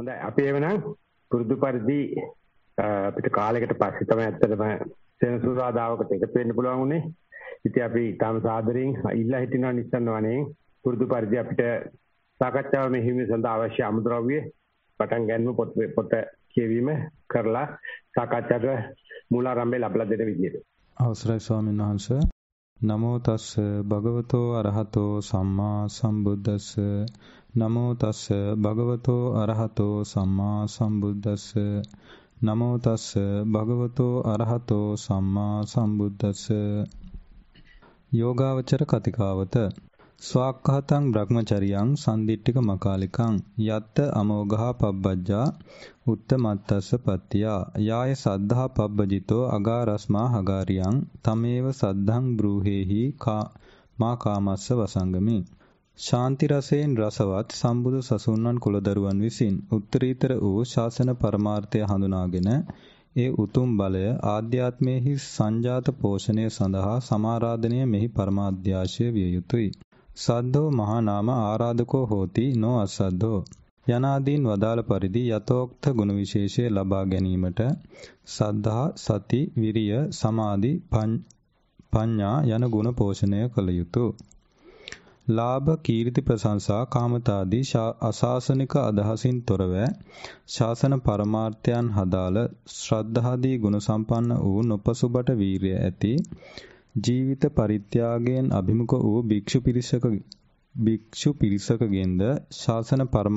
හොඳයි අපි එවනම් පුරුදු පරිදි අපිට කාලයකට පස්සේ තමයි ඇත්තටම සෙනසුරාදාවකට එකතු වෙන්න පුළුවන් උනේ. ඉතින් අපි තාම සාදරයෙන් ඉල්ලා හිටිනවා නිස්සන්නවනේ පුරුදු පරිදි අපිට සාකච්ඡාව මෙහිම සඳහා අවශ්‍ය අමුද්‍රව්‍ය පටන් ගන්න පොත කියවීම කරලා සාකච්ඡාවට මූලාරම්භය ලබා දෙන විදියට. අවසරයි ස්වාමීන් වහන්සේ. නමෝ තස්ස භගවතෝ අරහතෝ සම්මා සම්බුද්දස්ස නමෝ තස්ස භගවතෝ අරහතෝ සම්මා සම්බුද්දස්ස නමෝ තස්ස භගවතෝ අරහතෝ සම්මා සම්බුද්දස්ස. යෝගාවචර කතිකාවත ස්වාක්ඛතං බ්‍රහ්මචරියං සම්දිට්ඨික මකාලිකං යත්ත අමෝඝා පබ්බජ්ජා උත්තමත්තස්ස පත්තියා යාය සද්ධා පබ්බජිතෝ අගාරස්මා හගාරියං තමේව සද්ධං බ්‍රූහෙහි මා කාමස්ස වසංගමි. ශාන්ති රසයෙන් රසවත් සම්බුදු සසුන්වන් කුලදරුවන් විසින් උත්තරීතර වූ ශාසන පරමාර්ථය හඳුනාගෙන ඒ උතුම් බලය ආධ්‍යාත්මයෙහි සංජාත පෝෂණය සඳහා සමාරාධනය මෙහි පරමාධ්‍යාශය විය යුතුය. සද්ධෝ මහා නාම ආරාධකෝ හෝති නෝ අසද්ධෝ යනාදීන් වදාළ පරිදි යතෝක්ත ගුණ විශේෂය ලබා ගැනීමට සද්ධා සති විරිය සමාධි පඤ්ඤා යන ගුණ පෝෂණය කළ යුතුය. ලාභ කීර්ති ප්‍රශංසා කාමතාදී අශාසනික අදහසින් තොරව ශාසන පරමාර්ථයන් හදාළ ශ්‍රද්ධාදී ගුණ සම්පන්න වූ නොපසුබට වීරිය ඇති ජීවිත පරිත්‍යාගයෙන් අභිමුඛ වූ භික්ෂු පිරිසකගෙන්ද ශාසන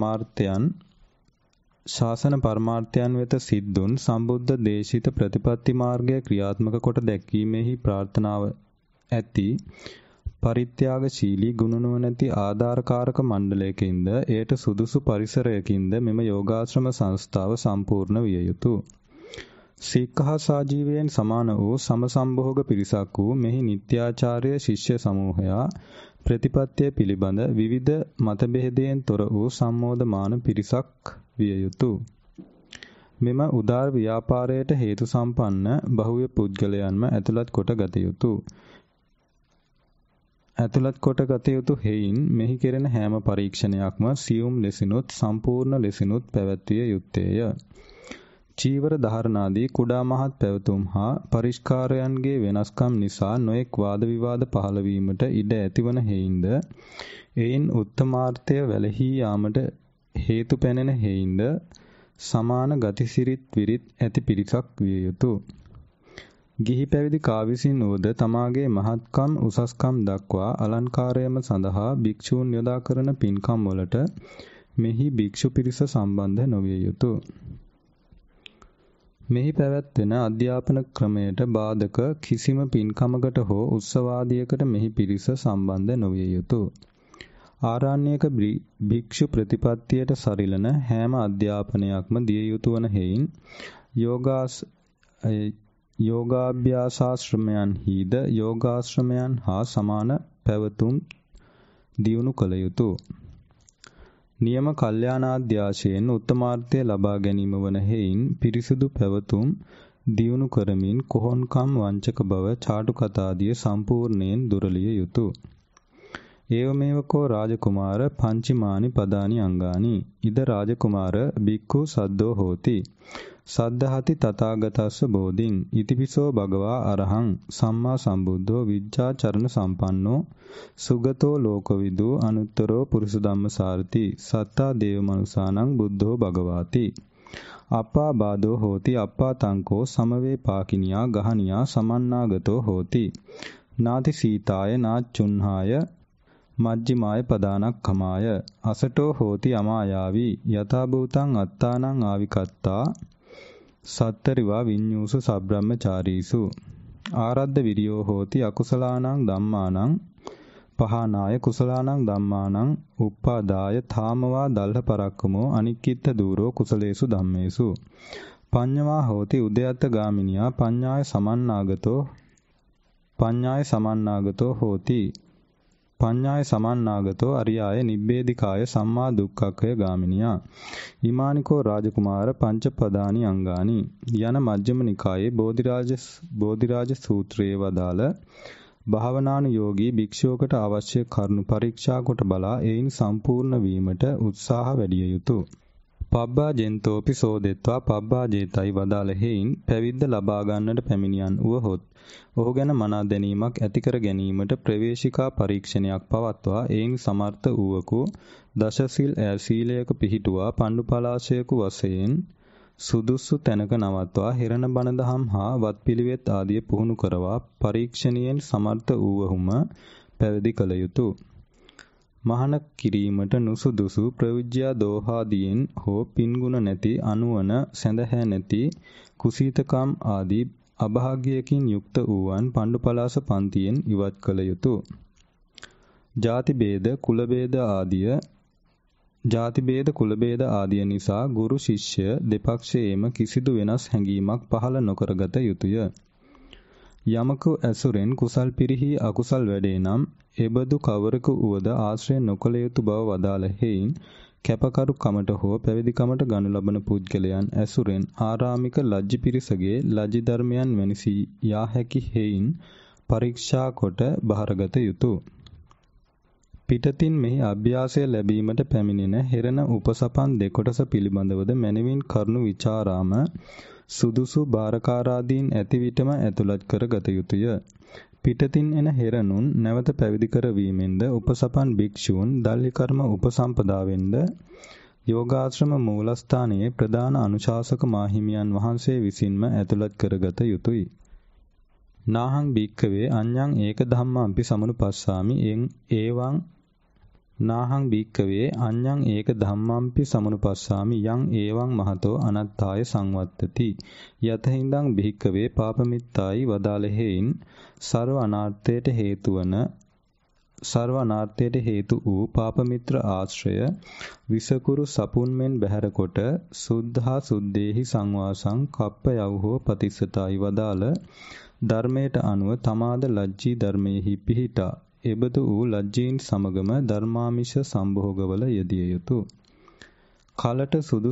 පරමාර්ථයන් වෙත සිද්ධුන් සම්බුද්ධ දේශිත ප්‍රතිපත්ති මාර්ගය ක්‍රියාත්මක කොට දැක්වීමෙහි ප්‍රාර්ථනාව ඇති පරිත්‍යාගශීලී ගුණනුවණැති ආධාරකාරක මණ්ඩලයකින්ද එයට සුදුසු පරිසරයකින්ද මෙම යෝගාශ්‍රම සංස්ථාව සම්පූර්ණ විය යුතුය. සීක්ඛා සාජීවයෙන් සමාන වූ සමසම්භෝග පිරිසක් වූ මෙහි නිත්‍යාචාර්ය ශිෂ්‍ය සමූහයා ප්‍රතිපත්තිය පිළිබඳ විවිධ මතභේදයෙන් තොර වූ සම්මෝධමාන පිරිසක් විය යුතුය. මෙම උදාර ව්‍යාපාරයට හේතු සම්පන්න බහුව පුද්ගලයන්ම ඇතුළත් කොට ගත යුතු හේයින් මෙහි කෙරෙන හැම පරීක්ෂණයක්ම සියුම් ලෙසිනුත් සම්පූර්ණ ලෙසිනුත් පැවැත්විය යුත්තේය. චීවර ධාරණාදී කුඩා මහත් පැවතුම් හා පරිස්කාරයන්ගේ වෙනස්කම් නිසා නොඑක් වාද විවාද පහළ වීමට ඉඩ ඇතිවන හේයින්ද එයින් උත්තමාර්ථය වැළහී යාමට හේතු පැනෙන හේයින්ද සමාන ගතිසිරිත් විරිත් ඇති පිරිසක් විය යුතුය. ගිහි පැවිදි කාවිසින් වූද තමාගේ මහත්කම් උසස්කම් දක්වා අලංකාරයම සඳහා භික්ෂූන් යොදා කරන පින්කම් වලට මෙහි භික්ෂු පිරිස සම්බන්ධ නොවිය යුතුය. මෙහි පැවැත්වෙන අධ්‍යාපන ක්‍රමයට බාධක කිසිම පින්කමකට හෝ උත්සවාදියකට මෙහි පිරිස සම්බන්ධ නොවිය යුතුය. ආරණ්‍යක භික්ෂු ප්‍රතිපත්තියට සරිලන හැම අධ්‍යාපනයක්ම දිය යුතු වන හේයින් යෝගාභ්‍යාසාශ්‍රමයන්හිද යෝගාශ්‍රමයන් හා සමාන පැවතුම් දියුණු කළ යුතුය. නියම කල්යාණාධ්‍යාශයෙන් උත්තමාර්ථය ලබා ගැනීම වන හේයින් පිරිසුදු පැවතුම් දියුණු කරමින් කොහොන්කම් වංචක බව චාටු කතාදිය සම්පූර්ණයෙන් දුරලිය යුතුය. ඒවමේව කෝ රාජකුමාර පංචමානි පදානි අංගානි ඉද රාජකුමාර බික්ඛු සද්දෝ හෝති සද්ධාති තථාගතස්ස බෝධින් ඉතිපිසෝ භගවා අරහං සම්මා සම්බුද්ධෝ විජ්ජාචරණ සම්පන්නෝ සුගතෝ ලෝකවිදු අනුත්තරෝ පුරිස ධම්මසාරති සත්තා දේව මනුසානං බුද්ධෝ භගවාති අප්පා බාදෝ හෝති අප්පා තංකෝ සමවේ පාකිනියා ගහනියා සමන්නාගතෝ හෝති නාති සීතාය නාචුන්හාය මජ්ජිමාය පදානක් කමාය අසටෝ හෝති අමායාවි යථා භූතං අත්තානං ආවිකත්තා සත්තරිවා විඤ්ඤූසු සබ්‍රහ්මචාරීසු ආරද්ධ විරියෝ හෝති අකුසලානං ධම්මානං පහනාය කුසලානං ධම්මානං උප්පාදාය ථාමවා දල්හ පරක්කමෝ අනික්කිට දූරෝ කුසලේසු ධම්මේසු පඤ්ඤවා හෝති උදයත්ත ගාමිනියා පඤ්ඤාය සමන්නාගතෝ හෝති පඤ්ඤාය සමන්නාගතෝ අරියාය නිබ්බේධිකාය සම්මා දුක්ඛක්ඛය ගාමිනියා ඊමානිකෝ රාජකුමාර පංචපදානි අංගානි යන මජ්ක්‍ධිම නිකායේ බෝධිරාජ සූත්‍රයේ වදාළ භාවනානුයෝගී භික්ෂුවකට අවශ්‍ය කරුණු පරීක්ෂා කොට බලා එයින් සම්පූර්ණ වීමට උත්සාහ වැඩිය යුතුය. පබ්බා ජෙන්තෝපි සෝදෙත්වා පබ්බා ජේතයි වදාළ හේයින් පැවිද්ද ලබා ගන්නට පැමිණියන් වුවහොත් ඔහු ගැන මනා දැනීමක් ඇති කර ගැනීමට ප්‍රවේශිකා පරීක්ෂණයක් පවත්වා එයින් සමර්ථ වූවකු දශසිල් සීලයක පිහිටුවා පණ්ඩු පලාශයකු වශයෙන් සුදුසු තැනක නවත්වා හිරණ බණ දහම් හා වත්පිළිවෙත් ආදිය පුහුණු කරවා පරීක්ෂණයෙන් සමර්ථ වූවහුම පැවිදි කළ යුතුය. මහාන කිරීමට නුසුදුසු ප්‍රවිජ්‍යා දෝහාදීන් හෝ පින්ගුණ නැති අනුවන සැඳහැ නැති කුසීතකම් ආදී අභාග්‍යයකින් යුක්ත වූවන් පණ්ඩු පලාස පන්තියෙන් ඉවත් කළ යුතුය. ಜಾති ભેද කුල ભેද ආදිය නිසා ගුරු ශිෂ්‍ය දෙපක්ෂයේම කිසිදු වෙනස් හැඟීමක් පහළ නොකරගත යුතුය. යමක ඇසුරෙන් කුසල් පිරිහි අකුසල් වැඩේ නම් එබඳු කවරක වුවද ආශ්‍රය නොකළ යුතු බව වදාළ හේයින් කැපකරු කමට හෝ පැවිදි කමට ගනු ලබන පුද්ගලයන් ඇසුරෙන් ආරාමික ලජ්ජි පිරිසගේ ලජ්ජි ධර්මයන් වෙනසී යා හැකි හේයින් පරීක්ෂා කොට බහරගත යුතුය. පිටතින් මෙහි අභ්‍යාසය ලැබීමට පැමිණෙන හෙරණ උපසපන් දෙකොටස පිළිබඳවද මැනවින් කරුණු විචාරාම සුදුසු බාරකාරාදීන් ඇති විටම ඇතුළත් කර ගත යුතුය. පිටතින් එන හෙරණුන් නැවත පැවිදි කරවීමෙන්ද උපසපන් භික්ෂූන් දල්හි කර්ම උපසම්පදාවෙන්ද යෝගාශ්‍රම මූලස්ථානයේ ප්‍රධාන අනුශාසක මාහිමියන් වහන්සේ විසින්ම ඇතුළත් කරගත යුතුය. නාහං භික්ඛවේ අඤ්ඤං ඒක ධම්මංපි සමනුපස්සාමි එවං නාහං භික්ඛවේ අඤ්ඤං ඒක ධම්මංපි සමනුපස්සාමි යං ඒවං මහතෝ අනත්තාය සංවත්තති යතහින්දං භික්ඛවේ පාපමිත්තායි වදාළ හේයින් සර්ව අනාර්ථයට හේතු වූ පාපමිත්‍ර ආශ්‍රය විසකුරු සපුන් මෙන් බැහැර කොට සුද්ධා සුද්දේහි සංවාසං කප්ප යව්හෝ පතිස්සතයි වදාළ ධර්මයට අනුව තමාද ලජ්ජී ධර්මයෙහි පිහිටා එබඳු වූ ලජ්ජීන් සමගම ධර්මාමිෂ සම්භෝගවල යෙදිය යුතුය. කලට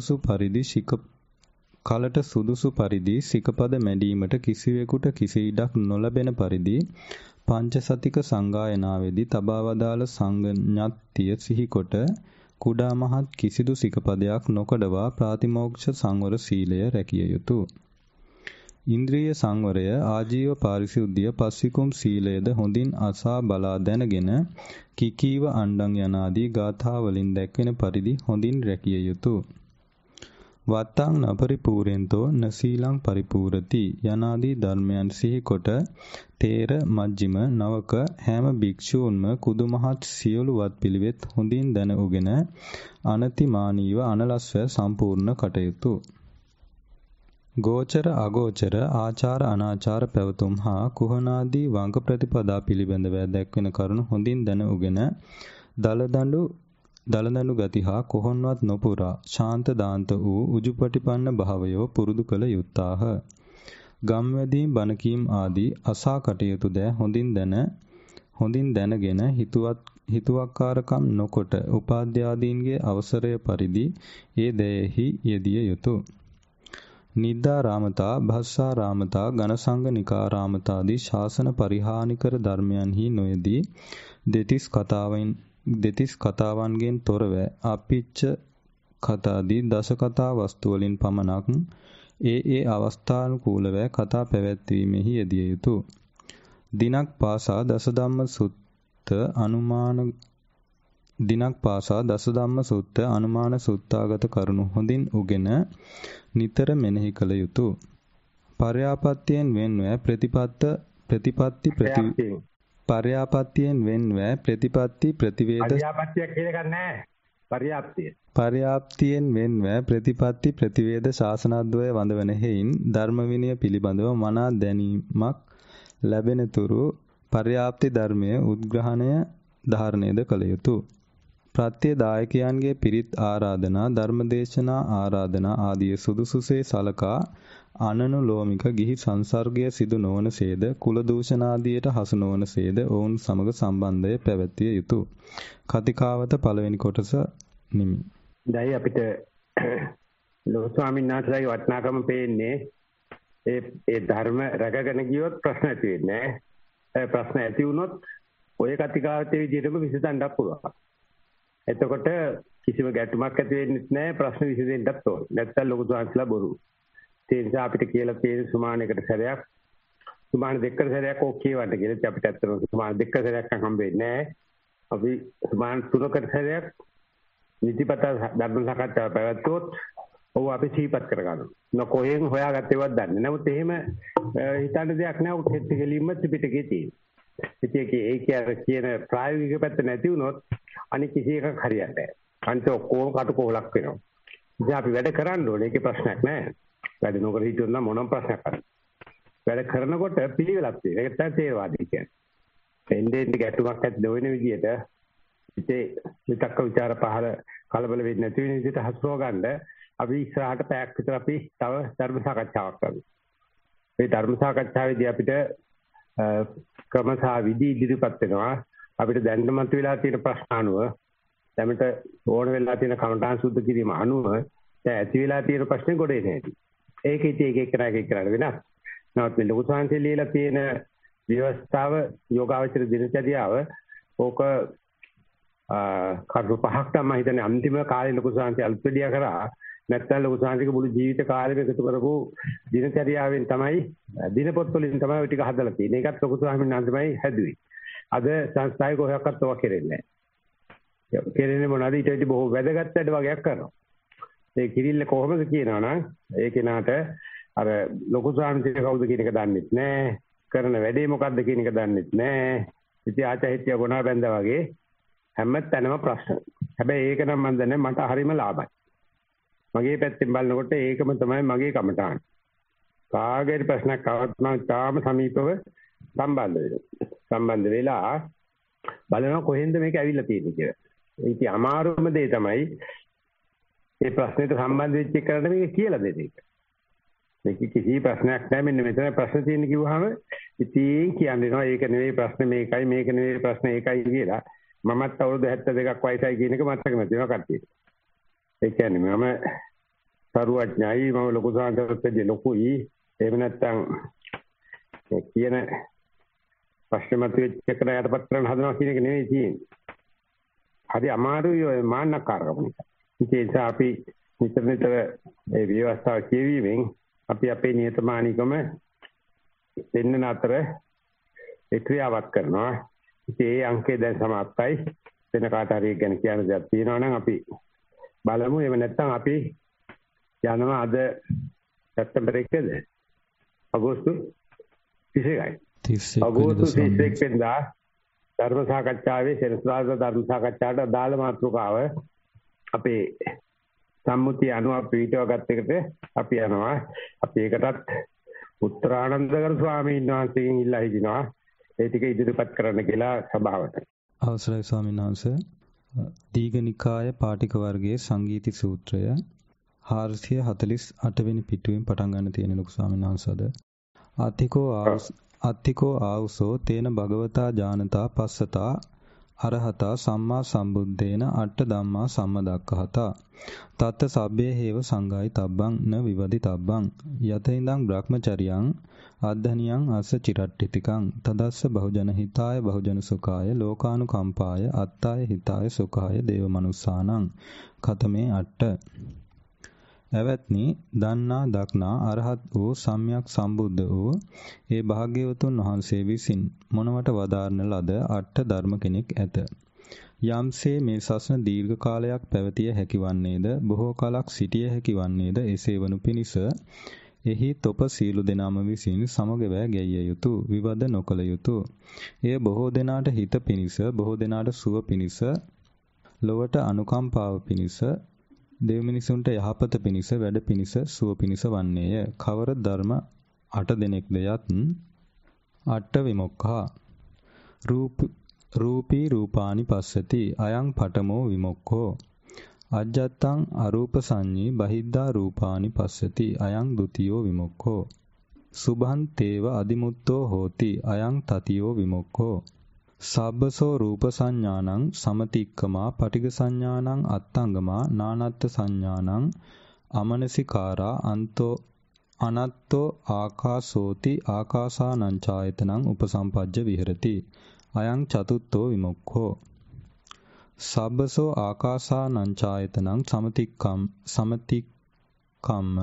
සුදුසු පරිදි සිකපද මැඩීමට කිසිවෙකුට කිසි ඉඩක් නොලැබෙන පරිදි පංචසතික සංගායනාවේදී තබා වදාළ සංඝඥත්තිය සිහිකොට කුඩා මහත් කිසිදු සිකපදයක් නොකඩවා ප්‍රාතිමෝක්ෂ සංවර සීලය රැකිය යුතුය. ඉන්ද්‍රිය සංවරය ආජීව පාරිශුද්ධිය පස්සිකුම් සීලයද හොඳින් අසා බලා දැනගෙන කිකීව අණ්ඩං යනාදී ගාථා වලින් දැක්වෙන පරිදි හොඳින් රැකිය යුතුය. වත්තං නපරිපූරෙන්තෝ නසීලං පරිපූරති යනාදී ධර්මයන් සිහිකොට තේර මජ්ජිම නවක හැම භික්ෂූන්ම කුදුමහත් සියලු වත් පිළිවෙත් හොඳින් දැන උගෙන අනතිමානීව අනලස්ව සම්පූර්ණ කටයුතු ගෝචර අගෝචර ආචාර අනාචාර පැවතුම් හා කුහනාදී වංක ප්‍රතිපදා පිළිබඳව දැක්වෙන කරුණු හොඳින් දැන උගෙන දලදඬු ගති හා කොහොන්වත් නොපුරා ශාන්ත දාන්ත වූ උජුපටිපන්න භාවයෝ පුරුදු කළ යුත්තාහ. ගම්වැදීම් බණකීම් ආදී අසා කටයුතු දෑ හොඳින් දැනගෙන හිතුවක්කාරකම් නොකොට උපාධ්‍යාදීන්ගේ අවසරය පරිදි ඒ දෑයෙහි යෙදිය යුතුය. නිද්දාරාමතා, භස්සාරාමතා, ඝනසංගනිකාරාමතාදී ශාසන පරිහානිකර ධර්මයන්හි නොයදී දෙතිස් කතාවන්ගෙන් තොරව අපිච්ච කතාදී දස කතා වස්තු වලින් පමණක් ඒ අවස්ථානුකූලව කතා පැවැත්වීමෙහි යෙදිය යුතුය. දිනක් පාසා දසධම්ම සුත්ත අනුමාන සුත්තාගත කරුණු හොඳින් උගෙන නිතර මෙනෙහි කළ යුතුය. පර්යාපත්තියෙන් වෙන්ව පර්යාප්තියෙන් වෙන්ව ප්‍රතිපත්ති ප්‍රතිවේද ශාසනද්වය වඳවන හේයින් ධර්ම විනය පිළිබඳව මනා දැනීමක් ලැබෙන තුරු පර්යාප්ති ධර්මය උද්ග්‍රහණය ධාරණයද කළ යුතුය. ප්‍රත්‍ය දායකයන්ගේ පිරිත් ආරාධනා ධර්මදේශනා ආරාධනා ආදී සුදුසුසේ සලකා අනනුලෝමික ගිහි සංසර්ගය සිදු නොවන සේද කුල දූෂණාදියට හසු නොවන සේද ඔවුන් සමග සම්බන්ධය පැවැත්විය යුතුය. කතිකාවත පළවෙනි කොටස නිමි. දැන් අපිට ලෝක ස්වාමීන් වහන්සේගේ වටිනාකම පේන්නේ ඒ ධර්ම රැකගෙන ගියොත් ප්‍රශ්න ඇති වෙන්නේ නැහැ. ප්‍රශ්න ඇති වුණොත් ඔය කතිකාවතේ විදිහටම විසඳන්නත් පුළුවන්. එතකොට කිසිම ගැටුමක් ඇති වෙන්නේ නැහැ ප්‍රශ්න විසඳෙන්නත් ඕන. නැත්නම් ලොකු සංස්ලා බොරු. ඒ නිසා අපිට කියලා තියෙන සුමානයකට සැරයක් සුමාන දෙකකට සැරයක් ඕකේ වන්න කියලා. ඉතින් අපිට ඇත්තටම සුමාන දෙකකට සැරයක් නම් හම්බෙන්නේ නැහැ. අපි සුමාන තුනකට සැරයක් නිතිපතා ධර්ම සාකච්ඡාව පැවැත්වුවොත් ඔව් අපි සිහිපත් කරගන්නවා. නොකොහෙන් හොයාගත්තේවත් දන්නේ. නමුත් එහෙම හිතන්න දෙයක් නැහැ. උත් හෙත් කෙලින්ම ත්‍රිපිටකයේ තියෙනවා. ඉතින් ඒ කියන ප්‍රායෝගික පැත්ත නැති වුණොත් අනිත් කිසි එකක් හරියන්නේ නැහැ. අන්ත ඔක්කොම කටකෝලක් වෙනවා. ඉතින් අපි වැඩ කරන්න ඕනේ. ඒකේ ප්‍රශ්නයක් නැහැ. වැඩ නොකර හිටියොත් නම් මොනම ප්‍රශ්නයක් නැහැ. වැඩ කරනකොට පිළිවෙලක් තියෙනවා. ඒක තමයි තේරවාදී කියන්නේ. එන්නේ ගැටුමක් ඇති නොවන විදිහට ඉතින් විතක්ක ਵਿਚාර පහල කලබල වෙන්නේ නැති වෙන විදිහට හසුරව ගන්න අපි ඉස්සරහට පැයක් විතර අපි තව ධර්ම සාකච්ඡාවක් කරමු. මේ ධර්ම සාකච්ඡාවේදී අපිට ක්‍රම සහ විදි ඉදිරිපත් වෙනවා. අපිට දැනටමත් වෙලා තියෙන ප්‍රශ්න අනුව දැමට ඕන වෙලා තියෙන කමඨාන් සුද්ධ කිරීම අනුව දැන් ඇති වෙලා තියෙන ප්‍රශ්නේ ගොඩේ නැහැටි. ඒක ඉතින් එක කරා වෙනස්. නමුත් මේ ලොකු සංහසේ ලියලා තියෙන ව්‍යවස්ථාව යෝගාවචර දිනචර්යාව ඕක කරුණු පහක් තමයි හිතන්නේ අන්තිම කාලේ ලොකු සංහසේ අල්පෙඩියා කරා. නැත්නම් ලොකු සංහසේක මුළු ජීවිත කාලෙම එකතු කරපු දිනචර්යාවෙන් තමයි දිනපොත්වලින් තමයි ඔය ටික හදලා තියෙන්නේ. ඒකත් ලොකු ස්වාමීන් වහන්සේ තමයි හැදුවේ. අද සංස්ථාවේ කොහොක්වත් ඔවා කෙරෙන්නේ නැහැ. කෙරෙන්නේ මොනවද? ඊට වඩා බොහෝ වැදගත් වැඩ වගේක් කරනවා. ඒ කිරිල්ල කොහොමද කියනවනම් ඒ කෙනාට අර ලොකු ස්වාමීන් කවුද කියන එක දන්නෙත් නැහැ. කරන වැඩේ මොකද්ද කියන එක දන්නෙත් නැහැ. ඉතින් ආචාහිත්‍ය ගුණා බැඳා වගේ හැම තැනම ප්‍රශ්න. හැබැයි ඒක නම් මම දන්නේ මට හරිම ලාභයි. මගේ පැත්තෙන් බලනකොට ඒකම තමයි මගේ කමටහන. කාගේ ප්‍රශ්නයක් ආවත් මම තාම සමීපව සම්බන්ධ වෙලා බලනවා කොහෙන්ද මේක ඇවිල්ලා තියෙන්නේ කියලා. ඉතින් අමාරුම දේ තමයි මේ ප්‍රශ්නෙට සම්බන්ධ වෙච්ච එක කරන්න මේක කියලා දෙන එක. මේක කිසි ප්‍රශ්නයක් නැහැ මෙන්න මෙතන ප්‍රශ්න තියෙන කිව්වහම ඉතින් කියන්නේ ඒක නෙවෙයි ප්‍රශ්නේ මේකයි මේක නෙවෙයි ප්‍රශ්නේ ඒකයි කියලා. මමත් අවුරුදු 72ක් වයසයි කියන එක මතකම තියෙනවා කට්ටියට. ඒ කියන්නේ මම සරුවඥයි මම ලොකු සාන්තරත්වයේ ලොකුයි එහෙම නැත්නම් කියන ප්‍රශ්නමත් වෙච්ච එකට යටපත් කරන්න හදනවා කියන එක නෙවෙයි තියෙන්නේ. හරි අමාරුයි ඔය මාන්නකාරකම නිසා. ඒ නිසා අපි නිතර මේ ව්‍යවස්ථාව කියවීමෙන් අපි අපේ නියතමානීකම දෙන්න අතර ඒ ක්‍රියාවක් කරනවා. ඉතින් ඒ අංකය දැන් සමාප්තයි. වෙන කාට හරි ගැන කියන්න දෙයක් තියෙනවා නම් අපි බලමු. එහෙම නැත්නම් අපි යනවා අද සැප්තැම්බර් 1ද අගෝස්තු 31යි. අගෝස්තු 31 වෙනිදා ධර්ම සාකච්ඡාවේ සෙනසුරාදා ධර්ම සාකච්ඡාවට අදාළ මාතෘකාව අපේ සම්මුතිය අනුව පිටවගත් එකට අපි යනවා. අපි ඒකටත් උත්තරානන්දකර ස්වාමීන් වහන්සේගෙන් ඉල්ලා හිටිනවා ඒ ටික ඉදිරිපත් කරන්න කියලා සභාවට. අවසරයි ස්වාමීන් වහන්සේ. දීඝනිකාය පාටික වර්ගයේ සංගීති සූත්‍රය 448 වෙනි පිටුවෙන් පටන් ගන්න තියෙන ලොකු ස්වාමීන් වහන්සේද අත්තිකෝ ආවුසෝ තේන භගවතා ජානතා පස්සතා අරහතා සම්මා සම්බුද්දේන අට්ඨ ධම්මා සම්මදක්ඛහතා තත්ත සබ්බේ හේව සංගායි තබ්බං න විවදි තබ්බං යතෙන්දං බ්‍රහ්මචරියං අද්ධනියං අස්ස චිරට්ඨිතිකං තදස්ස බහුජන හිතාය බහුජන සුඛාය ලෝකානුකම්පාය අත්තාය හිතාය සුඛාය දේව මනුස්සානං කතමේ අට්ඨ. එවත්නි දන්නා දක්නා අරහත් වූ සම්්‍යක් සම්බුද්ධ වූ ඒ භාග්‍යවතුන් වහන්සේ විසින් මොනවට වදාරන ලද අට්ඨ ධර්ම කෙනෙක් ඇත. යම්සේ මේ සසන දීර්ඝ කාලයක් පැවතිය හැකි වන්නේද බොහෝ කලක් සිටිය හැකි වන්නේද එසේ වනු පිණිස එහි තොප සීලු දෙනාම විසින් සමග වෑ ගැයිය යුතු විවද නොකළ යුතු. එය බොහෝ දෙනාට හිත පිණිස බොහෝ දෙනාට සුව පිණිස ලොවට අනුකම්පාව පිණිස දෙව් මිනිසුන්ට යහපත පිණිස වැඩ පිණිස සුව පිණිස වන්නේය. කවර ධර්ම 8 දෙනෙක්ද යත් අට්ඨ විමුක්ඛා රූපී රූපානි පස්සති අයං පඨමෝ විමුක්ඛෝ අජ්ජත්තං අරූප සංඤී බහිද්ධා රූපානි පස්සති අයං ဒ ුතියෝ විමුක්ඛෝ සුභං තේව අදිමුත්තෝ හෝති අයං තතියෝ විමුක්ඛෝ සබ්බසෝ රූප සංඥානං සමතික්කමා පටිඝ සංඥානං අත්තංගමා නානත්ත් සංඥානං අමනසිකාරා අනත්තෝ ආකාසෝති ආකාසානං ඡායතනං උපසම්පජ්ජ විහෙරති අයං චතුත්ථෝ විමුක්ඛෝ සබ්බසෝ ආකාසානංචායතනං සමතික්කම්ම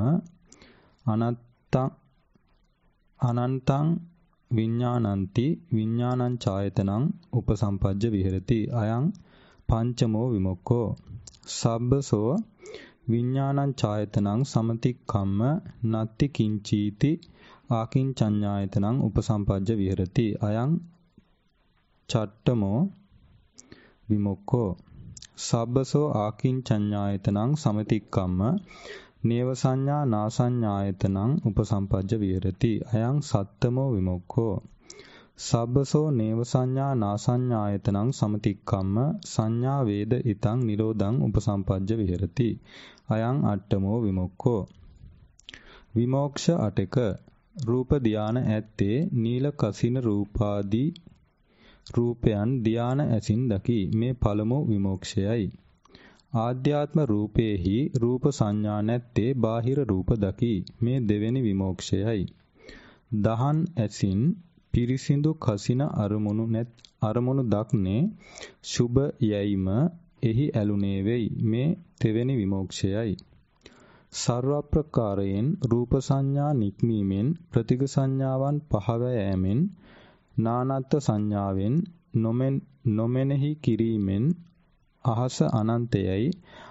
අනන්තං විඥානಂತಿ විඥානංචායතනං උපසම්පජ්ජ විහෙරති අයං පංචමෝ විමුක්ඛෝ සබ්බසෝ විඥානංචායතනං සමතික්කම්ම නත්ති කිංචීති ආකින්චඤ්ඤායතනං උපසම්පජ්ජ විහෙරති අයං චට්ඨමෝ විමුක්ඛෝ සබ්බසෝ ආකින්චඤ්ඤායතනං සමතික්කම්ම නේව සංඥා නාසඤ්ඤායතනං උපසම්පජ්ජ විහෙරති අයං සත්තමෝ විමුක්ඛෝ සබ්බසෝ නේව සංඥා නාසඤ්ඤායතනං සමතික්කම්ම සංඥා වේද ිතං නිරෝධං උපසම්පජ්ජ විහෙරති අයං අට්ඨමෝ විමුක්ඛෝ විමෝක්ෂ අටක රූප ධාන ඇත්තේ නීල කසින රූපාදී රූපයන් ධාන ඇසින් දකි මේ පළමු විමෝක්ෂයයි ආධ්‍යාත්ම රූපේහි රූප සංඥා නැත්තේ බාහිර රූප දකි මේ දෙවෙනි විමෝක්ෂයයි දහන් ඇසින් පිරිසිදු කසින අරමුණු දක්නේ සුභ යැයිම එහි ඇලුනේ වෙයි මේ තෙවෙනි විමෝක්ෂයයි සර්ව ප්‍රකාරයෙන් රූප සංඥා නික්මීමෙන් ප්‍රතිග සංඥාවන් පහව යෑමෙන් නානත්ත් සංඥාවෙන් නොමෙනෙහි කිරීමෙන් අහස අනන්තයයි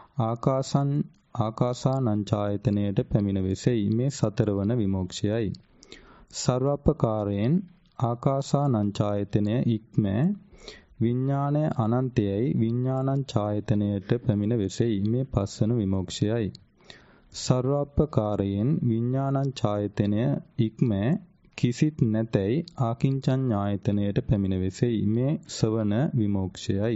ආකාසානංචායතනයට පැමිණ වෙසෙයි මේ සතරවන විමෝක්ෂයයි සර්වප්‍රකාරයෙන් ආකාසානංචායතනය ඉක්ම විඥානය අනන්තයයි විඥානංචායතනයට පැමිණ වෙසෙයි මේ පස්වන විමෝක්ෂයයි සර්වප්‍රකාරයෙන් විඥානංචායතනය ඉක්ම කිසිත් නැතයි ආකින්චඤ්ඤායතනයට පැමිණ වෙසෙයි මේ සවන විමෝක්ෂයයි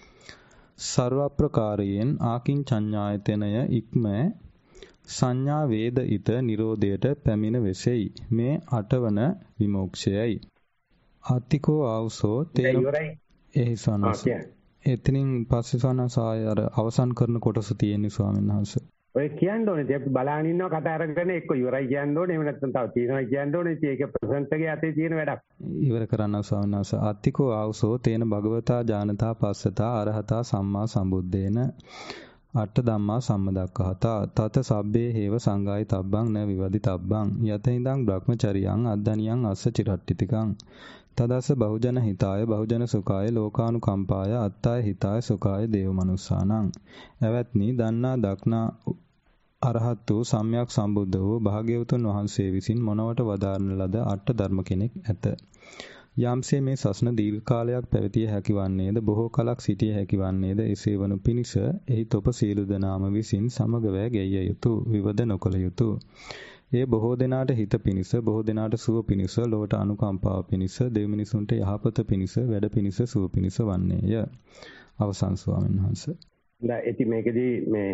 සර්වප්‍රකාරයෙන් ආකින්චඤ්ඤායතනය ඉක්ම සංඥා වේද ිත නිරෝධයට පැමිණ වෙසෙයි මේ අටවන විමෝක්ෂයයි අත්තිකෝ ආවසෝ තේන එහි සනස එතනින් පස්සේ සනස ආය අර අවසන් කරන කොටස තියෙන්නේ ස්වාමීන් වහන්සේ ඔය කියන්න ඕනේ අපි බලන් ඉන්නවා කතා අරගෙන එක්ක ඉවරයි කියන්න ඕනේ එහෙම නැත්නම් තව තියෙනවා කියන්න ඕනේ ඒක ප්‍රසන්ට් එකේ අතේ තියෙන වැඩක් ඉවර කරන්න ස්වාමීන් වහන්සේ අත්තිකෝ ආවසෝ තේන භගවතා ජානතා පස්සතා අරහතා සම්මා සම්බුද්දේන අට ධම්මා සම්මදක්ඛහතා තත සබ්බේ හේව සංගායි තබ්බං න විවදි තබ්බං යතෙහිඳං බ්‍රහ්මචරියං අද්දනියං අස්ස චිරට්ටිතිකං තදස බහුජන හිතාය බහුජන සුඛාය ලෝකානුකම්පාය අත්තාය හිතාය සුඛාය දේව මනුස්සානං එවත්නි දන්නා දක්නා අරහත් වූ සම්්‍යක් සම්බුද්ධ වූ භාග්‍යවතුන් වහන්සේ විසින් මොනවට වදාරන ලද අට ධර්ම කෙනෙක් ඇත යම්සේ මේ සසන දීර්ඝ කාලයක් පැවතිය හැකි වන්නේද බොහෝ කලක් සිටිය හැකි වන්නේද එසේ වනු පිණිස එහි තොප සීල දනාම විසින් සමග වැය ගෙයිය යුතු විවද නොකළ යුතු ඒ බොහෝ දෙනාට හිත පිණිස බොහෝ දෙනාට සුව පිණිස ලොවට අනුකම්පාව පිණිස දෙව් මිනිසුන්ට යහපත පිණිස වැඩ පිණිස සුව පිණිස වන්නේය අවසන් ස්වාමීන් වහන්සේ දැන් ඉති මේකදී මේ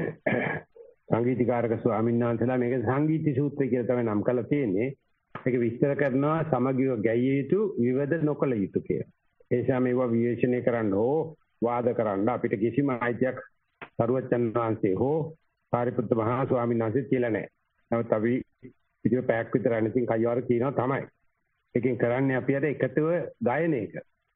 සංගීතීකාරක ස්වාමීන් වහන්සේලා මේක සංගීති සූත්‍රය කියලා තමයි නම් කරලා තියෙන්නේ ඒක විස්තර කරනවා සමගිව ගැයිය යුතු විවද නොකළ යුතු කියලා. ඒ නිසා මේවා විවේචනය කරන්න හෝ වාද කරන්න අපිට කිසිම අයිතියක් සරුවච්චන් වහන්සේ හෝ සාරිපුත්ත මහා ස්වාමීන් වහන්සේ කියලා නැහැ. නමුත් අපි පිටු පැයක් විතර අනිතින් කයවර කියනවා තමයි. ඒකෙන් කරන්නේ අපි අර එකතුව ගායන එක.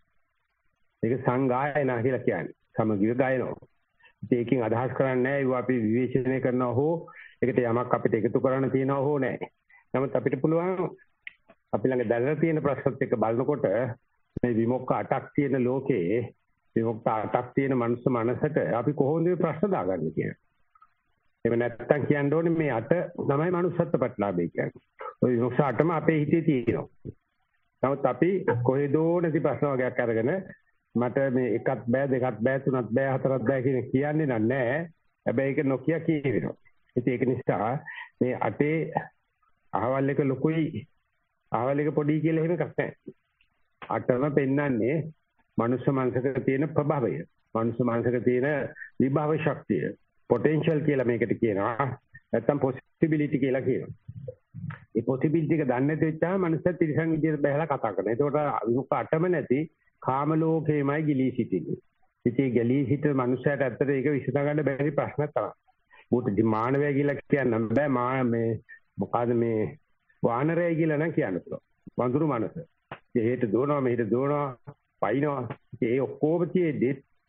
ඒක සංගායනා කියලා කියන්නේ. සමගිව ගායනවා. ඒකෙන් අදහස් කරන්නේ නැහැ ඒවා අපි විවේචනය කරනවා හෝ ඒකට යමක් අපිට එකතු කරන්න තියනවා හෝ නැහැ. නමුත් අපිට පුළුවන් අපි ළඟ දැනලා තියෙන ප්‍රශ්නත් එක්ක බලනකොට මේ විමුක්ඛ 8ක් තියෙන ලෝකේ විමුක්ඛ 8ක් තියෙන මනුස්ස මනසට අපි කොහොමද මේ ප්‍රශ්න දාගන්නේ කියන්නේ. එහෙම නැත්තම් කියන්න ඕනේ මේ 8 තමයි manussත්ත්ව ප්‍රතිලාභය කියන්නේ. ওই විමුක්ඛ 8ම අපේ හිතේ තියෙනවා. නමුත් අපි කොහෙදෝ නැති ප්‍රශ්න වගේක් අරගෙන මට මේ එකක් බෑ දෙකක් බෑ තුනක් බෑ හතරක් බෑ කියන්නේ නැහැ. හැබැයි ඒක නොකිය කියනවා. ඉතින් ඒක නිසා මේ 8 අහවල් එක ලොකුයි අහවල් එක පොඩි කියලා එහෙම එකක් නැහැ. 8ම පෙන්වන්නේ මනුස්ස මනසක තියෙන ප්‍රභවය. මනුස්ස මනසක තියෙන විභව ශක්තිය. පොටෙන්ෂල් කියලා මේකට කියනවා. නැත්තම් පොසිබිලිටි කියලා කියනවා. ඒ පොසිබිලිටි එක දන්නේ නැතිවම මනුස්සය තිරසන් විදියට බහැලා කතා කරනවා. ඒකට විමුක්ඛ 8ම නැති කාම ලෝකෙමයි ගිලී සිටින්නේ. ඉතින් ගිලී සිට මනුස්සයට ඇත්තට ඒක විසඳගන්න බැරි ප්‍රශ්නයක් තමයි. බුද්ධ මානවය කියලා කියන්න බෑ මේ මොකද මේ වානරය කියලා නම් කියන්න පුළුවන්. වඳුරු මනස. එහෙට දුවනවා මෙහෙට දුවනවා පයින්නවා. ඒ ඔක්කොම තියේදී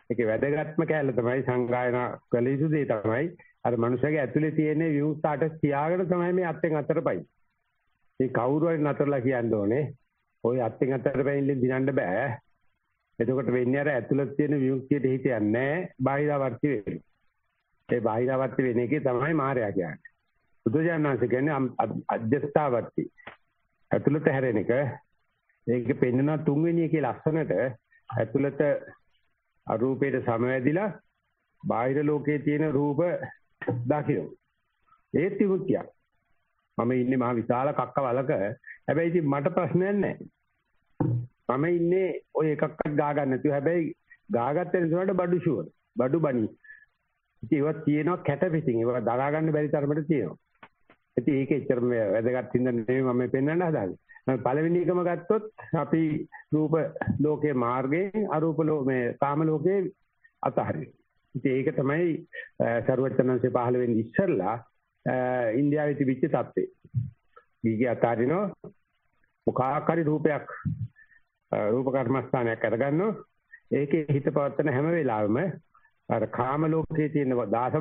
ඒකේ වැදගත්ම කැලේ තමයි සංගායනා කළ යුතු දේ තමයි අර මනුස්සයාගේ ඇතුලේ තියෙන විමුක්තාට තියාගෙන තමයි මේ අත්ෙන් අතට පයි. මේ කවුරු හරි නතරලා කියන්න ඕනේ. ඔය අත්ෙන් අතට පයින්ලෙන් දිනන්න බෑ. එතකොට වෙන්නේ අර ඇතුළත තියෙන විමුක්තියට හිත යන්නේ නැහැ. බාහිරවර්ති වෙන්නේ. ඒ බාහිරවර්ති වෙන එකේ තමයි මායя කියන්නේ. බුදුජානනාංශ කියන්නේ අධ්‍යස්ථාවර්ති. ඇතුළත හැරෙන එක. ඒක පෙන්වන තුන්වෙනි එකේ ලස්සනට ඇතුළත අරූපයට සමවැදිලා බාහිර ලෝකයේ තියෙන රූප දකින්න. ඒත් විමුක්තිය. මම ඉන්නේ මහ විශාල කක්ක වලක. හැබැයි ඉතින් මට ප්‍රශ්නයක් නැහැ. මම ඉන්නේ ඔය එකක්වත් ගා ගන්න නැතුව. හැබැයි ගාගත්ත නිසාට බඩු ෂුවර්. බඩු බණි. ඉතින් ඒවා තියෙනවා කැට පිටින්. ඒවා දරා ගන්න බැරි තරමට තියෙනවා. ඉතින් ඒක එච්චර වැදගත් හින්දා නෙමෙයි මම පෙන්වන්න හදාන්නේ. පළවෙනි එකම ගත්තොත් අපි රූප ලෝකයේ මාර්ගයෙන් අරූප මේ කාම ලෝකයේ අතහරිනවා. ඉතින් ඒක තමයි සර්වඥාන්සේ පහළ වෙන්නේ ඉස්සෙල්ලා ඉන්දියාවේ තිබිච්ච තත්ත්වය. ඊගේ අතහරිනවා මොකාකාරී රූපයක් රූප කර්මස්ථානයක් අරගන්නවා. ඒකේ හිත පවත්තන හැම වෙලාවෙම අර කාම ලෝකයේ තියෙන දාස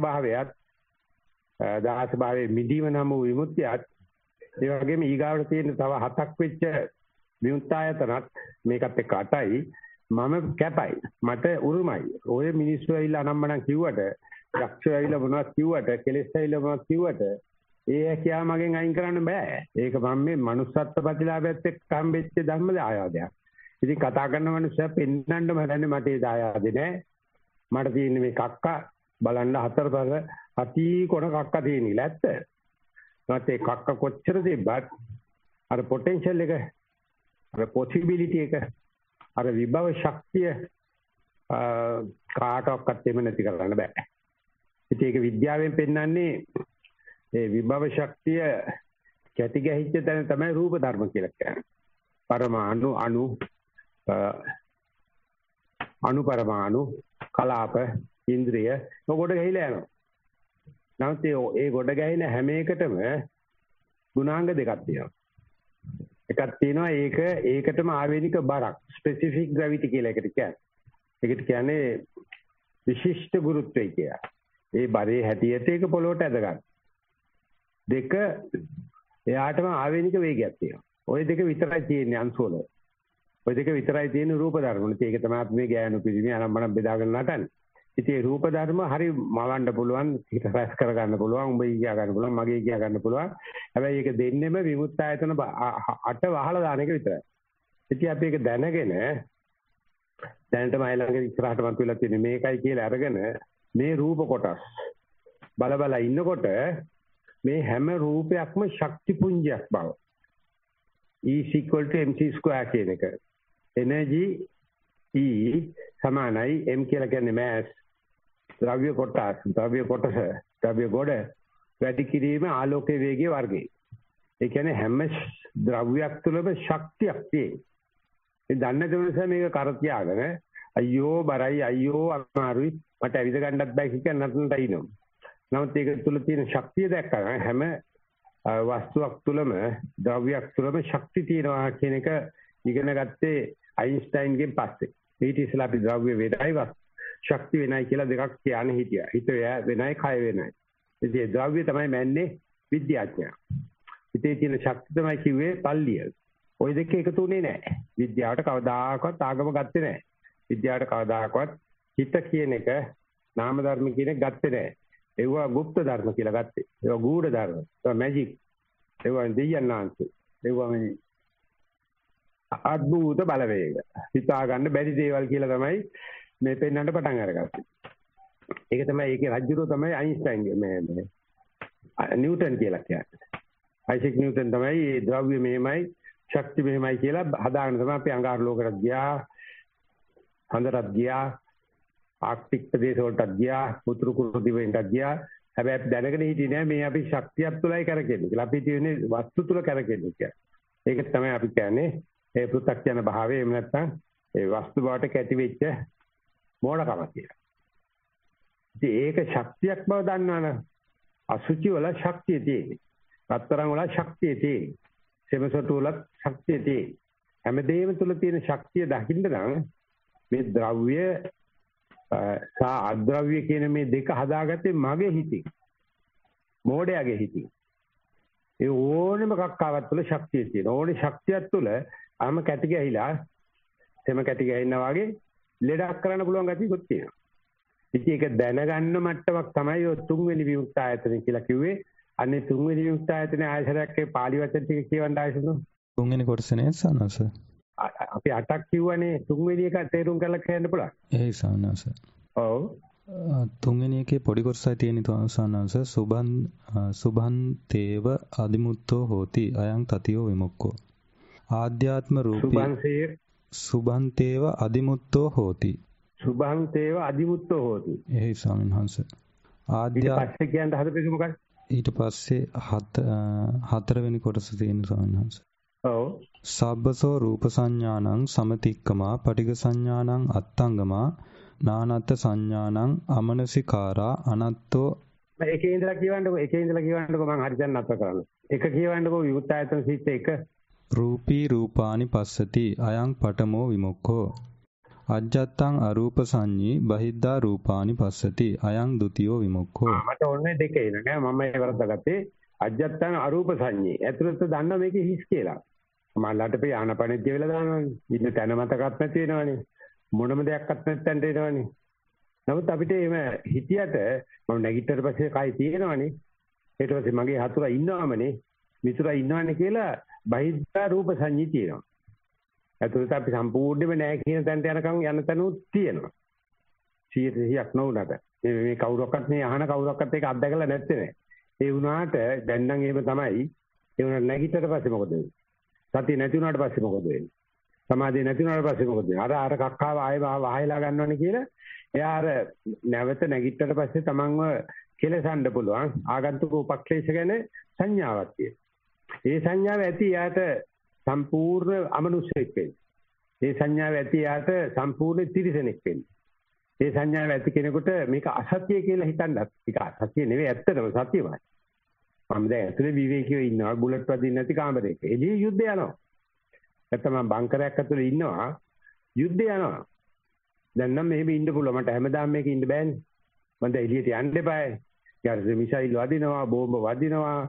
භාවයේ මිදීම නම් වූ විමුක්තියත් ඒ වගේම ඊගාවට තියෙන තව 7ක් වෙච්ච විමුක්තායතනත් මේකත් එක්ක 8යි මම කැපයි මට උරුමයි ඔය මිනිස්සු ඇවිල්ලා අනම්මනම් කිව්වට යක්ෂයෝ ඇවිල්ලා මොනවද කිව්වට කෙලෙස් ඇවිල්ලා මොනවද කිව්වට ඒ කියා මගෙන් අයින් කරන්න බෑ ඒක මම මේ manussත්ත්ව ප්‍රතිලාභයත් එක්ක හම්බෙච්ච ධර්ම දායාදයක් ඉතින් කතා කරන මිනිස්සු පෙන්නන්නම හදන්නේ මට ඒ දායාදේ නෑ මට තියෙන්නේ මේ කක්ක බලන්න හතරපර අති කොන කක්ක තියෙන ඉලැත්ත නැත්නම් ඒ කක්ක කොච්චර තිබ්බත් අර පොටෙන්ෂල් එක අර පොසිබිලිටි එක අර විභව ශක්තිය කාටවත් එම නැති කරන්න බෑ. ඉතින් ඒක විද්‍යාවෙන් පෙන්වන්නේ ඒ විභව ශක්තිය කැටි ගැහිච්ච තැන තමයි රූප ධර්ම කියලා කියන්නේ. පරමාණු අණු පරමාණු කලාප ඉන්ද්‍රිය ඔකට ගහිලා යනවා. නමුත් ඒ ගොඩ ගැහෙන හැම එකටම ගුණාංග දෙකක් තියෙනවා. එකක් තියෙනවා ඒකටම ආවේනික බරක් ස්පෙસિෆික් ග්‍රැවිටි කියලා එකට කියන්නේ. ඒකට කියන්නේ විශිෂ්ට ගුරුත්වය කියලා. ඒ බරේ හැටියට ඒක පොළොවට ඇද ගන්න. දෙක එයාටම ආවේනික වේගයක් තියෙනවා. ওই දෙක විතරයි තියෙන්නේ අංශවල. ওই දෙක විතරයි තියෙන රූප ධර්ම. ඒක තමයි අපි මේ ගෑනු පිළිමේ අනම්මනම් බෙදාගෙන නටන්නේ. ඉතින් රූප ධර්ම හරි මවන්න පුළුවන්, හිත රැස් කර ගන්න පුළුවන්, උඹ කියා ගන්න පුළුවන්, මගේ කියා ගන්න පුළුවන්. හැබැයි ඒක දෙන්නෙම විමුක්ත ආයතන 8 වහලා දාන එක විතරයි. ඉතින් අපි ඒක දැනගෙන දැනටම අයලඟ ඉස්සරහට මත වෙලා තියෙන මේකයි කියලා අරගෙන මේ රූප කොටස් බල ඉන්නකොට මේ හැම රූපයක්ම ශක්ති පුංජයක් බව. E = mc² කියන එක. එනර්ජි E සමානයි m කියලා කියන්නේ mass ද්‍රව්‍ය කොටස ද්‍රව්‍ය ගොඩ වැඩි කිරීම ආලෝකයේ වේගයේ වර්ගය. ඒ කියන්නේ හැම ද්‍රව්‍යයක් තුළම ශක්තියක් තියෙනවා. ඒ දන්න දවස මේක කර තියාගෙන අයියෝ බරයි අයියෝ අමාරුයි මට ඇවිද ගන්නත් බෑ කියන නතනට අයිනෝ. නමුත් ඒක තුළ තියෙන ශක්තිය දැක්කම හැම වස්තුවක් තුළම ද්‍රව්‍යයක් තුළම ශක්තිය තියෙනවා කියන එක ඉගෙන ගත්තේ අයින්ස්ටයින්ගෙන් පස්සේ. ඊට ඉස්සෙල්ලා අපි ද්‍රව්‍ය වෙනයි ශක්තිය වෙනයි කියලා දෙකක් කියන්නේ හිටියා. හිත වෙනයි කය වෙනයි. ඉතින් ද්‍රව්‍ය තමයි මැන්නේ විද්‍යාඥයා. ඉතින් තියෙන ශක්තිය තමයි කිව්වේ පල්ලිය. ওই දෙක එකතු වෙන්නේ නැහැ. විද්‍යාවට කවදාකවත් ආගම ගත්තේ නැහැ. විද්‍යාවට කවදාකවත් හිත කියන එක නාම ධර්ම කියන එක ගත්තේ නැහැ. ඒවා গুপ্ত ධර්ම කියලා ගත්තේ. ඒවා ගූඪ ධර්ම. ඒවා මැජික්. ඒවා දෙයයන්ාන්ත. ඒවා මේ අද්භූත බලවේග. හිතා ගන්න බැරි දේවල් කියලා තමයි මේ පෙන්වන්න පටන් අරගත්තේ. ඒක තමයි ඒකේ රජුරෝ තමයි අයින්ස්ටයින් මේ නිව්ටන් කියලා කියන්නේ. අයිසෙක් නිව්ටන් තමයි මේ ද්‍රව්‍ය මෙහෙමයි ශක්ති මෙහෙමයි කියලා හදාගෙන තමයි අපි අඟහරු ලෝකයට ගියා. හඳටත් ගියා. ආක්ටික් ප්‍රදේශ වලට ගියා. උතුරු කුරු දිවයිනට ගියා. හැබැයි අපි දැනගෙන හිටියේ නෑ මේ අපි ශක්තියක් තුලයි කරකෙන්නේ කියලා. අපි කියන්නේ වස්තු තුල කරකෙන්නේ කියලා. ඒක තමයි අපි කියන්නේ ඒ පෘථග්ජන භාවය එහෙම නැත්නම් ඒ වස්තු බවට කැටි වෙච්ච මෝඩකම කියලා. ඉතින් ඒක ශක්තියක් බව දන්නවනේ. අසුචි වල ශක්තිය තියෙන්නේ. රත්තරන් වල ශක්තිය තියෙන්නේ. සෙමසොටු වල ශක්තිය තියෙන්නේ. හැමදේම තුල තියෙන ශක්තිය දකින්න නම් මේ ද්‍රව්‍ය සහ අද්‍රව්‍ය කියන මේ දෙක හදාගත්තේ මගේ හිතින්. මෝඩයාගේ හිතින්. ඒ ඕනෙම කක්කාවක් තුළ ශක්තිය තියෙනවා. ඕනේ ශක්තියක් තුළ ආම කැටි ගහිලා තෙම කැටි ගහිනා වගේ ලෙඩක් කරන්න පුළුවන් ගතියකුත් තියෙනවා. ඉතින් ඒක දැනගන්න මට්ටමක් තමයි ඔය තුන්වෙනි විමුක්ත ආයතනය කියලා කිව්වේ. අනේ තුන්වෙනි විමුක්ත ආයතනයේ ආයතනයක් ඒ පාලි වචන ටික කියවන්න ආයතන. තුන්වෙනි කොටසනේ සනස. අපි 8ක් කිව්වනේ තුන්වෙනි එක තේරුම් කරලා කියන්න පුළුවන්. ඒ සනස. ඔව්. තුන්වෙනි එකේ පොඩි කොටසයි තියෙන සනස සුභන්තේව අදිමුත්තෝ හෝති අයං තතියෝ විමුක්ඛෝ. ආධ්‍යාත්ම රූපී සුභන්තේව අදිමුත්තෝ හෝති. සුභන්තේව අදිමුත්තෝ හෝති. එහි ස්වාමීන් වහන්සේ. ඊට පස්සේ කියන්න හදපෙක මොකක්ද? ඊට පස්සේ හතරවෙනි කොටස තියෙන ස්වාමීන් වහන්සේ. ඔව්. සබ්බසෝ රූප සංඥානං සමතික්කමා පටිඝ සංඥානං අත්තංගමා නානත් සංඥානං අමනසිකාරා අනත්තෝ. එකේ ඉඳලා කියවන්නකෝ මම හරි දැන් නැතර කරන්න. එක කියවන්නකෝ විමුක්ත ආයතන සිත් එක. රූපී රූපානි පස්සති අයං පඨමෝ විමුක්ඛෝ. අජ්ජත්තං අරූප සංඤී බහිද්ධා රූපානි පස්සති අයං ဒ ුතියෝ විමුක්ඛෝ. මට ඕනේ දෙක එන නෑ මම ඒ වරද්දාගත්තේ. අජ්ජත්තං අරූප සංඤී. ඇතුළත දන්න මේකේ හිස් කියලා. මල්ලට පේ ආනපනෙද්ද වෙලා දානවනේ. ඉන්න තැන මතකත් නැති වෙනවනේ. මොනම දෙයක්වත් නැත්තන්ට එනවනේ. නමුත් අපිට එහෙම හිතියට මම නැගිටතර පස්සේ කයි තියෙනවනේ. ඊට පස්සේ මගේ හතුරා ඉන්නවමනේ. මිතුරා ඉන්නවනේ කියලා බහිද්ධා රූප සංඤී තියෙනවා. ඇතුළත අපි සම්පූර්ණයෙන්ම නැහැ කියන තැනට යනකම් යන තැනුත් තියෙනවා. 100ක් නොවුනට. මේ කවුරක්වත් මේ අහන කවුරක්වත් ඒක අත්දැකලා නැත්තේ නෑ. ඒ වුණාට දැන් නම් එහෙම තමයි. ඒ වුණාට නැගිටතර පස්සේ මොකද වෙන්නේ? සතිය නැති වුණාට පස්සේ මොකද වෙන්නේ? සමාධිය නැති වුණාට පස්සේ මොකද වෙන්නේ? අර කක්කාව ආයෙ වහයලා ගන්නවනේ කියලා එයා අර නැවත නැගිටතර පස්සේ තමන්ව කෙලසන්න පුළුවන් ආගන්තුක උපක්ලේශ ගැන සංඥාවක් තියෙනවා. ඒ සංඥාව ඇති යාට සම්පූර්ණ අමනුෂ්‍යෙක් වෙන්නේ. ඒ සංඥාව ඇති යාට සම්පූර්ණ තිරිසනෙක් වෙන්නේ. ඒ සංඥාව ඇති කෙනෙකුට මේක අසත්‍ය කියලා හිතන්නත් ඒක අසත්‍ය නෙවෙයි ඇත්තටම සත්‍යමයි. මම දැන් ඇතුලේ විවේකීව ඉන්නවා බුලට් වදින්න නැති කාමරයක. එළිය යුද්ධ යනවා. නැත්නම් මම බංකරයක් ඇතුලේ ඉන්නවා යුද්ධ යනවා. දැන් නම් මෙහෙම ඉන්න පුළුවන්. මට හැමදාම මේක ඉන්න බෑනේ. මම දැන් එළියට යන්න එපායි. යාර මිසයිල් වදිනවා, බෝම්බ වදිනවා,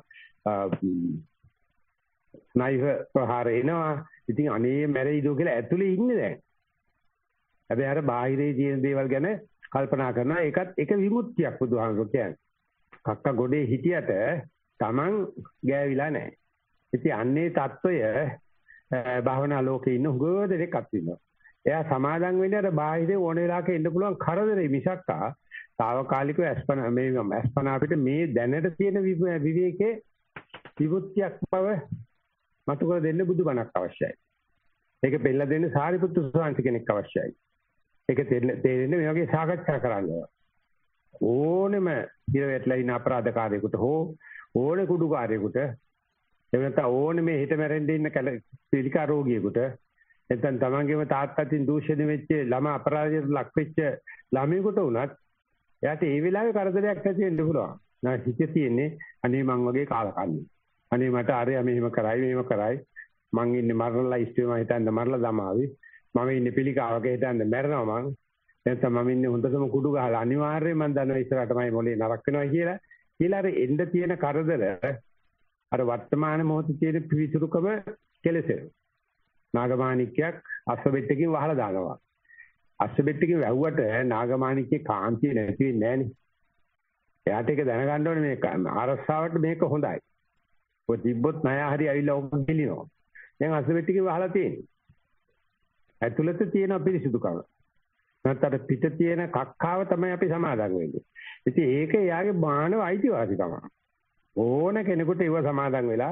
ස්නයිපර් ප්‍රහාර එනවා. ඉතින් අනේ මැරෙයිදෝ කියලා ඇතුලේ ඉන්නේ දැන්. හැබැයි අර බාහිරේ තියෙන දේවල් ගැන කල්පනා කරනවා. ඒකත් එක විමුක්තියක් බුදුහාමුදුරුවෝ කියන්නේ. කක්ක ගොඩේ හිටියට Taman ගෑවිලා නැහැ. ඉතින් අන්නේ தত্ত্বය භාවනා ලෝකේ ඉන්න හුඟ දෙනෙක් අත්විඳිනවා. එයා සමාදන් වෙන්නේ අර බාහිරේ ඕන වෙලාවක එන්න පුළුවන් කරදරේ මිසක්කා తాවකාලිකව අස්පනා අපිට මේ දැනට තියෙන විවේකේ විමුක්තියක් බව මතු කර දෙන්න බුදුබණක් අවශ්‍යයි. ඒක පෙළ දෙන්න සාරිපුත්තු ස්වාමීන් කෙනෙක් අවශ්‍යයි. ඒක තේරෙන්නේ මේ වගේ සාකච්ඡා කරන්න. ඕනෙම ඉරවැටලා ඉන්න අපරාධකාරයෙකුට හෝ ඕනේ කුඩුකාරයෙකුට එහෙම නැත්නම් ඕනේ මේ හිත මැරෙන්න ඉන්න පිළිකා රෝගියෙකුට නැත්නම් තමන්ගේම තාත්තටින් දූෂණය වෙච්ච ළමා අපරාධයට ලක් වෙච්ච ළමයෙකුට වුණත් එයාට ඒ වෙලාවේ කරදරයක් ඇති වෙන්න පුළුවන්. නැත්නම් හිතේ තියෙන්නේ අනේ මං වගේ කාලකන්ණි. අනේ මට අරයා මෙහෙම කරයි මං ඉන්නේ මරණ ලයිස්ට්ුවේ මම හිතන්නේ මරලා දමාවි. මම ඉන්නේ පිළිකාවක හිතන්නේ මැරෙනවා මං. නැත්නම් මම ඉන්නේ හොඳටම කුඩු ගහලා අනිවාර්යයෙන් මං දන්නවා ඉස්සරහටමයි මොලේ නරක වෙනවා කියලා අර එන්න තියෙන කරදර අර වර්තමාන මොහොතේ තියෙන පිවිසුරුකම කෙලෙසෙන. නාගමාණික්යක් අස්සබෙට්ටකින් වහලා දානවා. අස්සබෙට්ටකින් වැහුවට නාගමාණික්කේ කාන්තිය නැති වෙන්නේ නැහනේ. එයාට ඒක දැනගන්න ඕනේ මේක ආරස්සාවට මේක හොඳයි. ඔය තිබ්බොත් ණය හරි ඇවිල්ලා ඔක දෙලිනවා. දැන් අස්සබෙට්ටකින් වහලා තියෙන්නේ. ඇතුළත තියෙන පිරිසිදුකම. නැත්නම් පිට තියෙන කක්කාව තමයි අපි සමාදන් වෙන්නේ. ඉතින් ඒක එයාගේ මානව අයිතිවාසිකම. ඕන කෙනෙකුට ඒව සමාදන් වෙලා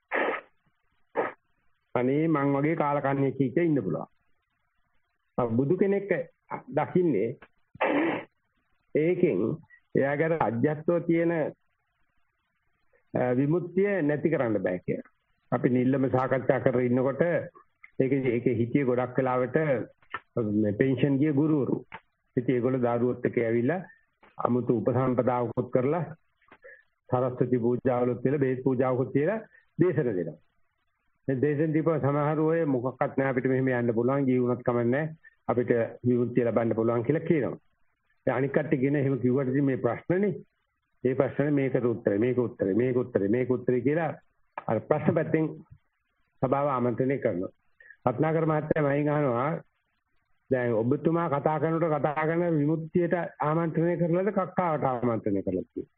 අනේ මං වගේ කාලකන්ණියෙක් කිච්ච ඉන්න පුළුවන්. බුදු කෙනෙක් දකින්නේ ඒකෙන් එයාගේ අධ්‍යාත්මව තියෙන විමුක්තිය නැති කරන්න බෑ කියලා. අපි නිල්ලම සාකච්ඡා කරගෙන ඉන්නකොට ඒකේ හිතියේ ගොඩක් වෙලාවට පෙන්ෂන් ගිය ගුරුවරු. ඉතින් ඒගොල්ලෝ දාරුවොත් එක්ක ඇවිල්ලා අමුතු උපසම්පදාවකුත් කරලා සරස්වති පූජාවලුත් කියලා බේත් පූජාවකුත් කියලා දේශන දෙනවා. මේ දේශන දීපුවා සමහර අය මොකක්වත් නැහැ අපිට මෙහෙම යන්න පුළුවන් ජීවුණත් කමන්නේ අපිට විමුක්තිය ලබන්න පුළුවන් කියලා කියනවා. අනික් කට්ටිය කියන එහෙම කිව්වට ඉතින් මේ ප්‍රශ්නනේ. මේ ප්‍රශ්නේ මේකට උත්තරේ මේක උත්තරේ කියලා අර ප්‍රශ්න පැත්තෙන් සභාව ආමන්ත්‍රණය කරනවා. රත්නාකර මහත්තයා මයින් අහනවා දැන් ඔබතුමා කතා කරන විමුක්තියට ආමන්ත්‍රණය කරලාද කක්කාවට ආමන්ත්‍රණය කරලාද කියලා.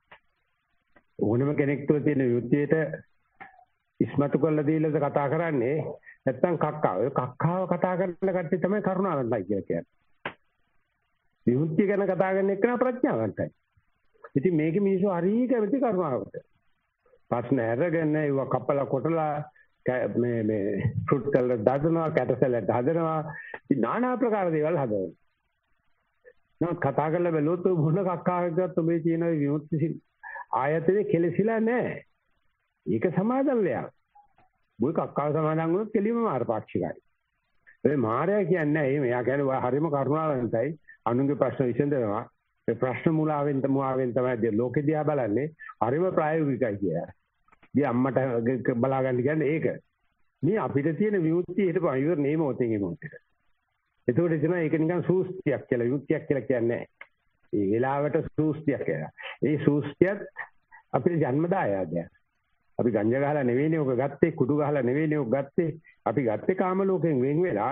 ඕනම කෙනෙක් තුළ තියෙන විමුක්තියට ඉස්මතු කරලා දීලාද කතා කරන්නේ නැත්නම් කක්කාව. ඒ කක්කාව කතා කරන කට්ටිය තමයි කරුණාවන්තයි කියලා කියන්නේ. විමුක්තිය ගැන කතා කරන එක ප්‍රඥාවන්තයි. ඉතින් මේකේ මිනිස්සු හරිය කැමති කරුණාවට. ප්‍රශ්න අරගෙන ඒව කපලා කොටලා මේ ෆෘට් සලාඩ් හදනවා, කැට සලාඩ් හදනවා, ඉතින් নানা ආකාර දේවල් හදනවා. නමුත් කතා කරලා බැලුවොත් මොන කක්කාවකටත් මේ තියෙන විමුක්ති ආයතනේ කෙලසිලා නැහැ. ඒක සමාදම් වෙයක්. මොයි කක්කාව සමාදම් වුණොත් කෙලිම මාර්ගපාක්ෂිකයි. ඒ මාර්යා කියන්නේ එහෙම. එයා කියන්නේ හරිම කරුණාවන්තයි. අනුන්ගේ ප්‍රශ්න විසඳනවා. ඒ ප්‍රශ්න මුලාවෙන් තමයි ලෝකෙ දිහා බලන්නේ. හරිම ප්‍රායෝගිකයි කියලා. දී අම්මට බලා ගන්න කියන්නේ ඒක. මේ අපිට තියෙන විමුක්තිය හිටපන් ඉවරනේ මොතෙන් මොතෙට. ඒතකොට එතන ඒක නිකන් සූස්තියක් කියලා විමුක්තියක් කියලා කියන්නේ නැහැ. ඒ වෙලාවට සූස්තියක් කියලා. ඒ සූස්තියත් අපිට ජන්මදායාදයක්. අපි ගංජා ගහලා නෙවෙයිනේ ඔක ගත්තේ, කුඩු ගහලා නෙවෙයිනේ ඔක ගත්තේ. අපි ගත්තේ කාම ලෝකෙන් වෙන් වෙලා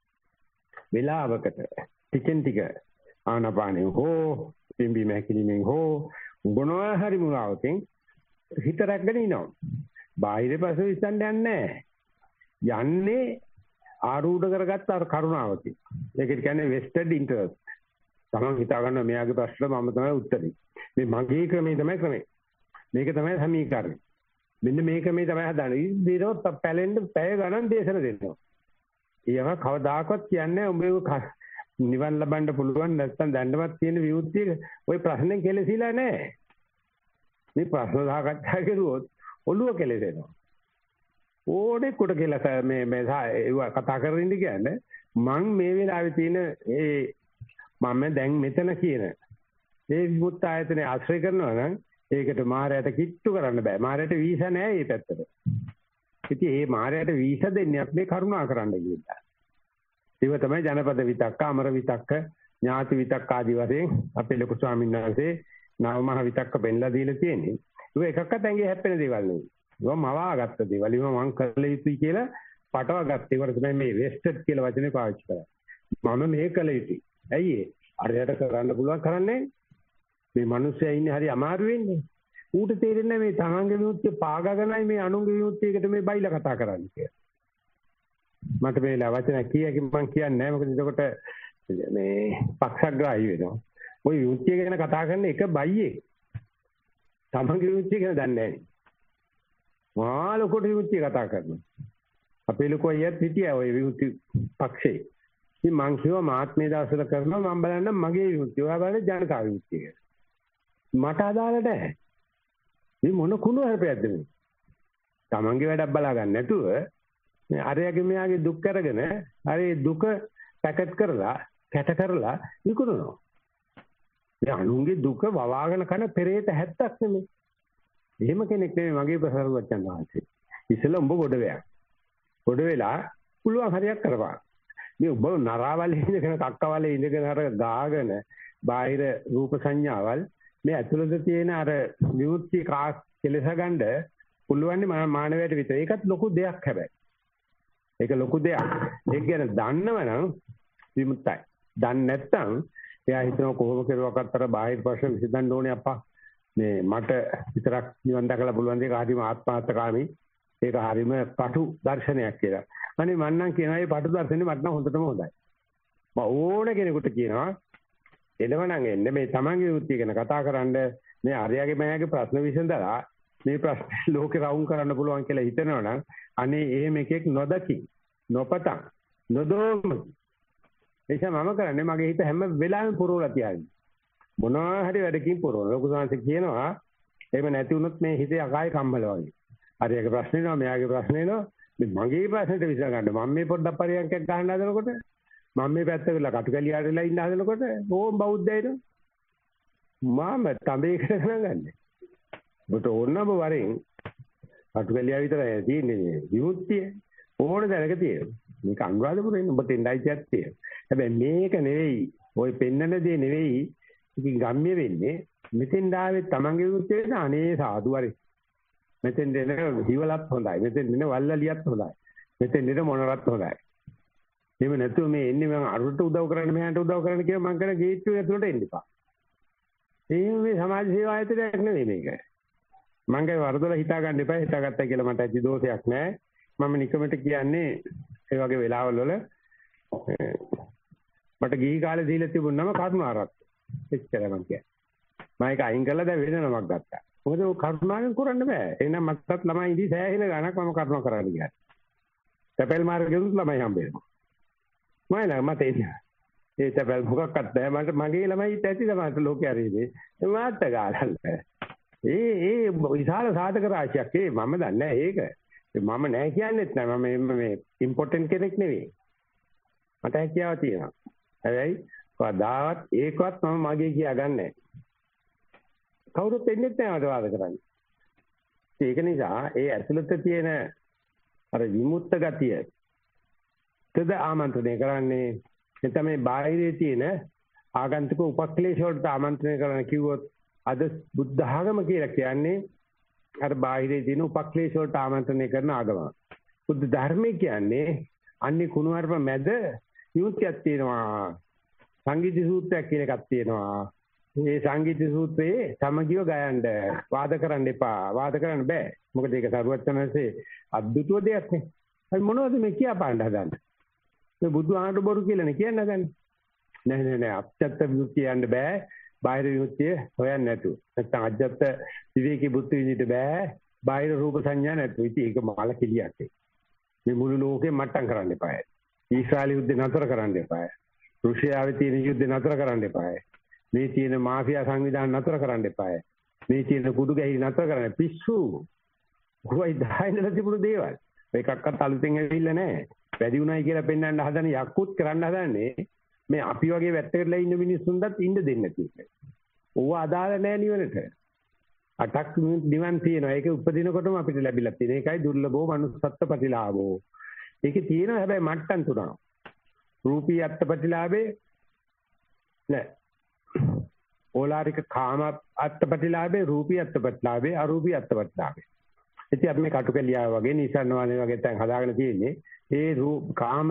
වෙලාවකට ටිකෙන් ටික ආනපානෙ හෝ පිම්බි මහැකිලිමෙන් හෝ මොනවා හරි මුලාවකින් හිත රැගෙන ඉනවා. බාහිර පස්සේ ඉස්සන්න යන්නේ නැහැ. යන්නේ ආරූඪ කරගත්ත අර කරුණාවකින්. ඒකට කියන්නේ vested interest. තමන් හිතා ගන්න මෙයාගේ ප්‍රශ්න මම තමයි උත්තරේ. මේ මගේ ක්‍රමේ තමයි ක්‍රමේ. මේක තමයි සමීකරණය. මෙන්න මේක මේ තමයි හදන්නේ. ඉතින් පැලෙන්න පැය ගණන් දේශන දෙනවා. ඊයම කවදාකවත් කියන්නේ උඹේ නිවන් ලබන්න පුළුවන් නැත්නම් දැන්නවත් තියෙන විමුක්තිය ওই ප්‍රශ්නෙන් කෙලසිලා නැහැ. මේ ප්‍රශ්න සාකච්ඡා කරුවොත් ඔළුව කෙලෙසෙනවා. ඕනේ කොට කියලා මේ කතා කරමින් ඉන්න කියන්නේ මං මේ වෙලාවේ තියෙන මම දැන් මෙතන කියන ඒ විමුක්ත ආයතනේ ආශ්‍රය කරනවා නම් ඒකට මායයට කිට්ටු කරන්න බෑ. මායයට වීසා නෑ මේ පැත්තට. ඉතින් මේ මායයට වීසා දෙන්නේ අපි කරුණා කරන්න කියලා. ඒක තමයි ජනපද විතක්ක, අමර විතක්ක, ඥාති විතක්ක ආදී වශයෙන් අපේ ලොකු ස්වාමීන් වහන්සේ නව මහ විතක්ක පෙන්ලා දීලා තියෙන්නේ. ඒක එකක්වත් ඇඟේ හැප්පෙන දේවල් නෙවෙයි. ඒක මවාගත්ත දේවල්. ඒක මං කළ යුතුයි කියලා පටවගත්ත. ඒකට තමයි මේ වෙස්ටඩ් කියලා වචනේ පාවිච්චි කරන්නේ. මම මේ කළ යුතුයි. ඇයි ඒ? අරයට කරන්න පුළුවන් කරන්නේ මේ මිනිස්සයා ඉන්නේ හරි අමාරු වෙන්නේ. ඌට තේරෙන්නේ මේ තමන්ගේ විමුක්තිය පාගගෙනයි මේ අනුන්ගේ විමුක්තියකට මේ බයිලා කතා කරන්නේ කියලා. මට මේ වචන කීයකින් මං කියන්නේ නැහැ. මොකද එතකොට මේ පක්ෂග්‍රාහී වෙනවා. ওই විමුක්තිය ගැන කතා කරන එක බයියේ. තමන්ගේ විමුක්තිය ගැන දන්නේ නැහැ. මාළකොට විමුක්තිය කතා කරනවා. අපේ ලොකෝ අයියත් හිටියා ওই විමුක්ති පක්ෂේ. ඉතින් මං කිව්වා මාත් මේ දවස්වල කරනවා මම බලන්න මගේ විමුක්තිය. ඔයා බලන්න ජනතා විමුක්තිය. මට අදාළ නැහැ. මේ මොන කුණු හරපයක්ද මේ? තමන්ගේ වැඩක් බලා ගන්න නැතුව මේ අරයාගේ මෙයාගේ දුක් අරගෙන අර දුක පැකට් කරලා කැට කරලා විකුණනවා. මේ අනුන්ගේ දුක වවාගෙන කන පෙරේත හැත්තක් නෙමෙයි. එහෙම කෙනෙක් නෙමෙයි මගේ ප්‍රසාරවච්චන් වහන්සේ. ඉතල උඹ ගොඩ වෙයක්. ගොඩ වෙලා පුළුවන් හරියක් කරපන්. මේ උඹ නරාවල් ඉඳගෙන කක්කවලේ ඉඳගෙන අර ගාගෙන බාහිර රූප සංඥාවල් මේ ඇතුළත තියෙන අර විමුක්ති කාස් කෙලස ගන්න පුළුවන් මානවයට විතර. ඒකත් ලොකු දෙයක් හැබැයි. ඒක ලොකු දෙයක්. ඒක ගැන දන්නවනම් විමුක්තයි. දන්නේ නැත්නම් එයා හිතනවා කොහොම කෙරුවක්වත් අර බාහිර ප්‍රශ්න විසඳන්න ඕනේ අප්පා. මේ මට විතරක් නිවන් දැකලා පුළුවන් දෙයක් හරිම ආත්මාර්ථකාමී. ඒක හරිම පටු දර්ශනයක් කියලා. අනේ මම නම් කියනවා මේ පටු දර්ශනේ මට නම් හොඳටම හොඳයි. මම ඕන කෙනෙකුට කියනවා එළවනම් එන්න මේ තමන්ගේ විමුක්තිය ගැන කතා කරන්න මේ අරයාගේ මයාගේ ප්‍රශ්න විසඳලා මේ ප්‍රශ්න ලෝකේ රවුම් කරන්න පුළුවන් කියලා හිතනවනම් අනේ එහෙම එකෙක් නොදකි නොපතන් නොදොම එيش මම කරන්නේ මගේ හිත හැම වෙලාවෙම පුරවලා තියන්නේ මොනවා හරි වැඩකින් පුරවන ලොකු සංසි කියනවා එහෙම නැති වුණොත් මේ හිතේ අකායි කම්මල වගේ අරයාගේ ප්‍රශ්න එනවා මෙයාගේ ප්‍රශ්න එනවා මගේ ප්‍රශ්නෙට විසඳ ගන්න මම මේ පොඩ්ඩක් පරියන්කයක් ගන්න හදනකොට මම මේ පැත්ත කරලා කටුකැලියට වෙලා ඉන්න හදනකොට ඕම් බෞද්ධයද මම තඹේකට ගණන් ගන්නෑ ඔබට ඕනම වරෙන් කටුකැලිය විතරයි තියෙන්නේ විමුක්තිය ඕන දැනක තියෙනවා මේක අනුරාධපුරේ ඔබට එන්නයි තියෙන්නේ හැබැයි මේක නෙවෙයි ওই පෙන්නන දේ නෙවෙයි ඉතින් ගම්ම්‍ය වෙන්නේ මෙතෙන් ඩාවේ තමන්ගේ විමුක්තියට අනේ සාදු හරි. මෙතෙන් දෙන හිවලත් හොඳයි. මෙතෙන් දෙන වල්ලලියත් හොඳයි. මෙතෙන් දෙන මොනරත් හොඳයි. එහෙම නැතුව මේ එන්නේ මම අරුට උදව් කරන්න මෙයාට උදව් කරන්න කියලා මං කරන ගේට්ටුව ඇතුළට එන්න එපා. මේ සමාජ සේවා ආයතනයක් නෙවෙයි මේක. මං ගේ වරදොල හිතා ගන්න එපා. හිතාගත්තා කියලා මට ඇති දෝෂයක් නැහැ. මම නිකමට කියන්නේ ඒ වගේ වෙලාවල් වල මට ගිහි කාලේ දීලා තිබුණාම කරුණාරත්. එච්චර මං කියන්නේ. මම ඒක අයින් කරලා දැන් වෙන නමක් ගත්තා. මොකද ඔය කරුණාවෙන් කරන්න බෑ. එහෙනම් මටත් ළමයි ඉඳි සෑහෙන ගණක් මම කරුණා කරන්න ගියා. තැපැල් මාර්ගෙදුත් ළමයි හම්බෙනවා. මම මට ඒ තැපැල් මොකක්වත් නැහැ. මට මගේ ළමයි ඇති තමයි ලෝකේ හරිනේ. මාත් ගාලන්න. ඒ විශාල සාධක රාශියක්. මම දන්නේ නැහැ ඒක. මම නැහැ කියන්නේත් නැහැ. මම මේ ඉම්පෝටන්ට් කෙනෙක් නෙවෙයි. මට හැකියාව තියෙනවා. හැබැයි කවදාවත් ඒකවත් මම මගේ කියා ගන්නෑ. කවුරුත් එන්නේ නැහැ මට වාද කරන්න. ඒක නිසා ඒ ඇතුළත තියෙන අර විමුක්ත ගතිය තද ආමන්ත්‍රණය කරන්නේ නැත්නම් මේ බාහිරේ තියෙන ආගන්තුක උපක්ලේශ වලට ආමන්ත්‍රණය කරන කිව්වොත් අද බුද්ධ ආගම කියලා කියන්නේ අර බාහිරේ තියෙන උපක්ලේශ වලට ආමන්ත්‍රණය කරන ආගම. බුද්ධ ධර්මය කියන්නේ අන්නේ කුණුහරුප මැද විමුක්තියක් තියෙනවා. සංගීත සූත්‍රයක් කියලා එකක් තියෙනවා. මේ සංගීත සූත්‍රයේ සමගිව ගයන්න වාද කරන්න එපා. වාද කරන්න බෑ. මොකද ඒක සරුවචනන්සේ අද්දුටුව දෙයක් නේ. හරි මොනවද මේ කියා පාන්න හදන්නේ? මේ බුදු ආණ්ඩු බොරු කියලානේ කියන්න හදන්නේ. නෑ අත්‍යත්ත විමුක්තිය යන්න බෑ. බාහිර විමුක්තිය හොයන්න නැතු. නැත්නම් අජත්ත විවේකී බුද්ධ විදිහට බෑ. බාහිර රූප සංඥා නැතු. ඉතින් ඒක මාල කෙලියක්. මේ මුළු ලෝකෙම මට්ටම් කරන්න එපා. ඊශ්‍රායල යුද්ධ නතර කරන්න එපා. රුසියාවේ තියෙන යුද්ධ නතර කරන්න එපා. මේ තියෙන මාෆියා සංවිධාන නතර කරන්න එපා. මේ තියෙන කුඩු ගැහි නතර කරන්න පිස්සු. කොයි දායින්දලා තිබුණු දේවල්. එකක්වත් අලුතෙන් ඇවිල්ලා නැහැ. වැඩි උනායි කියලා පෙන්වන්න හදන යක්කුත් කරන්න හදන්නේ මේ අපි වගේ වැත්තකටලා ඉන්න මිනිස්සුන්ටත් ඉන්න දෙන්නේ නැති එක. ඕව අදාළ නැහැ නිවනට. අටක් නිවන් තියෙනවා. ඒක උපදිනකොටම අපිට ලැබිලා තියෙන. ඒකයි දුර්ලභෝ manussත්ත්ව ප්‍රතිලාභෝ. ඒකේ තියෙනවා හැබැයි මට්ටම් තුනක්. රූපී අත්පටිලාභේ නෑ. ඕලාරික කාම අත්පටිලාභේ, රූපී අත්පටිලාභේ, අරූපී අත්පටිලාභේ. ඉතින් අපි මේ කටුකැලියාව වගේ නිසන්න වගේ වගේ තැන් හදාගෙන තියෙන්නේ. ඒ කාම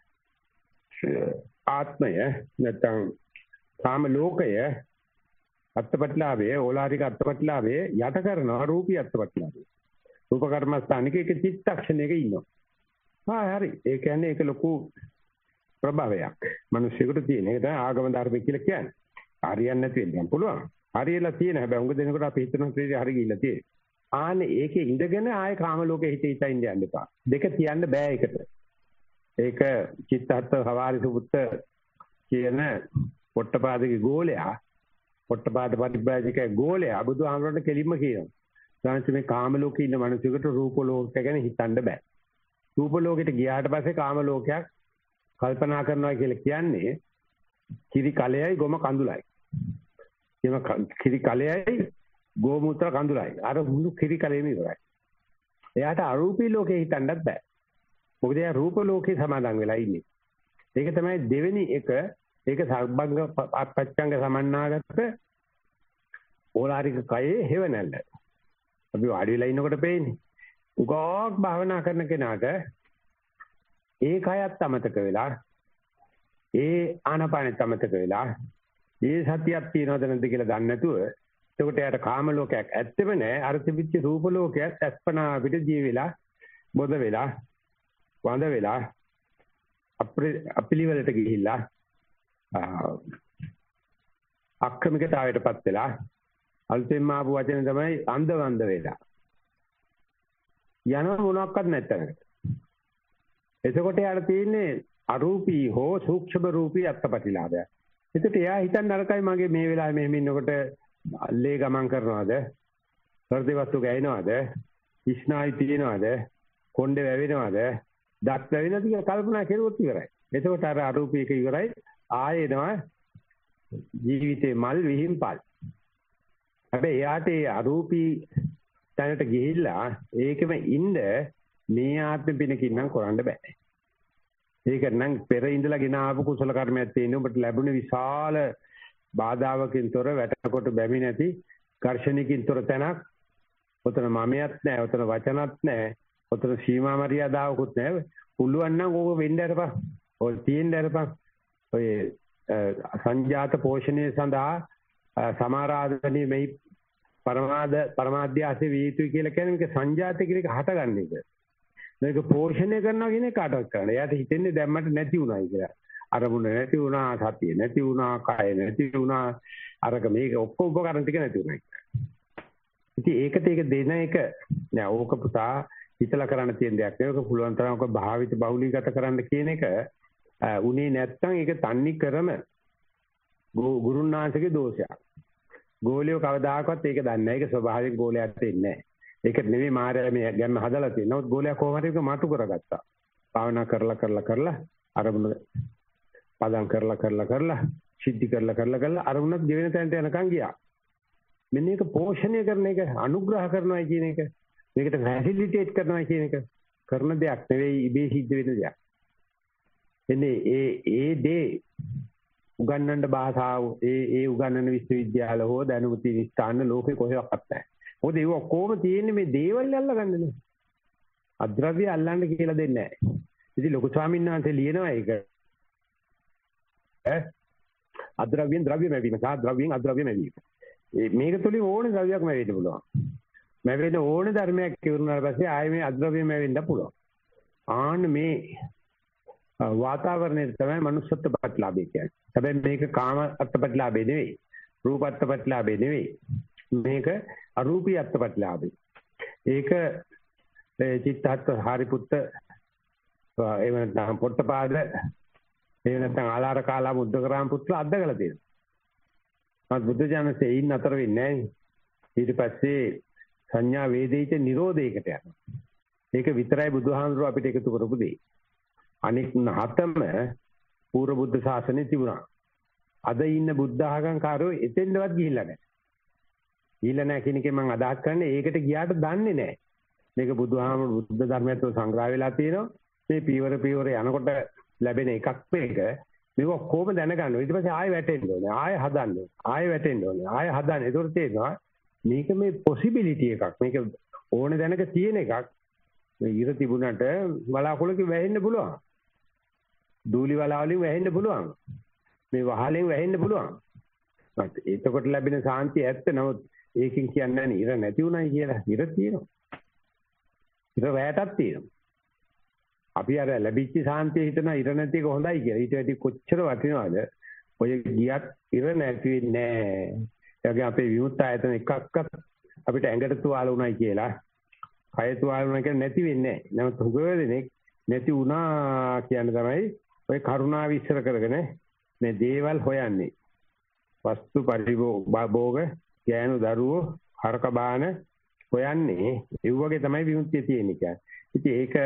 ආත්මය නැත්නම් කාම ලෝකය අත්පටිලාභේ, ඕලාරික අත්පටිලාභේ යට කරනවා රූපී අත්පටිලාභේ. රූප කර්මස්ථානික එක චිත්තක්ෂණයක ඉන්නවා. හරි. ඒ කියන්නේ ඒක ලොකු ප්‍රභාවයක්. මිනිස්සුෙකුට තියෙන. ඒක තමයි ආගම ධර්ම කියලා කියන්නේ. හරියන්නේ නැති වෙන්න පුළුවන්. හරියලා තියෙන හැබැයි උඟ දෙනකොට අපි හිතන ප්‍රේරි හරි ගිහිල්ලා තියෙන්නේ. ආන්නේ ඒකේ ඉඳගෙන ආයේ කාම ලෝකේ හිත හිතා ඉන්න යන්න එපා. දෙක තියන්න බෑ ඒකට. ඒක චිත්තහත් හවාරි සුපුත්ත කියන පොට්ටපාදගේ ගෝලයා, පොට්ටපාද පරිබ්‍රාජික ගෝලයා බුදුහාමරට කෙලින්ම කියනවා. ඊට මේ කාම ලෝකේ ඉන්න මිනිසෙකුට රූප ලෝක ගැන හිතන්න බෑ. රූප ලෝකෙට ගියාට පස්සේ කාම ලෝකයක් කල්පනා කරනවා කියලා කියන්නේ කිරි කලෙයි ගොම කඳුලයි. එම කිරි කලෙයි ගෝමූත්‍ර කඳුලයි. අර මුළු කිරි කලෙම ඉවරයි. එයාට අරූපී ලෝකේ හිතන්නත් බෑ. මොකද එයා රූප ලෝකේ සමාදන් වෙලා ඉන්නේ. ඒක තමයි දෙවෙනි එක. ඒක සර්බංග පච්චංග සමන්නාගත ඕලාරික කයේ හේවණල්ල. අපි වාඩි වෙලා ඉන්නකොට පේන්නේ. උගෝක් භාවනා කරන කෙනාට ඒ කයත් අමතක වෙලා ඒ ආනාපානෙත් අමතක වෙලා ඒ සතියක් තියනවද නැද්ද කියලා දන්නේ නැතුව එතකොට යාට කාම ලෝකයක් ඇත්තෙම නැහැ. අර තිබිච්ච රූප ලෝකයක් අස්පනා පිට ජීවිලා බොද වෙලා වඳ වෙලා අපිලිවලට ගිහිල්ලා අක්‍රමිකතාවයටපත් වෙලා අලුතෙන්ම ආපු වචන තමයි අන්ධවන්ද වෙලා යන මොනක්වත් නැත්තනකට. එතකොට යාට තියෙන්නේ අරූපී හෝ සූක්ෂම රූපී අත්පටිලාභය. එතකොට එයා හිතන්න නරකයි මගේ මේ වෙලාවේ මෙහෙම ඉන්නකොට ලේ ගමන් කරනවද? හෘද වස්තු ගෑනවද? ස්නායු තියෙනවද? කොණ්ඩේ වැවෙනවද? දත් වැවෙනවද කියලා කල්පනා කරුවොත් ඉවරයි. එතකොට අර අරූපීක ඉවරයි. ආයෙනවා ජීවිතේ මල් විහිම්පල්. හැබැයි එයාට ඒ අරූපී තැනට ගිහිල්ලා ඒකෙම ඉන්න මේ ආත්ම පිනකින් නම් කරන්න බෑ. ඒක නම් පෙර ඉඳලා ගෙන ආපු කුසල කර්මයක් තියෙන ඔබට ලැබුණ විශාල බාධාවකින් තොර වැටකොට බැමි නැති ඝර්ෂණිකින් තොර තැනක්. ඔතන මමයක් නැහැ, ඔතන වචනත් නැහැ, ඔතන සීමා මරියාදාවකුත් නැහැ. පුළුවන් නම් ඕක වෙන්න අරපන්. ඔය තියෙන්න අරපන්. ඔය සංජාත පෝෂණය සඳහා සමාරාධනීය මේ පරමාධ්‍යාසයේ විය යුතුයි කියලා කියන්නේ මේක සංජාත කියන එක හටගන්න එක. මේක පෝෂණය කරනවා කියන එක කාටවත් කරන්න. එයාට හිතෙන්නේ දැම්මට නැති උනායි කියලා. අරමුණ නැති වුණා, සතිය නැති වුණා, කය නැති වුණා, අරක මේක ඔක්කොම උපකරණ ටික නැති වුණා. ඉතින් ඒකට ඒක දෙන එක නෑ ඕක පුතා හිතලා කරන්න තියෙන දෙයක් නෙවෙයි. ඒක පුළුවන් තරම් ඔක භාවිත බහුලීගත කරන්න කියන එක උනේ නැත්තම් ඒක තන්නේ කරම ගුරුනාංශගේ දෝෂයක්. ගෝලියෝ කවදාකවත් ඒක දන්නේ නැහැ. ඒක ස්වභාවයෙන් ගෝලයට එන්නේ නැහැ. ඒක නෙමෙයි මායя මේ ගැම්ම හදලා තියෙනවා. නමුත් ගෝලයා කොහොම හරි ඒක මතු කරගත්තා. භාවනා කරලා අරමුණ පදම් කරලා සිද්ධි කරලා අරමුණක් ගෙවෙන තැනට යනකම් ගියා. මෙන්න මේක පෝෂණය කරන එක, අනුග්‍රහ කරනවා කියන එක, මේකට ෆැසිලිටේට් කරනවා කියන එක කරන දෙයක් නෙවෙයි, ඉබේ සිද්ධ වෙන දෙයක්. එන්නේ ඒ දේ උගන්වන්න භාෂාව ඒ උගන්වන විශ්වවිද්‍යාල හෝ දැනුම තියෙන ස්ථාන ලෝකේ කොහෙවත් නැහැ. මොකද ඒක ඔක්කොම තියෙන්නේ මේ දේවල් අල්ලගන්නනේ. අද්‍රව්‍ය අල්ලන්න කියලා දෙන්නේ නැහැ. ඉතින් ලොකු ස්වාමීන් වහන්සේ ලියනවා ඒක. අද්‍රව්‍යෙන් ද්‍රව්‍ය ලැබීම සහ ද්‍රව්‍යෙන් අද්‍රව්‍ය ලැබීම. මේක තුලින් ඕනේ ද්‍රව්‍යයක් ලැබෙන්න පුළුවන්. ලැබෙන ඕනේ ධර්මයක් කියුණාට පස්සේ ආයේ මේ අද්‍රව්‍යම ලැබෙන්න පුළුවන්. ආන්න මේ වාතාවරණය තමයි manussත්ව ප්‍රතිලාභය කියන්නේ. හැබැයි මේක කාම අත්පත්ලාභය නෙවෙයි. රූප අත්පත්ලාභය නෙවෙයි. මේක අරූපී අත්පත්ලාභය. ඒක චිත්තහත් හාරිපුත්ත එහෙම නැත්නම් පොට්ටපාද එහෙම නැත්නම් ආලාර කාලා බුද්ධකරාම පුත්‍ර අද්දගලා තියෙනවා. මත් බුද්ධ ඥානසේ ඉන්න අතර වෙන්නේ නැහැ. ඊට පස්සේ සංඥා වේදේච නිරෝධයකට යනවා. ඒක විතරයි බුදුහාමුදුරුවෝ අපිට එකතු කරපු දෙය. අනික් හතම පූර්ව බුද්ධ ශාසනයේ තිබුණා. අද ඉන්න බුද්ධ ආගම්කාරයෝ එතෙන්වත් ගිහිල්ලා නැහැ. ගිහිල්ලා නැහැ කියන එකෙන් මම අදහස් කරන්නේ ඒකට ගියාට දන්නේ නැහැ. මේක බුදුහාමුදුරුවෝ බුද්ධ ධර්මයට සංග්‍රහ වෙලා තියෙනවා. මේ පියවර යනකොට ලැබෙන එකක් මේක. මේක කොහොම දැනගන්නව? ඊට පස්සේ ආයෙ වැටෙන්න ඕනේ. ආයෙ හදන්න. ආයෙ වැටෙන්න ඕනේ. ආයෙ හදන්න. ඒතකොට තේරෙනවා මේක මේ පොසිබිලිටි එකක්. මේක ඕනේ දැනක තියෙන එකක්. මේ ඉර තිබුණට වලාකුළක වැහෙන්න පුළුවන්. දූලි වලාවලින් වැහෙන්න පුළුවන්. මේ වහලෙන් වැහෙන්න පුළුවන්. එතකොට ලැබෙන සාන්තිය ඇත්ත. නමුත් ඒකෙන් කියන්නේ නැහැ ඉර නැති උනායි කියලා. ඉර තියෙනවා. ඉර වැටක් තියෙනවා. අපි අර ලැබිච්ච සාන්තිය හිතනවා ඉර නැති එක හොඳයි කියලා. ඊට වැඩි කොච්චර වටිනවද? ඔය ගියත් ඉර නැති වෙන්නේ නැහැ. ඒගොල්ලෝ අපේ විමුක්ත ආයතන එකක්වත් අපිට ඇඟට තුවාල උනායි කියලා, කය තුවාල උනායි කියලා නැති වෙන්නේ නැහැ. නමුත් හුඟවෙදෙනෙක් නැති වුණා කියන තමයි ඔය කරුණාව ඉස්සර කරගෙන මේ දේවල් හොයන්නේ. වස්තු පරිභෝග, ගෑනු දරුවෝ, හරක බාන හොයන්නේ. ඒ වගේ තමයි විමුක්තිය තියෙන්නේ කියන්නේ. ඉතින් ඒක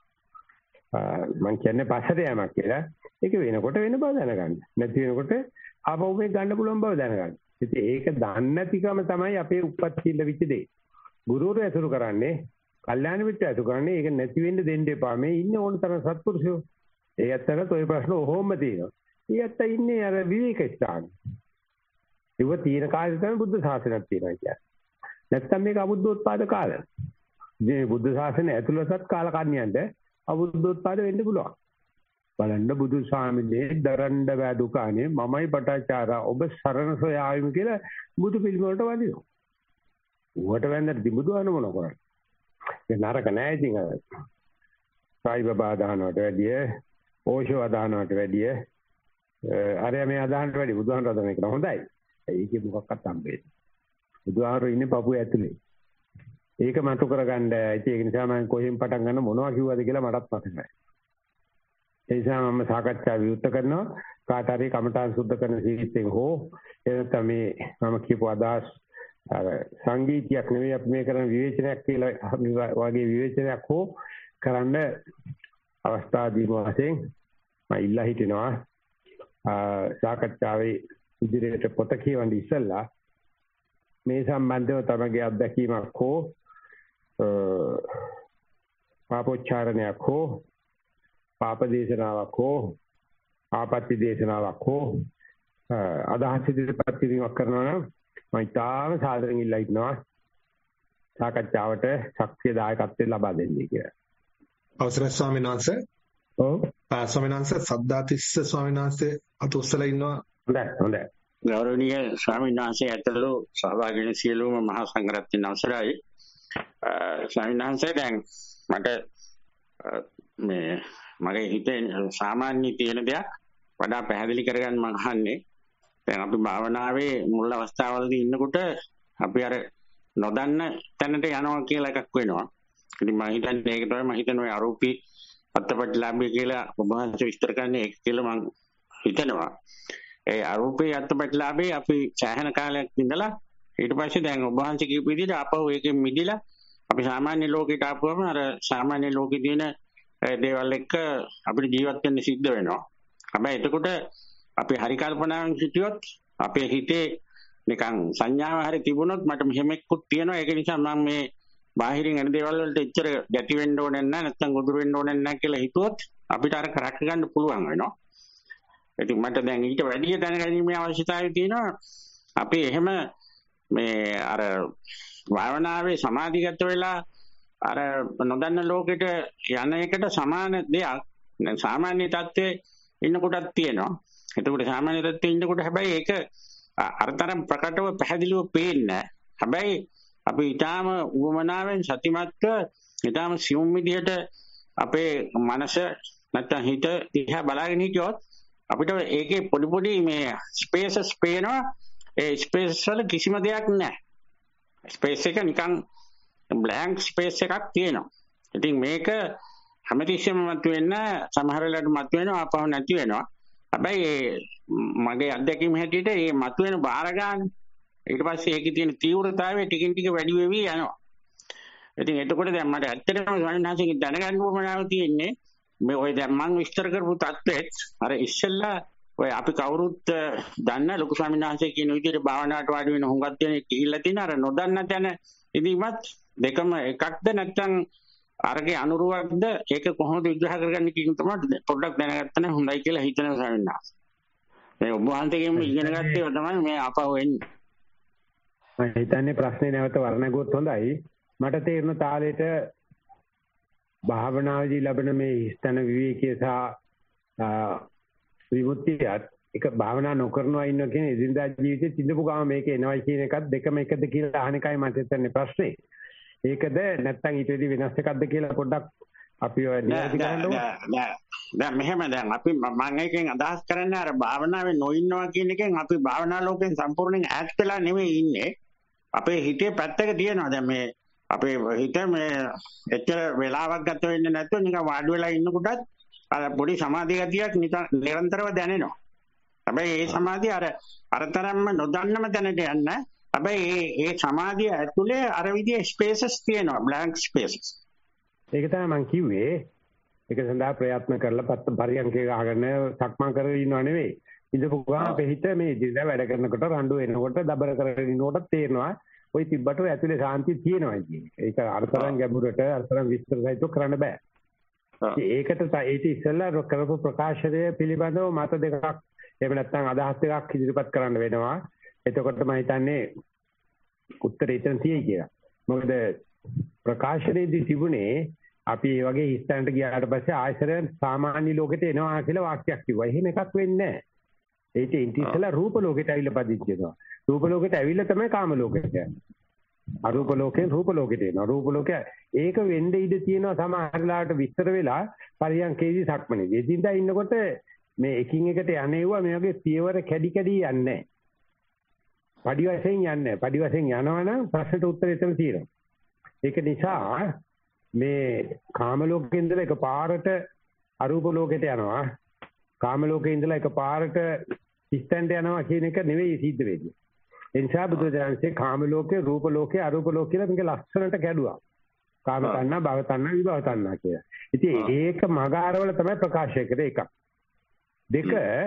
මම කියන්නේ පස්සට යamak කියලා. ඒක වෙනකොට වෙන බව දැනගන්න. නැති වෙනකොට ආපහු මේ ගන්න පුළුවන් බව දැනගන්න. ඉතින් ඒක දන්නේ නැතිකම තමයි අපේ උප්පත්තිය ලැබිච්ච දේ. ගුරුවරු ඇසුරු කරන්නේ, කල්යාණ මිත්‍ර ඇසුරු කරන්නේ ඒක නැති වෙන්න දෙන්න එපා. මේ ඉන්නේ ඕන තරම් සත්පුරුෂයෝ. ඒ ඇත්තට ඔය ප්‍රශ්න ඔහොම තියෙනවා. ඒ ඇත්ත ඉන්නේ අර විවේක ස්ථාන. ඒව තියෙන කාලේ තමයි බුද්ධ ශාසනයක් තියෙනවා කියන්නේ. නැත්තම් මේක අබුද්ධෝත්පාද කාලය. මේ බුද්ධ ශාසනය ඇතුළතත් කාලකන්‍යයන්ට අබුද්ධෝත්පාද වෙන්න පුළුවන්. බලන්න බුදු ස්වාමීන් දරණ්ඩ බෑ දුකානේ මමයි පටාචාරා ඔබ සරණ සොයාවිමු කියලා බුදු පිළිම වලට වදිනවා. ඌට වැන්දට දිබුදුවන මොන කරන්නේ? ඒ නරක නෑ ඉතින් අර. සායිබබා දානවට වැඩිය, ඕෂෝ දානවට වැඩිය, අරයා මේ අදානට වැඩිය බුදුහාමර දාන එක හොඳයි. ඒකේ මොකක්වත් හම්බෙන්නේ. බුදුහාමර ඉන්නේ පපුව ඇතුලේ. ඒක මතු කරගන්න. ඒක නිසා මම කොහෙන් පටන් ගන්න මොනවා කිව්වද කියලා මටත් මතක නැහැ. ඒ නිසා මම සාකච්ඡා විවෘත කරනවා. කාට හරි කමඨාන් සුද්ධ කරන ජීවිතේ හෝ එනතම මේ මම කියපු අදහස් සංගීතයක් නෙවෙයි අපි මේ කරන විවේචනයක් කියලා වගේ විවේචනයක් හෝ කරන්න අවස්ථා දීම වශයෙන් මම ඉල්ලා හිටිනවා. සාකච්ඡාවේ ඉදිරියට පොත කියවන්න ඉස්සෙල්ලා මේ සම්බන්ධව තමගේ අත්දැකීමක් හෝ පාපෝච්චාරණයක් හෝ පාප දේශනාවක් හෝ ආපත්‍ය දේශනාවක් හෝ අදහස් ඉදිරිපත් කිරීමක් කරනවා නම් මම ඉතාම සාදරයෙන් ඉල්ලා ඉන්නවා සාකච්ඡාවට ශක්තිය දායකත්වයෙන් ලබා දෙන්නේ කියලා. අවසරයි ස්වාමීන් වහන්සේ. ඔව්. ස්වාමීන් වහන්සේ සද්දාතිස්ස ස්වාමීන් වහන්සේ අත උස්සලා ඉන්නවා. හොඳයි. ගෞරවනීය ස්වාමීන් වහන්සේ ඇතුළු සහභාගී වෙන සියලුම මහා සංඝරත්නයන් අවසරයි. ස්වාමීන් වහන්සේ දැන් මට මගේ හිතේ සාමාන්‍ය තියෙන දෙයක් වඩා පැහැදිලි කරගන්න මම අහන්නේ. දැන් අපි භාවනාවේ මුල් අවස්ථාවවලදී ඉන්නකොට අපි අර නොදන්න තැනට යනවා කියලා එකක් වෙනවා. ඉතින් මම හිතන්නේ ඒක තමයි මම හිතන්නේ අරූපී අත්පත්ලාභය කියලා ඔබ වහන්සේ විස්තර කරන්නේ ඒක කියලා මම හිතනවා. ඒ අරූපී අත්පත්ලාභේ අපි සෑහෙන කාලයක් ඉඳලා ඊට පස්සේ දැන් ඔබ වහන්සේ කියපු විදිහට අපව ඒකෙන් මිදිලා අපි සාමාන්‍ය ලෝකයට ආපුවම අර සාමාන්‍ය ලෝකේ තියෙන දේවල් එක්ක අපිට ජීවත් වෙන්න සිද්ධ වෙනවා. හැබැයි එතකොට අපි හරි කල්පනාවෙන් හිටියොත් අපේ හිතේ නිකන් සංඥාව හරි තිබුණොත් මට මෙහෙමකුත් තියෙනවා ඒක නිසා මම මේ බාහිරින් එන දේවල් වලට එච්චර ගැටි වෙන්න ඕනේ නැහැ නැත්නම් ගොදුරු වෙන්න ඕනේ නැහැ කියලා හිතුවොත් අපිට අර කරක් ගන්න පුළුවන් වෙනවා. ඉතින් මට දැන් ඊට වැඩි දැනගැනීමේ අවශ්‍යතාවය තියෙනවා. අපි එහෙම මේ අර භාවනාවේ සමාධිගත වෙලා අර නොදන්න ලෝකෙට යන එකට සමාන දෙයක් දැන් සාමාන්‍ය තත්ත්වයේ ඉන්නකොටත් තියෙනවා. එතකොට සාමාන්‍ය තත්ත්වයේ ඉන්නකොට හැබැයි ඒක අරතරම් ප්‍රකටව පැහැදිලිව පේන්නේ නැහැ. හැබැයි අපි ඊටාම උවමනාවෙන් සතිමත්ව ඊටාම සියුම් විදිහට අපේ මනස නැත්නම් හිත දිහා බලාගෙන හිටියොත් අපිට ඒකේ පොඩි පොඩි මේ ස්පේසස් පේනවා. ඒ ස්පේස් වල කිසිම දෙයක් නැහැ. ස්පේස් එක නිකන් බ්ලැන්ක් ස්පේස් එකක් තියෙනවා. ඉතින් මේක හැමතිස්සෙම මතුවෙන්න සමහර වෙලාවට මතුවෙනවා ආපහු නැති වෙනවා. හැබැයි මගේ අත්දැකීම හැටියට මේ මතුවෙන බාර ගන්න ඊට පස්සේ ඒකේ තියෙන තීව්‍රතාවය ටිකින් ටික වැඩි වෙවි යනවා. ඉතින් එතකොට දැන් මට ඇත්තටම ස්වාමීන් දැනගන්න ඕනෑව තියෙන්නේ මේ ඔය දැන් මම විස්තර කරපු තත්ත්වෙත් අර ඉස්සෙල්ලා ඔය අපි කවුරුත් දන්න ලොකු ස්වාමීන් වහන්සේ කියන විදිහට භාවනාවට වාඩි වෙන හුඟක් දෙනෙක් ගිහිල්ලා තියෙන අර නොදන්න තැන ඉදීමත් දෙකම එකක්ද නැත්නම් අරගේ අනුරුවක්ද ඒක කොහොමද විග්‍රහ කරගන්නේ කියන තමයි පොඩ්ඩක් දැනගත්තම හොඳයි කියලා හිතනවා ස්වාමීන් වහන්සේ. මේ ඔබ වහන්සේගෙන් ඉගෙන ගත්තේ තමයි මේ අපව වෙන්නේ. මම හිතන්නේ ප්‍රශ්නේ නැවත වර්ණගුවොත් හොඳයි. මට තේරෙන තාලෙට භාවනාවේදී ලැබෙන මේ ස්ථන විවේකී සහ විමුක්තියත් එක භාවනා නොකරනවා ඉන්න කියන ඉදින්දා ජීවිතේ තිබු ගාම මේක එනවයි කියන එකත් දෙකම එකද කියලා අහන එකයි මට හිතන්නේ ප්‍රශ්නේ. ඒකද නැත්නම් ඊට වඩා වෙනස් එකක්ද කියලා පොඩ්ඩක් අපි නිවැරදි කරන්න ඕනේ. දැන් මෙහෙම දැන් අපි මම එකෙන් අදහස් කරන්නේ අර භාවනාවේ නොඉන්නවා කියන එකෙන් අපි භාවනා ලෝකෙන් සම්පූර්ණයෙන් ඈත් වෙලා නෙවෙයි ඉන්නේ. අපේ හිතේ පැත්තක තියෙනවා. දැන් මේ අපේ හිත මේ එච්චර වෙලාවක් ගත වෙන්නේ නැතුව නිකන් වාඩි වෙලා ඉන්නකොටත් අර පොඩි සමාධි ගතියක් නිරන්තරව දැනෙනවා. හැබැයි ඒ සමාධිය අරතරම්ම නොදන්නම තැනට යන්න. හැබැයි ඒ සමාධිය ඇතුලේ අර විදිහේ ස්පේසස් තියෙනවා බ්ලැන්ක් ස්පේසස්. ඒක තමයි මම කිව්වේ. ඒක සඳහා ප්‍රයත්න කරලා පරියන්කේ ගහගෙන සක්මන් කරගෙන ඉන්නව නෙවෙයි. ඉඳපු ගමන් අපේ හිත මේ දිනදා වැඩ කරනකොට රණ්ඩු වෙනකොට දබර කරගෙන ඉන්නකොට තේරෙනවා ওই තිබ්බට ඇතුලේ සාන්තිය තියෙනවා කියන්නේ. ඒක අරතරම් ගැඹුරට අරතරම් විස්තර සහිතව කරන්න බෑ. ඒකට ඒක ඉස්සෙල්ලා කරපු ප්‍රකාශනය පිළිබඳව මත දෙකක් එහෙම නැත්නම් අදහස් දෙකක් ඉදිරිපත් කරන්න වෙනවා. එතකොට මම හිතන්නේ උත්තරේ එතන තියෙයි කියලා. මොකද ප්‍රකාශනයේදී තිබුණේ අපි මේ වගේ හිස්තැනට ගියාට පස්සේ ආයතරෙන් සාමාන්‍ය ලෝකෙට එනවා කියලා වාක්‍යයක් කිව්වා. එහෙම එකක් වෙන්නේ නැහැ. ඒක ඉන්ටිසලා රූප ලෝකෙට ඇවිල්ලා පදිච්ච වෙනවා. රූප ලෝකෙට ඇවිල්ලා තමයි කාම ලෝකෙට යන්නේ. අරූප ලෝකෙන් රූප ලෝකෙට එනවා. රූප ලෝකය ඒක වෙන්න ඉඩ තියෙනවා සමහර වෙලාවට විස්තර වෙලා පරියන්කේදී සක්මනේදී. එදින්දා ඉන්නකොට මේ එකින් එකට යන්නේවා මේ වගේ පියවර කැඩි කැඩි යන්නේ නැහැ. පඩි වශයෙන් යන්නේ. පඩි වශයෙන් යනවනම් ප්‍රශ්නට උත්තරය එතන තියෙනවා. ඒක නිසා මේ කාම ලෝකේ ඉඳලා එකපාරට අරූප ලෝකෙට යනවා. කාම ලෝකේ ඉඳලා එකපාරට හිස්තැනට යනවා කියන එක නෙවෙයි සිද්ධ වෙන්නේ. ඒ නිසා බුදුදහමේ කාම ලෝකේ, රූප ලෝකේ, අරූප ලෝකේ කියලා මේක ලස්සනට කැඩුවා. කාම තණ්හා, භව තණ්හා, විභව තණ්හා කියලා. ඉතින් ඒක මගාරවල තමයි ප්‍රකාශය කරේ එකක්. දෙක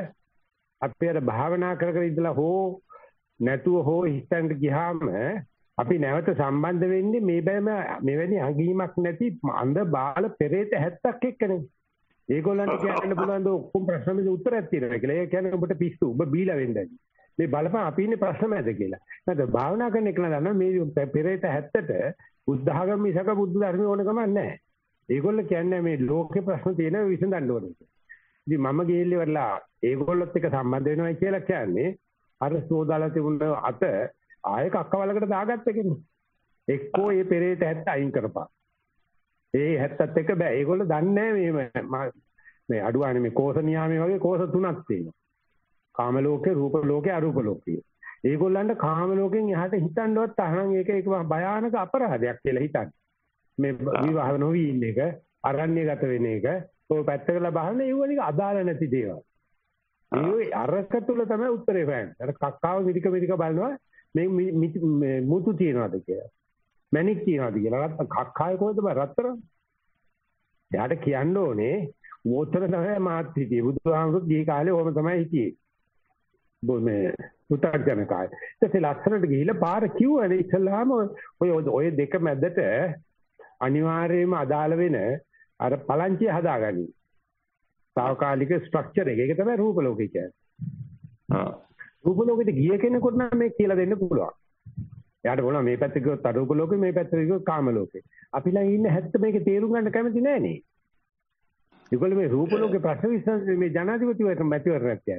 අපි අර භාවනා කර කර ඉඳලා හෝ නැතුව හෝ හිස්තැනට ගියාම අපි නැවත සම්බන්ධ වෙන්නේ මේ බෑම මෙවැනි අඟීමක් නැති අන්ධ බාල පෙරේත 70ක් එක්කනේ. ඒගොල්ලන්ට කියන්න පුළුවන් ද ඔක්කොම ප්‍රශ්න වලට උත්තරයක් තියෙනවා කියලා. ඒ කියන්නේ ඔබට පිස්සු. ඔබ බීලා වෙන්නයි. මේ බලපන් අපි ඉන්නේ ප්‍රශ්න මැද කියලා. නැත්නම් භාවනා කරන එක නේද මේ පෙරේත 70ට බුද්ධ ආගම මිසක බුද්ධ ධර්මයේ ඕන ගමන් නැහැ. ඒගොල්ලෝ කියන්නේ මේ ලෝකේ ප්‍රශ්න තියෙනවා විසඳන්න ඕනේ. ඉතින් මම ගිහිල්ලා ඉවරලා ඒගොල්ලොත් එක්ක සම්බන්ධ වෙනවා කියලා කියන්නේ අර සෝදාලා තිබුණ අත ආයෙ කක්කවලකට දාගත්ත කෙනෙක්. එක්කෝ මේ පෙරේත 70 අයින් කරපන්. ඒ 70ත් එක්ක බෑ. ඒගොල්ලෝ දන්නේ නැහැ මේ අඩුවානේ මේ කෝෂ නියාමයේ වගේ කෝෂ තුනක් තියෙනවා. කාම ලෝකේ, රූප ලෝකේ, අරූප ලෝකේ. ඒගොල්ලන්ට කාම ලෝකෙන් එහාට හිතන්නවත් අහනම් ඒක භයානක අපරාධයක් කියලා හිතන්නේ. මේ විවාහ නොවි ඉන්න එක, අරණ්‍යගත වෙන එක, ඔය පැත්තකලා බහන්න ඒව නික අදාළ නැති දේවල්. ඒ අරක තුල තමයි උත්තරේ හොයන්නේ. අර කක්කාව මිරික බලනවා මේ මුතු තියනවාද කියලා. මැණික් තියනවාද කියලා. කක්කාවේ කොහෙද බ රත්තරන්? එයාට කියන්න ඕනේ මොතන තමයි මාත් හිටියේ. බුදුහාමුදුරුවෝ ගිහි කාලේ ඕම තමයි හිටියේ. මේ පුතර්ජන කාය. ඊටසේ ලස්සනට ගිහිල්ලා පාර කිව්වනේ ඉස්සල්ලාම ඔය දෙක මැදට අනිවාර්යයෙන්ම අදාළ වෙන අර පලංචිය හදාගනි. తాවකාලික ස්ට්‍රක්චර් එක. ඒක තමයි රූප ලෝකේ කියන්නේ. රූප ලෝකෙට ගිය කෙනෙකුට නම් මේ කියලා දෙන්න පුළුවන්. එයාට බලන්න මේ පැත්තේ ගියොත් අරූප ලෝකේ, මේ පැත්තේ ගියොත් කාම ලෝකේ. අපි ළඟ ඉන්න 70 මේක තේරුම් ගන්න කැමති නෑ නේ. ඒගොල්ලෝ මේ රූප ලෝකේ ප්‍රශ්න විසඳන මේ ජනාධිපතිවරට මැතිවරණයක් කියන්නේ.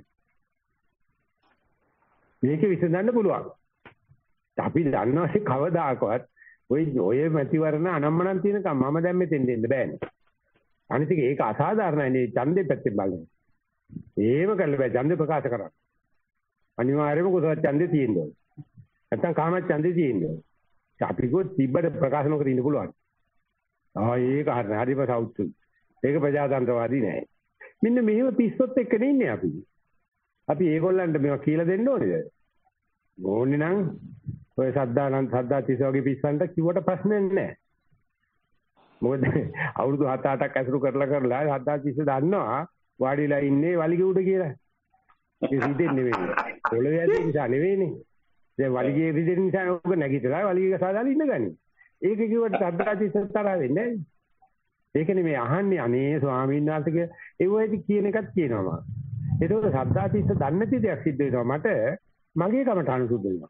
මේක විසඳන්න පුළුවන්. අපි දන්නවාසේ කවදාකවත් ඔය මැතිවරණ අනම්මනම් තියෙනකම් මම දැන් මෙතෙන් දෙන්න බෑනේ. අනිත් එක ඒක අසාධාරණයි නේ ඡන්දේ පැත්තෙන් බලන්න. ඒව කළ බෑ ඡන්දේ ප්‍රකාශ කරන්න. අනිවාර්යයෙන්ම කුසල ඡන්දේ තියෙන්න ඕනේ. නැත්තම් කාම ඡන්දේ තියෙන්න ඕනේ. අපි ගොඩ තිබ්බට ප්‍රකාශ නොකර ඉන්න පුළුවන්. ඒක හරියට හරිම සෞතුයි. ඒක ප්‍රජාතන්ත්‍රවාදී නෑ. මෙන්න මෙහෙම පිස්සොත් එක්ක ඉන්නේ අපි. අපි ඒගොල්ලන්ට මේවා කියලා දෙන්න ඕනේද? ඕනේ නම් ඔය සද්දාතිස්ස වගේ පිස්සන්ට කිව්වට ප්‍රශ්නයක් නැහැ. මොකද අවුරුදු 7-8ක් ඇසුරු කරලා සද්දාතිස්ස දන්නවා වාඩිලා ඉන්නේ වලිග උඩ කියලා. ඒ රිදෙන්නේ නෙවෙයි. පොළවේ ඇති නිසා නෙවෙයිනේ. දැන් වලිගේ රිදෙන නිසා ඔක නැගිටලා වලිගක සාදාලා ඉන්න ගනි. ඒක කිව්වට සද්දාතිස්ස තරහ වෙන්නේ නැහැ. ඒකනේ මේ අහන්නේ අනේ ස්වාමීන් වහන්සේ ඒ වගේ කියන එකක් කියනවා. ඒකෝට සද්දාතිස්ස දන්නේ නැති දෙයක් සිද්ධ වෙනවා මට මගේ කමට අනුසුද්ධ වෙනවා.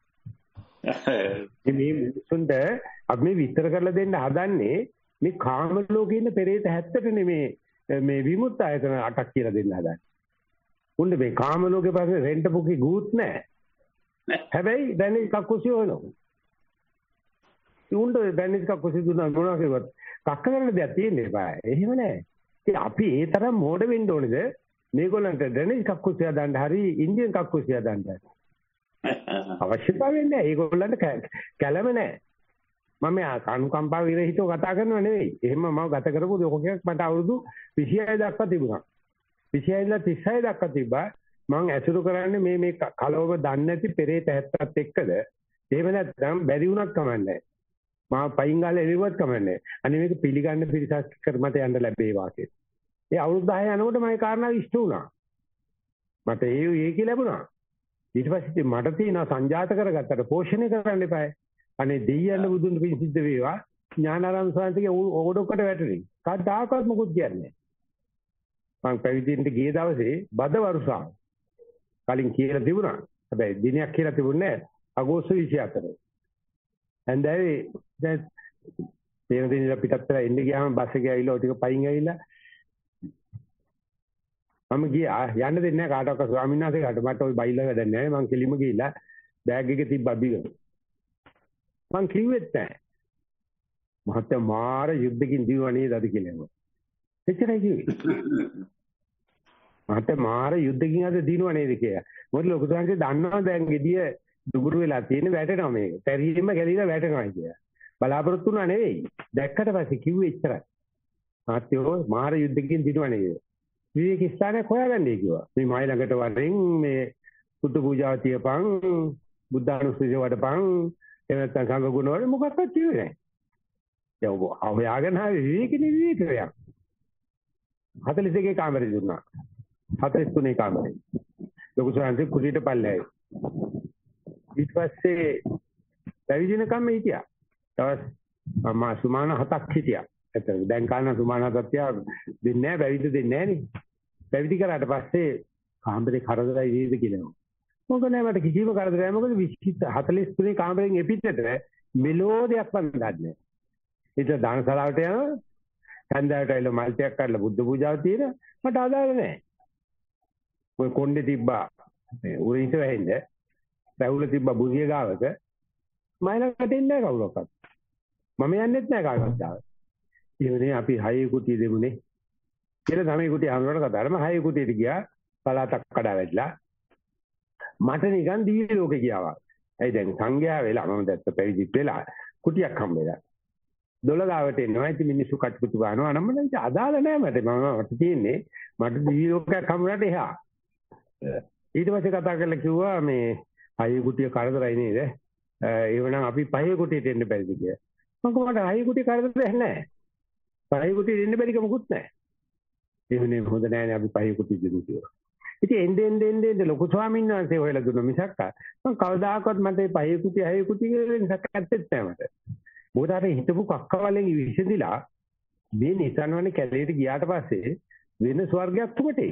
මේ මුසුන්ද අපි මේ විස්තර කරලා දෙන්න හදන්නේ මේ කාම ලෝකේ ඉන්න පෙරේත 70ට නෙමේ මේ විමුක්ත ආයතන 8ක් කියලා දෙන්න හදන්නේ. උන්නේ මේ කාම ලෝකේ පස්සේ රෙන්ට් පුකේ ගූත් නැහැ. හැබැයි දැන් එකක් කුසිය වෙනවා. උන්නේ දැන් එකක් කුසිය දුන්නා මොනවා කියවත් කක්ක කරන්න දෙයක් තියෙන්නේ බෑ. එහෙම නැහැ. ඉතින් අපි ඒ තරම් මෝඩ වෙන්න ඕනේද? මේගොල්ලන්ට ඩ්‍රේනේජ් කක්කුසිය දාන්න හරි ඉන්දියන් කක්කුසිය දාන්න අවශ්‍යතාවය නැහැ. ඒගොල්ලන්ට කැළම නැහැ. මම අනුකම්පාව විරහිතව කතා කරනව නෙවෙයි. එහෙම මම ගත කරපු ලෝකයක් මට අවුරුදු 26 දක්වා තිබුණා. 26 ඉඳලා 36 දක්වා තිබ්බා. මම ඇසුරු කරන්නේ මේ කලවම දන්නේ නැති පෙරේත 70ත් එක්කද. එහෙම නැත්නම් බැරි වුණත් කමන්නේ. මම පයින් ගාලා එළියවත් කමන්නේ. අනේ මේක පිළිගන්න පිරිසක් කර මට යන්න ලැබේවා කියලා. ඒ අවුරුදු 10 යනකොට මම ඒ කාරණාව ඉෂ්ට වුණා. මට ඒක ලැබුණා. ඊට පස්සේ මට තියෙනවා සංජාත කරගත්තට පෝෂණය කරන්න එපායි. අනේ දෙයියන් බුදුන් පින් සිද්ධ වේවා. ඥානාරාම ස්වාමීන්ගේ ඕඩොක්කට වැටෙන්නේ. කවදාකවත් මොකුත් කියන්නේ නැහැ. මම පැවිදිින්ට ගිය දවසේ බද වරුසාව. කලින් කියලා තිබුණා. හැබැයි දිනයක් කියලා තිබුණේ නැහැ. අගෝස්තු 24. හන්දෑවේ දැන් තේන දින පිටත් වෙලා එන්න ගියාම බස් එකේ ඇවිල්ලා ඔය ටික පයින් ඇවිල්ලා මම ගියා යන්න දෙන්නේ නැහැ කාටවත් ස්වාමීන් වහන්සේකට. මට ওই බයිලා වැඩක් නැහැ. මං කෙලිම ගිහිල්ලා බෑග් එකේ තිබ්බ බිග. මං කිව්වෙත් නැහැ. මහත්තයා මාර යුද්ධකින් දිනුවා නේද අද කියලා. එච්චරයි කිව්වේ. මහත්තයා මාර යුද්ධකින් අද දිනුවා නේද කියලා. මොකද ලොකු සංඝේ දන්නවා දැන් gediya දුගුරු වෙලා තියෙන වැටෙනවා මේක. පෙරීම ගැලිලා වැටෙනවා කියලා. බලාපොරොත්තු වුණා නෙවෙයි. දැක්කට පස්සේ කිව්වේ එච්චරයි. මහත්තයෝ මාර යුද්ධකින් දිනුවා නේද? විවේක ස්ථානයක් හොයාගන්නයි කිව්වා. මේ මයි ළඟට වරෙන් මේ බුද්ධ පූජාව තියපන්, බුද්ධානුස්සතිය වඩපන්, එහෙම නැත්නම් සංඝ ගුණ වල මොකක්වත් කිව්වේ නැහැ. දැන් ඔබ හොයාගෙන ආවේ විවේකනේ විවේකයක්. 41 කාමරේ දුන්නා. 43 කාමරේ. ලොකු සංඝේ කුටියට පල්ලෙයි. ඊට පස්සේ පැවිදිනකම් හිටියා. තවත් මාස 7ක් හිටියා. ඇත්තට දැන් කාරණා සුමානා සත්‍ය දෙන්නේ නැහැ, පැවිදි දෙන්නේ නැහැ නේ. පැවිදි කරාට පස්සේ කාමරේ කරදරයි නේද කියනවා. මොකද නෑ මට කිසිම කරදරයක් නැහැ. මොකද 43 කාමරෙන් එපිටට මෙලෝඩියක් වන්දන්නේ නැහැ. ඊට දානශාලාවට යනවා. හන්දෑවට ඇවිල්ලා මල්ටියක් කරලා බුද්ධ පූජාව තියෙන මට අදාළ නැහැ. ඔය කොණ්ඩේ තිබ්බා මේ උරින්ට වැහෙන්න. රැවුල තිබ්බා බුදිය ගාවක. මයිලකට එන්නේ නැහැ කවුරක්වත්. මම යන්නෙත් නැහැ කාටවත් ආව. ඉතින් අපි 6 කුටිය දෙමුනේ. කියලා තමයි කුටිය හම්බුනට කතා කරලා 6 කුටියට ගියා. පළාතක් කඩා වැටලා. මට නිකන් දිවි ලෝකේ ගියා. ඇයි දැන් සංඝයා වෙලා මම දැක්ක පැවිදි වෙලා කුටියක් හම්බෙලා. 12වට එනවා. ඉතින් මිනිස්සු කට්පුතු ගන්නවා. නම් මට අදාළ නැහැ මට. මට තියෙන්නේ මට දිවි ලෝකයක් හම්බුනට එහා. ඊට පස්සේ කතා කරලා කිව්වා මේ 6 කුටිය කරදරයි නේද? ඒවනම් අපි 5 කුටියට එන්න බැරිද කියලා. මම කොහොමද 6 කුටිය කරදරයක් නැහැ. 5 කුටියට එන්න බැරි කමකුත් නැහැ. එහෙමනේ හොඳ නැහැ අපි 5 කුටිය දෙමු කියලා. ඉතින් එන්නේ ලොකු ස්වාමීන් වහන්සේ හොයලා දුන්න මිසක් මම කවදාකවත් මට මේ 5 කුටිය 6 කුටිය කියලා මිසක් ඇත්තෙත් නැහැ මට. මොකද අර හිතපු කක්කවලෙන් විසඳිලා මේ නිසන්වනේ කැලේට ගියාට පස්සේ වෙන ස්වර්ගයක් තුමටේ.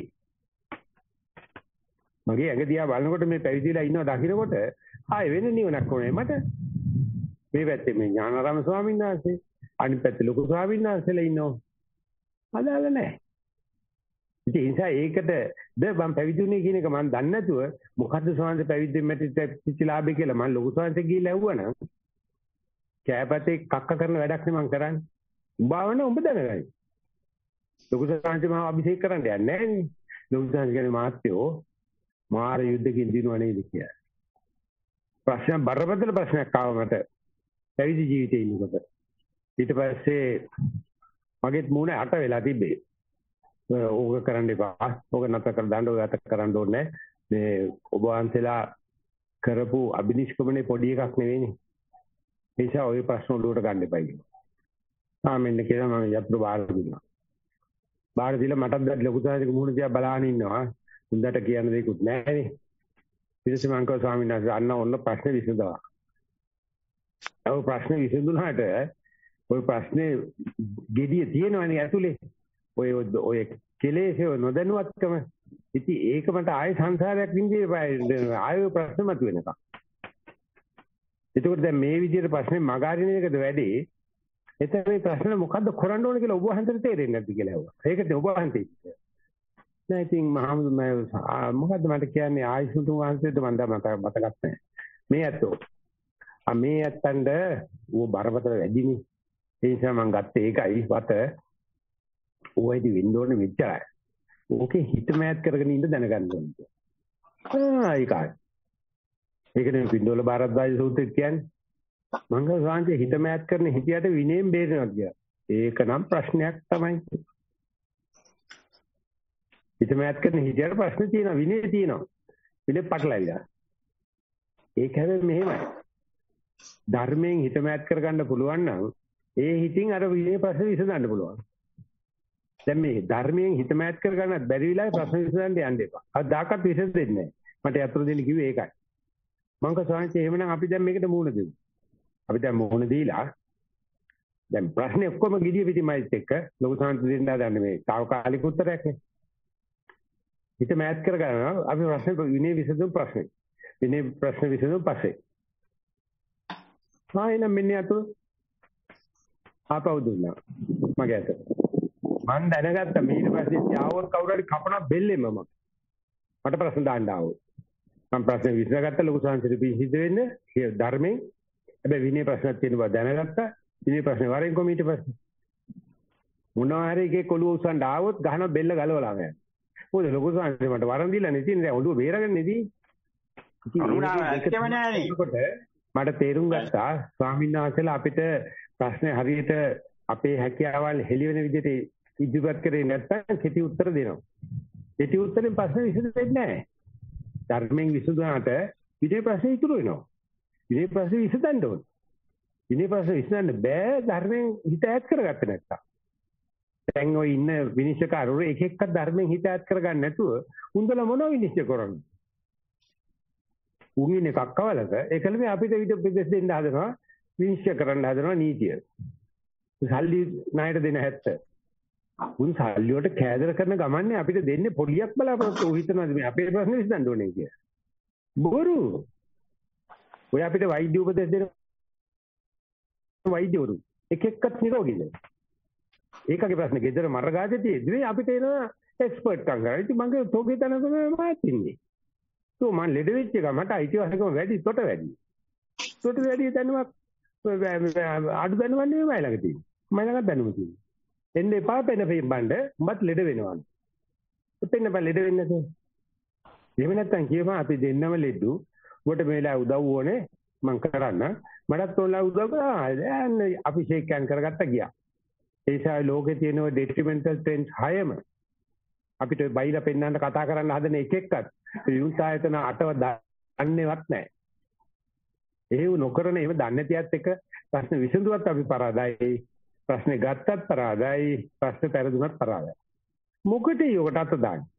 මගේ ඇඟ දිහා බලනකොට මේ පැවිදිලා ඉන්නව දකින්නකොට ආයෙ වෙන නිවනක් ඕනේ මට. මේ පැත්තේ මේ ඥානාරාම ස්වාමීන් වහන්සේ අනිත් පැත්තේ ලොකු ස්වාමීන් වහන්සේලා ඉන්නවා. අදාළ නැහැ. ඉතින් ඒ නිසා ඒකට මම පැවිදුනේ කියන එක මම දන්නේ නැතුව මොකද්ද ස්වාමීන් පැවිද්දෙන් මැටිච්ච ලාභය කියලා මම ලොකු ස්වාමීන් ගිහිල්ලා ඇහුවනම් කෑපතේ කක්ක කරන වැඩක් නේ මම කරන්නේ. උඹවන උඹ දැනගයි. ලොකු ස්වාමීන් මම අභිෂේක කරන්න යන්නේ නැහැ නේ. ලොකු ස්වාමීන් කියන්නේ මාත්‍යෝ මාර යුද්ධකින් දිනුවා නේද කියලා. ප්‍රශ්න බරපතල ප්‍රශ්නයක් ආව මට පැවිදි ජීවිතේ ඉන්නකොට. ඊට පස්සේ මගෙත් මූණ අට වෙලා තිබ්බේ. ඕක කරන්න එපා. ඕක නැතර කර දාන්න ඔය අත කරන්න ඕනේ. මේ ඔබ වහන්සේලා කරපු අභිනිෂ්ක්‍මණේ පොඩි එකක් නෙවෙයිනේ. ඒ නිසා ওই ප්‍රශ්න වලට ගන්න එපා කියනවා. ආමෙන්න කියලා මම යතුරු බාර දුන්නා. බාර දීලා මටත් දැන් ලොකු සාහිතික මුහුණ දිහා බලාගෙන ඉන්නවා. උන්දට කියන්න දෙයක්වත් නැහැ නේ. ඊටසේ මං කව ස්වාමීන් වහන්සේ අන්න ඔන්න ප්‍රශ්න විසඳවා. ඔය ප්‍රශ්න විසඳුනාට ඔය ප්‍රශ්නේ gediya තියෙනවනේ ඇතුලේ. ඔය කෙලෙස් නොදැනුවත්කම. ඉතින් ඒක මට ආයෙ සංසාරයක් විඳින්න ආයෙ ප්‍රශ්න මතුවෙනකම්. ඒකෝට දැන් මේ විදිහට ප්‍රශ්නේ මගහරින එකද වැඩි. එතන මේ ප්‍රශ්න මොකද්ද කරන්න ඕන කියලා ඔබ වහන්සේට තේරෙන්නේ නැද්ද කියලා ඇහුවා. ඒකද ඔබ වහන්සේ නෑ ඉතින් මොකද්ද මට කියන්නේ ආයුෂ්මතු වහන්සේට මම මතකත් නැහැ. මේ ඇත්තෝ. මේ ඇත්තන්ට ඌ බරපතල වැඩිනේ. ඒ නිසා මම ගත්තේ ඒකයි වත. ඌයිදි වින්ඩෝනේ මෙච්චරයි. ඕකේ හිත මෑත් කරගෙන ඉන්න දැනගන්න ඕනේ. ඒකයි. ඒකනේ වින්ඩෝල බාරද්දාජ සූත්‍රය කියන්නේ. මංගල සාංශේ හිත මෑත් කරන හිතියට විනයෙන් බේරෙනවා කියලා. ඒක නම් ප්‍රශ්නයක් තමයි. හිත මෑත් කරන හිතියට ප්‍රශ්න තියෙනවා විනය තියෙනවා. විනය පටලවිලා. ඒක හැබැයි මෙහෙමයි. ධර්මයෙන් හිත මෑත් කරගන්න පුළුවන් නම් ඒ හිතින් අර විනය ප්‍රශ්න විසඳන්න පුළුවන්. දැන් මේ ධර්මයෙන් හිත මෑත් කරගන්නත් බැරි වෙලාවේ ප්‍රශ්න විසඳන්න යන්න එපා. අදාකත් විසඳෙන්නේ නැහැ. මට යතුරු දෙන්න කිව්වේ ඒකයි. මං කව සාංශේ එහෙමනම් අපි දැන් මේකට මූණ දෙමු. අපි දැන් මොහොන දීලා දැන් ප්‍රශ්නේ ඔක්කොම gediya පිටිමයිත් එක්ක ලොකු සාන්ත දෙන්න හදන්නේ මේ తాවකාලික උත්තරයක් නේ. හිත මෑත් කර ගන්නවා අපි ප්‍රශ්නේ විනය විසඳුම් ප්‍රශ්නේ. විනය ප්‍රශ්න විසඳුම් පස්සේ. එනම් මෙන්න අතෝ ආපහු දුන්නා. මගේ අත. මම දැනගත්තා ඊට පස්සේ යාවොත් කවුරු හරි කපන බෙල්ලෙම මට ප්‍රශ්න දාන්න ආවොත්. මම ප්‍රශ්න විසඳගත්ත ලොකු සාන්ත පිහිද වෙන්නේ ධර්මයෙන්. හැබැයි විනය ප්‍රශ්නක් තියෙන බව දැනගත්තා. විනය ප්‍රශ්නේ වරෙන් කොම ඊට පස්සේ මොනවා හරි එකේ කොළුව උස්සන්න ආවොත් ගහන බෙල්ල ගලවලා යනවා. මොකද ලොකු සංහසේ මට වරන් දීලා නේ තියෙන්නේ. දැන් ඔළුව බේරගන්න නෙදී. මට තේරුම් ගත්තා ස්වාමීන් වහන්සේලා අපිට ප්‍රශ්නේ හරියට අපේ හැකියාවල් හෙළි වෙන විදිහට ඉදිරිපත් කරේ නැත්නම් කෙටි උත්තර දෙනවා. කෙටි උත්තරෙන් ප්‍රශ්න විසඳෙන්නේ නැහැ. ධර්මයෙන් විසඳුනාට විනය ප්‍රශ්න ඉතුරු වෙනවා. විනය ප්‍රශ්න විසඳන්න ඕනේ. විනය ප්‍රශ්න විසඳන්න බෑ ධර්මයෙන් හිත ඈත් කරගත්තේ නැත්තම්. දැන් ඔය ඉන්න විනිශ්චයකාරවරු එක එකක් ධර්මයෙන් හිත ඈත් කරගන්න නැතුව උන්දල මොනව විනිශ්චය කරන්නේ? උන් ඉන්නේ කක්කවලක ඒකල මේ අපිට විදිහ ප්‍රදේශ දෙන්න හදනවා විනිශ්චය කරන්න හදනවා නීතිය. සල්ලි ණයට දෙන 70. උන් සල්ලි වලට කෑදර කරන ගමන්නේ අපිට දෙන්නේ පොලියක් බලාපොරොත්තු හිතනවාද මේ අපේ ප්‍රශ්නේ විසඳන්න ඕනේ කියලා. බොරු. ඔය අපිට වෛද්‍ය උපදෙස් දෙන වෛද්‍යවරු එක එක්කත් නිරෝගීද? ඒකගේ ප්‍රශ්නේ ගෙදර මරගාතේ තියෙද්දි අපිට එනවා එක්ස්පර්ට් කංගා. ඉතින් මගේ තෝගේ තනකම මාත් ඉන්නේ. તો මම ලෙඩ වෙච්ච එක මට අයිතිවාසිකම වැඩි තොට වැඩි. තොට වැඩි දැනුමක් අඩු දැනුමක් නෙමෙයි මයි ළඟ තියෙන්නේ. මයි ළඟ දැනුම තියෙන්නේ. එන්නේ එපා පෙන බණ්ඩ උඹත් ලෙඩ වෙනවා. උතෙන්න බෑ ලෙඩ වෙන්නේ නැතේ. එහෙම නැත්තම් කියපන් අපි දෙන්නම ලෙඩු. උඹට මේ වෙලාව උදව් ඕනේ මං කරන්න. මටත් ඕනලා උදව් කරා. දැන් අපි ෂේක් හෑන්ඩ් කරගත්ත ගියා. ඒ නිසා ලෝකේ තියෙන ඩෙට්‍රිමෙන්ටල් ට්‍රෙන්ඩ්ස් 6ම අපිට බයිලා පෙන්නන්න කතා කරන්න හදන එක එක්කත් විමුක්ත ආයතන 8ව දන්නේවත් නැහැ. ඒව නොකරන ඒව දන්නේ නැතිවත් එක ප්‍රශ්න විසඳුවත් අපි පරාදයි. ප්‍රශ්නේ ගත්තත් පරාදයි. ප්‍රශ්න පෙරදුනත් පරාදයි. මොකටද යකට අත දාන්නේ?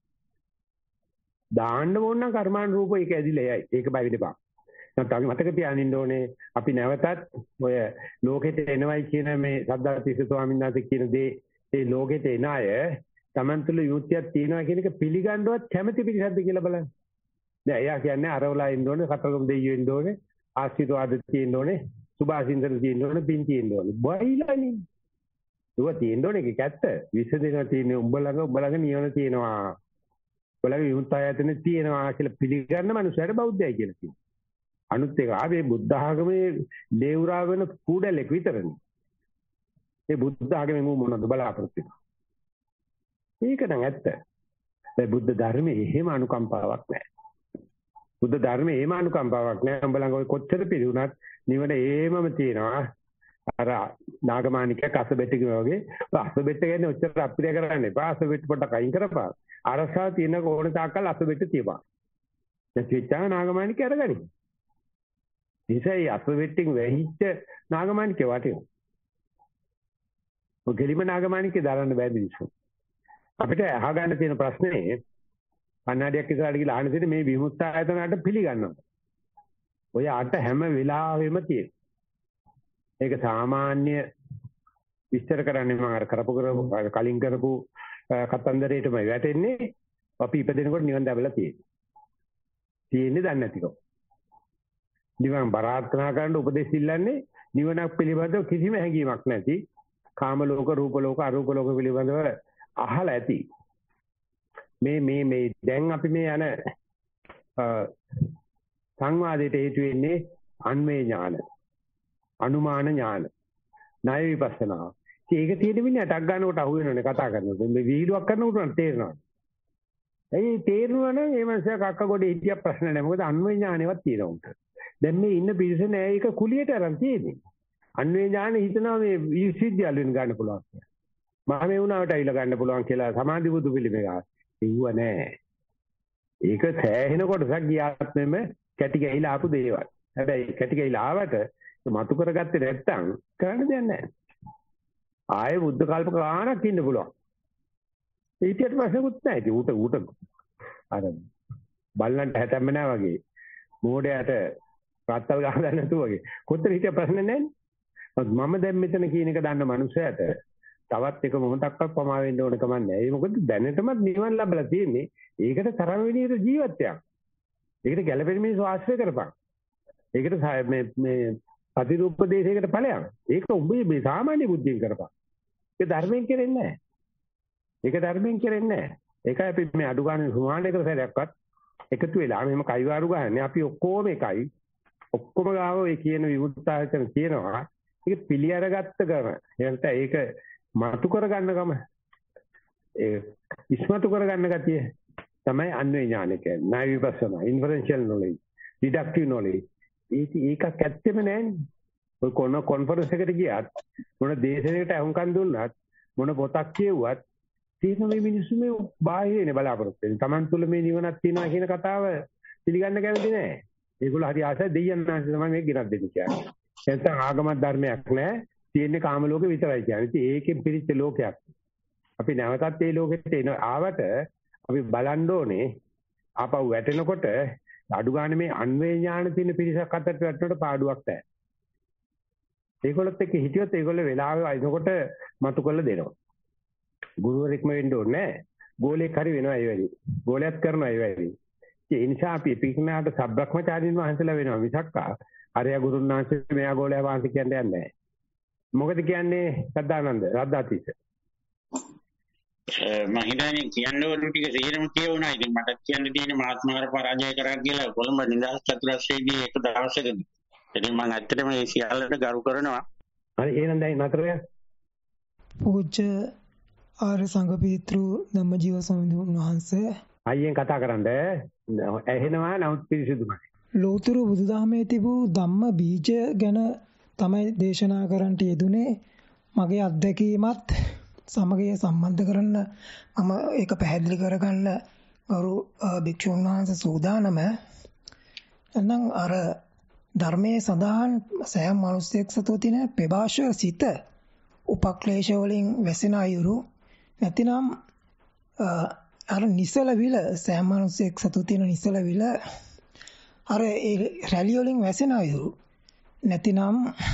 දාන්න ඕන නම් කර්මාන් රූප ඒක ඇදිලා යයි. ඒක බය විදපන්. නැත්නම් අපි මතක තියාගන්න ඕනේ අපි නැවතත් ඔය ලෝකෙට එනවයි කියන මේ සද්දාතිස්ස ස්වාමීන් වහන්සේ කියන දේ ඒ ලෝකෙට එන අය Taman තුල යුක්තියක් තියෙනවා කියන එක පිළිගන්නවත් කැමැති පිළිසද්ද කියලා බලන්න. දැන් එයා කියන්නේ අරවලා ඉන්න ඕනේ, කතරගම දෙයියෝ ඉන්න ඕනේ, ආශිර්වාද තියෙන්න ඕනේ, සුභාසින්දන තියෙන්න ඕනේ, පින් තියෙන්න ඕනේ. බයිලානේ. ඒක තියෙන්න ඕනේ ඒක ඇත්ත. විශ්දේනවා තියෙන්නේ උඹ ළඟ නියම තියෙනවා. උඹලගේ යුක්ත ආයතන තියෙනවා කියලා පිළිගන්න මනුස්සයට බෞද්ධයයි කියලා කියනවා. අනුත් ඒක ආවේ බුද්ධ ආගමේ දේවරා වෙන කූඩලෙක් විතරනේ. ඒ බුද්ධ ආගමේ මොනවද බලාපොරොත්තු වෙන්නේ? ඒක නම් ඇත්ත. ඒ බුද්ධ ධර්මයේ එහෙම අනුකම්පාවක් නැහැ. බුද්ධ ධර්මයේ එහෙම අනුකම්පාවක් නැහැ. උඹ ළඟ ඔය කොච්චර පිළිුණත් නිවන එහෙමම තියෙනවා. අර නාගමාණික කසබෙට්ට වගේ අසබෙට්ට කියන්නේ ඔච්චර අප්‍රිය කරන්න එපා. අසබෙට්ට පොඩ්ඩක් අයින් කරපන්. අරසා තියෙන ඕන තාක්කල් අසබෙට්ට තියපන්. දැන් චිත්තා නාගමාණික අරගනි. ඉතින් අසබෙට්ටින් වෙහිච්ච නාගමාණික වටිනවා. ඔය ගෙලිම නාගමාණිකේ දරන්න බෑ මිනිස්සු. අපිට අහගන්න තියෙන ප්‍රශ්නේ කන්නඩියක් ඉස්සරහට ගිහලා අහන්න තියෙන්නේ මේ විමුක්ත ආයතනකට පිළිගන්නවා. ඔය අට හැම වෙලාවෙම තියෙන. ඒක සාමාන්‍ය විස්තර කරන්නේ මම අර කලින් කරපු කතන්දරේටම වැටෙන්නේ අපි ඉපදෙනකොට නිවන් දැබලා තියෙන්නේ දන්නේ නැතිකම. නිවන් බරාර්ථනා කරන්න උපදෙස් ඉල්ලන්නේ නිවනක් පිළිබඳව කිසිම හැඟීමක් නැති කාම ලෝක රූප ලෝක අරූප ලෝක පිළිබඳව අහලා ඇති. මේ දැන් අපි මේ යන සංවාදයට හේතු වෙන්නේ අන්වේ ඥාන, අනුමාන ඥාන, ණය විපස්සනා. ඒක තියෙන මිනිහ ටක් ගන්නකොට අහු වෙනවනේ කතා කරනකොට. මේ වීඩියෝක් කරනකොට තේරෙනවා. ඒ තේරුණා නම් මේ මනුස්සයා කක්ක ගොඩේ හිටිය ප්‍රශ්න නැහැ. මොකද අන්වේ ඥානෙවත් තියෙනවා උන්ට. දැන් මේ ඉන්න පිරිස නෑ ඒක කුලියට අරන් තියෙන්නේ. අන්වේ ඥාන හිතනවා මේ විශ්වවිද්‍යාල වෙන ගන්න පුළුවන් කියලා. මම මේ වුණාට අයිලා ගන්න පුළුවන් කියලා සමාධි බුදු පිළිමේ ගා. ඒව නෑ. ඒක සෑහෙන කොටසක් ගියාත්මෙම කැටි ගහිලා ආපු දේවල්. හැබැයි කැටි ගහිලා ආවට මතු කරගත්තේ නැත්තම් කරන්න දෙයක් නෑ. ආයේ බුද්ධ කල්ප ගානක් ඉන්න පුළුවන්. ඊට පස්සෙකුත් නෑ. ඉතින් ඌට අර බල්ලන්ට හැතැම්ම නෑ වගේ. මෝඩයට රත්තල් ගහලා නැතුව වගේ. කොතන හිටිය ප්‍රශ්න නෑනේ. මම දැන් මෙතන කියන එක දන්න මනුස්සයට තවත් එක මොහොතක්වත් පමා වෙන්න ඕන කමක් නැහැ. ඒ මොකද දැනටමත් නිවන් ලැබලා තියෙන්නේ. ඒකට තරම් විදිහට ජීවිතයක්. ඒකට ගැළපෙන මිනිස්සු ආශ්‍රය කරපන්. ඒකට මේ ප්‍රතිરૂපදේශයකට ඵලයක්. ඒක උඹේ මේ සාමාන්‍ය බුද්ධියෙන් කරපන්. ඒක ධර්මයෙන් කරෙන්නේ නැහැ. ඒක ධර්මයෙන් කරෙන්නේ නැහැ. ඒකයි අපි මේ අඩු ගන්න සුමානයකට සැරයක්වත් එකතු වෙලා මෙහෙම කයිවාරු ගන්නනේ. අපි ඔක්කොම එකයි. ඔක්කොම ගාව ඒ කියන විමුක්තායතන කියනවා. ඒක පිළි අරගත්ත ගම. එහෙනම් ඒක මතු කරගන්න ගම. ඒ ඉස්මතු කරගන්න ගතිය තමයි අන්වේ ඥාන කියන්නේ. ණය විපස්සනා, ඉන්ෆරෙන්ෂියල් නොලෙජ්, ඩිඩක්ටිව් නොලෙජ්. ඒකක් ඇත්තෙම නැන්නේ. ඔය කොන්ෆරන්ස් එකට ගියත් මොන දේශයකට අහුම්කම් දුන්නත් මොන පොතක් කියුවත් තියෙන මේ මිනිස්සු මේ බාහිරනේ බලාපොරොත්තු වෙන්නේ. Taman තුල මේ නිවනක් තියෙනවා කියන කතාව පිළිගන්න කැමති නැහැ. ඒගොල්ලෝ හරි ආසයි දෙයයන් නැති තමයි මේක ගෙනත් දෙන්නේ කියන්නේ. නැත්නම් ආගමක් ධර්මයක් නැහැ. තියෙන්නේ කාම ලෝකෙ විතරයි කියන්නේ. ඉතින් ඒකෙන් පිරිච්ච ලෝකයක්. අපි නැවතත් මේ ලෝකෙට එන ආවට අපි බලන්න ඕනේ ආපහු වැටෙනකොට අඩු ගන්න මේ අන්වේ ඥාන තියෙන පිරිසක් අතරට වැටෙනකොට පාඩුවක් නැහැ. ඒගොල්ලොත් එක්ක හිටියොත් ඒගොල්ලෝ වෙලාවෙ අයිනකොට මතු කරලා දෙනවා. ගුරුවරෙක්ම වෙන්න ඕනේ නැහැ. ගෝලයක් හරි වෙනවා ඒ වැඩි. ගෝලයක් කරනවා ඒ වැඩි. ඒ නිසා අපි පිරික්නාට සබ්‍රක්‍මචාරීන් වහන්සේලා වෙනවා මිසක් අරයා ගුරුන් වහන්සේ මෙයා ගෝලයා වහන්සේ කියන්නේ නැහැ. මොකද කියන්නේ සද්ධානන්ද රද්දාතිස්ස? මම හිතන්නේ කියන්න ඕන ටික සිහිරම කියවුණා. ඉතින් මට කියන්න තියෙන මහත්මාර පරාජය කරා කියලා කොළඹ නිදහස් චතුරස්‍රයේදී එක දවසකදී. ඉතින් මම ඇත්තටම මේ සියල්ලට ගරු කරනවා. හරි එහෙනම් දැන් නතර වෙන්න. පූජ්‍ය ආර්ය සංඝ පීතෘ ධම්මජීව ස්වාමීන් වහන්සේ අයියෙන් කතා කරන්න ඇහෙනවා නමුත් පිරිසිදුමයි. ලෝතර බුදුදහමේ තිබූ ධම්ම බීජ ගැන තමයි දේශනා කරන්නට යෙදුනේ. මගේ අත්දැකීමත් සමග සම්බන්ධ කරන්න මම ඒක පැහැදිලි කරගන්න ගරු භික්ෂුන් වහන්සේ සූදානම. එහෙනම් අර ධර්මයේ සඳහන් සෑම මිනිසෙක් සතු තියෙන ප්‍රභාෂ සිත උපක්ලේශ වලින් වැසෙන අයුරු නැතිනම් අර නිසල විල සෑම මිනිසෙක් සතු තියෙන නිසල විල අර ඒ රැලි වලින් වැසෙන අයුරු නැතිනම්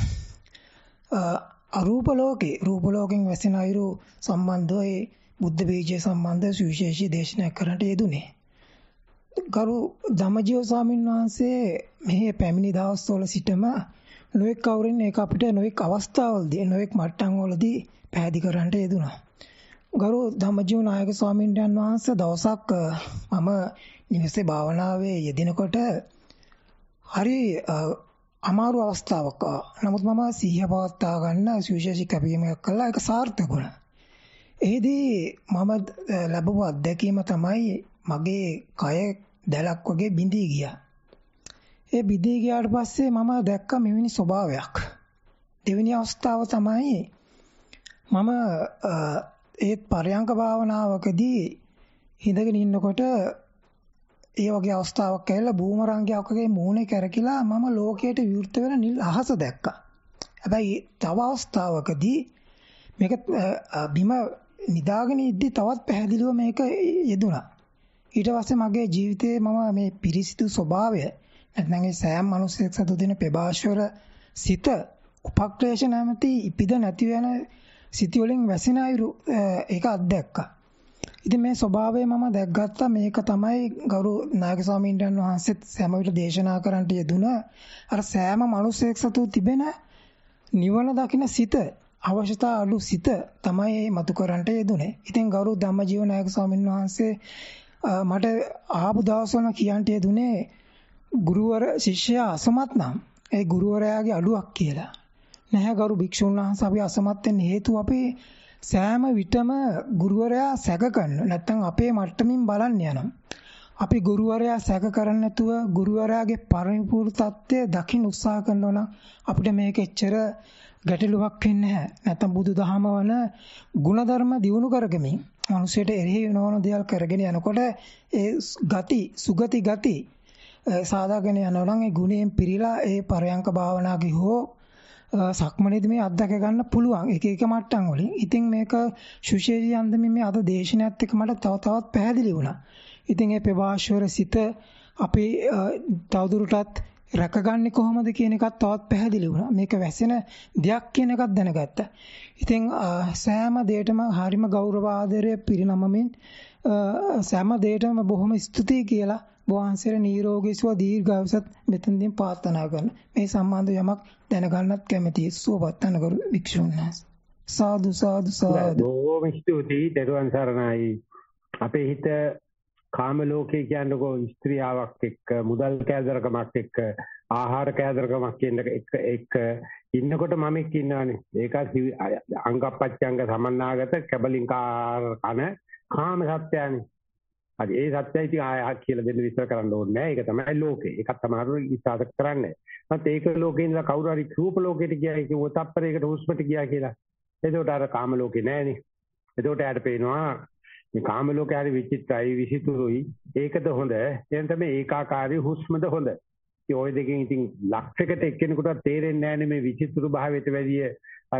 අරූප ලෝකේ රූප ලෝකෙන් වැසෙන අයුරු සම්බන්ධව ඒ බුද්ධ බීජය සම්බන්ධ සුවිශේෂී දේශනා කරන්නට යෙදුනේ. ගරු ධම්මජීව ස්වාමීන් වහන්සේ මෙහි පැමිණි දවස්වල සිටම නොඑක් කවුරුන් ඒක අපිට නොඑක් අවස්ථාවලදී නොඑක් මට්ටම් වලදී පැහැදිලි කරන්නට යෙදුනා. ගරු ධම්මජීව නායක ස්වාමීන් වහන්සේ දවසක් මම නිවසේ භාවනාවේ යෙදිනකොට හරි අමාරු අවස්ථාවක්. නමුත් මම සිහිය පවත්වා ගන්න සුවිශේෂී කැපවීමක් කළා. ඒක සාර්ථක වුණා. එහිදී මම ලැබුව අත්දැකීම තමයි මගේ කය දැලක් වගේ බිඳී ගියා. ඒ බිඳී ගියාට පස්සේ මම දැක්ක මෙවැනි ස්වභාවයක්. දෙවෙනි අවස්ථාව තමයි මම ඒ පරයන්ක භාවනාවකදී හිඳගෙන ඉන්නකොට ඒ වගේ අවස්ථාවක් ඇවිල්ලා බූමරංගයක් වගේ මූණේ කැරකිලා මම ලෝකයට විවෘත වෙන නිල් අහස දැක්කා. හැබැයි තව අවස්ථාවකදී මේක බිම නිදාගෙන ඉද්දි තවත් පැහැදිලිව මේක යෙදුණා. ඊට පස්සේ මගේ ජීවිතේ මම මේ පිරිසිදු ස්වභාවය නැත්නම් ඒ සෑම මිනිසෙක් සතු දෙන ප්‍රභාෂවල සිත උපක්ලේශ නැමැති ඉපිද නැති වෙන සිටි වලින් වැසෙන අයුරු ඒක අත්දැක්කා. ඉතින් මේ ස්වභාවය මම දැක්ගත්තා. මේක තමයි ගරු නායක ස්වාමීන් වහන්සේත් සෑම විට දේශනා කරන්නට යෙදුන අර සෑම මිනිසෙක් සතු තිබෙන නිවන දකින්න සිත අවශ්‍යතා අඩු සිත තමයි මතු කරන්නට යෙදුනේ. ඉතින් ගරු ධම්මජීව නායක ස්වාමීන් වහන්සේ මට ආපු දවස්වල කියන්නට යෙදුනේ ගුරුවර ශිෂ්‍යයා අසමත් නම් ඒ ගුරුවරයාගේ අඩුවක් කියලා. නැහැ ගරු භික්ෂුන් වහන්සේ අපි අසමත් වෙන්න හේතුව අපි සෑම විටම ගුරුවරයා සැක කරන නැත්නම් අපේ මට්ටමින් බලන්න යනවා. අපි ගුරුවරයා සැක කරන්නේ නැතුව ගුරුවරයාගේ පරිපූර්ණ தත්ත්වය දකින්න උත්සාහ කරනවා නම් අපිට මේක එච්චර ගැටලුවක් වෙන්නේ නැහැ. නැත්නම් බුදුදහම වන ಗುಣධර්ම දියුණු කරගමින් මිනිසෙට එරෙහි වෙනවන දේවල් කරගෙන යනකොට ඒ ගති සුගති ගති සාදාගෙන යනවා නම් ඒ ගුණයෙන් පිරීලා ඒ පරයන්ක භාවනාවේ හෝ සක්මනේදී මේ අත්දැක ගන්න පුළුවන් එක එක මට්ටම් වලින්. ඉතින් මේක සුශේෂී අන්දමින් මේ අද දේශනාවත් එක්ක මට තවත් පැහැදිලි වුණා. ඉතින් මේ ප්‍රභාෂවර සිත අපි තවදුරටත් රැකගන්නේ කොහොමද කියන එකත් තවත් පැහැදිලි වුණා. මේක වැසෙන දෙයක් කියන එකත් දැනගත්තා. ඉතින් සෑම දෙයකම හරිම ගෞරව ආදරය පිරිනමමින් සෑම දෙයකම බොහොම ස්තුතියි කියලා වහන්සේට නිරෝගී සුව දීර්ඝායුෂත් මෙතනදී ප්‍රාර්ථනා කරන. මේ සම්බන්ධ යමක් දැනගන්නත් කැමැතියි. සුවපත් අනගරු වික්ෂුන් වහන්සේ. සාදු සාදු සාදු. බොහොම ස්තුතියි දරුවන් සරණයි. අපේ හිත කාම ලෝකේ කියනකො ස්ත්‍රියාවක් එක්ක මුදල් කෑදරකමක් එක්ක ආහාර කෑදරකමක් කියන එක ඉන්නකොට මම එක්ක ඉන්නවනේ. ඒක අංගපච්චංග සමන්නාගත කැබලින්කාර කන කාම සත්‍යයනේ. හරි ඒ සත්‍යයි ඉතින් ආය කියලා දෙන්න විස්තර කරන්න ඕනේ නැහැ. ඒක තමයි ලෝකේ. ඒකත් තමයි විශ්වාස කරන්නේ. මත් ඒක ලෝකේ ඉඳලා කවුරු හරි රූප ලෝකෙට ගියා කිව්වොත් තප්පරයකට හුස්මට ගියා කියලා. එතකොට අර කාම ලෝකේ නැහැනේ. එතකොට යාට පේනවා මේ කාම ලෝකේ හරි විචිත්‍රයි විසිතුරුයි. ඒකද හොඳ. එහෙනම් තමයි ඒකාකාරී හුස්මද හොඳ. ඉතින් ওই දෙකෙන් ඉතින් ලක්ෂයකට එක්කෙනෙකුට තේරෙන්නේ නැහැනේ මේ විචිතුරු භාවයට වැඩිය අර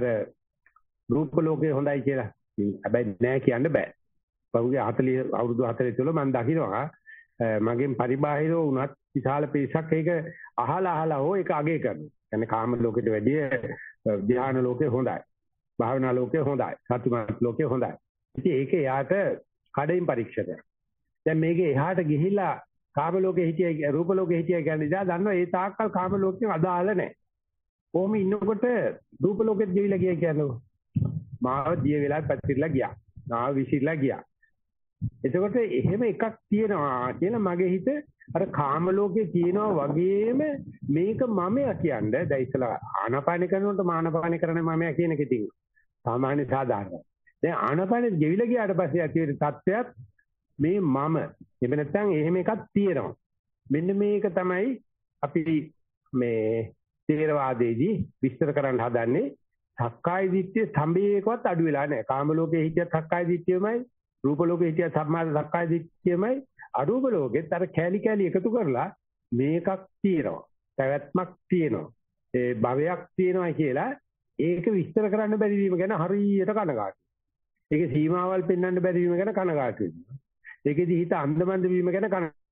රූප ලෝකේ හොඳයි කියලා. හැබැයි නෑ කියන්න බෑ. පහුගිය 40 අවුරුදු 40 තුළ මම දකිනවා මගෙන් පරිබාහිරව වුණත් විශාල පිරිසක් ඒක අහලා හෝ ඒක අගය කරනවා. කියන්නේ කාම ලෝකෙට වැඩිය ධ්‍යාන ලෝකේ හොඳයි. භාවනා ලෝකේ හොඳයි. සතිමත් ලෝකේ හොඳයි. ඉතින් ඒකේ යාට කඩින් පරීක්ෂණයක්. දැන් මේකේ එහාට ගිහිලා කාම ලෝකේ හිටියයි රූප ලෝකේ හිටියයි කියන්නේ ඉතින් දන්නවා ඒ තාක්කල් කාම ලෝකෙන් අදාළ නැහැ. කොහොම ඉන්නකොට රූප ලෝකෙත් ගිහිලා ගියා කියන්නේ මාව දිය වෙලා පැතිරලා ගියා. මාව විසිරලා ගියා. එතකොට එහෙම එකක් තියෙනවා කියලා මගේ හිත අර කාම ලෝකේ තියෙනවා වගේම මේක මමයා කියන්නේ දැන් ඉතලා ආනාපාන කරනකොට මානපාන කරන මමයා කියන එක ඉතින් සාමාන්‍ය සාධාරණයි. දැන් ආනාපානෙ ගෙවිලා ගියාට පස්සේ ඇති වෙන තත්ත්වයක් මේ මම එහෙම නැත්නම් එහෙම එකක් තියෙනවා. මෙන්න මේක තමයි අපි මේ තේරවාදයේදී විස්තර කරන්න හදන්නේ. සක්කාය දිට්ඨිය සම්බේකවත් අඩු වෙලා නැහැ. කාම ලෝකේ හිටියත් සක්කාය දිට්ඨියමයි, රූප ලෝකේ හිටියත් සක්කාය දිට්ඨියමයි, අරූප ලෝකෙත් අර කැලි කැලි එකතු කරලා මේකක් තියෙනවා. පැවැත්මක් තියෙනවා. ඒ භවයක් තියෙනවා කියලා ඒක විස්තර කරන්න බැරි වීම ගැන හරියට කනගාටුයි. ඒකේ සීමාවල් පෙන්වන්න බැරි වීම ගැන කනගාටුයි. ඒකෙදි හිත අන්දමන්ද වීම ගැන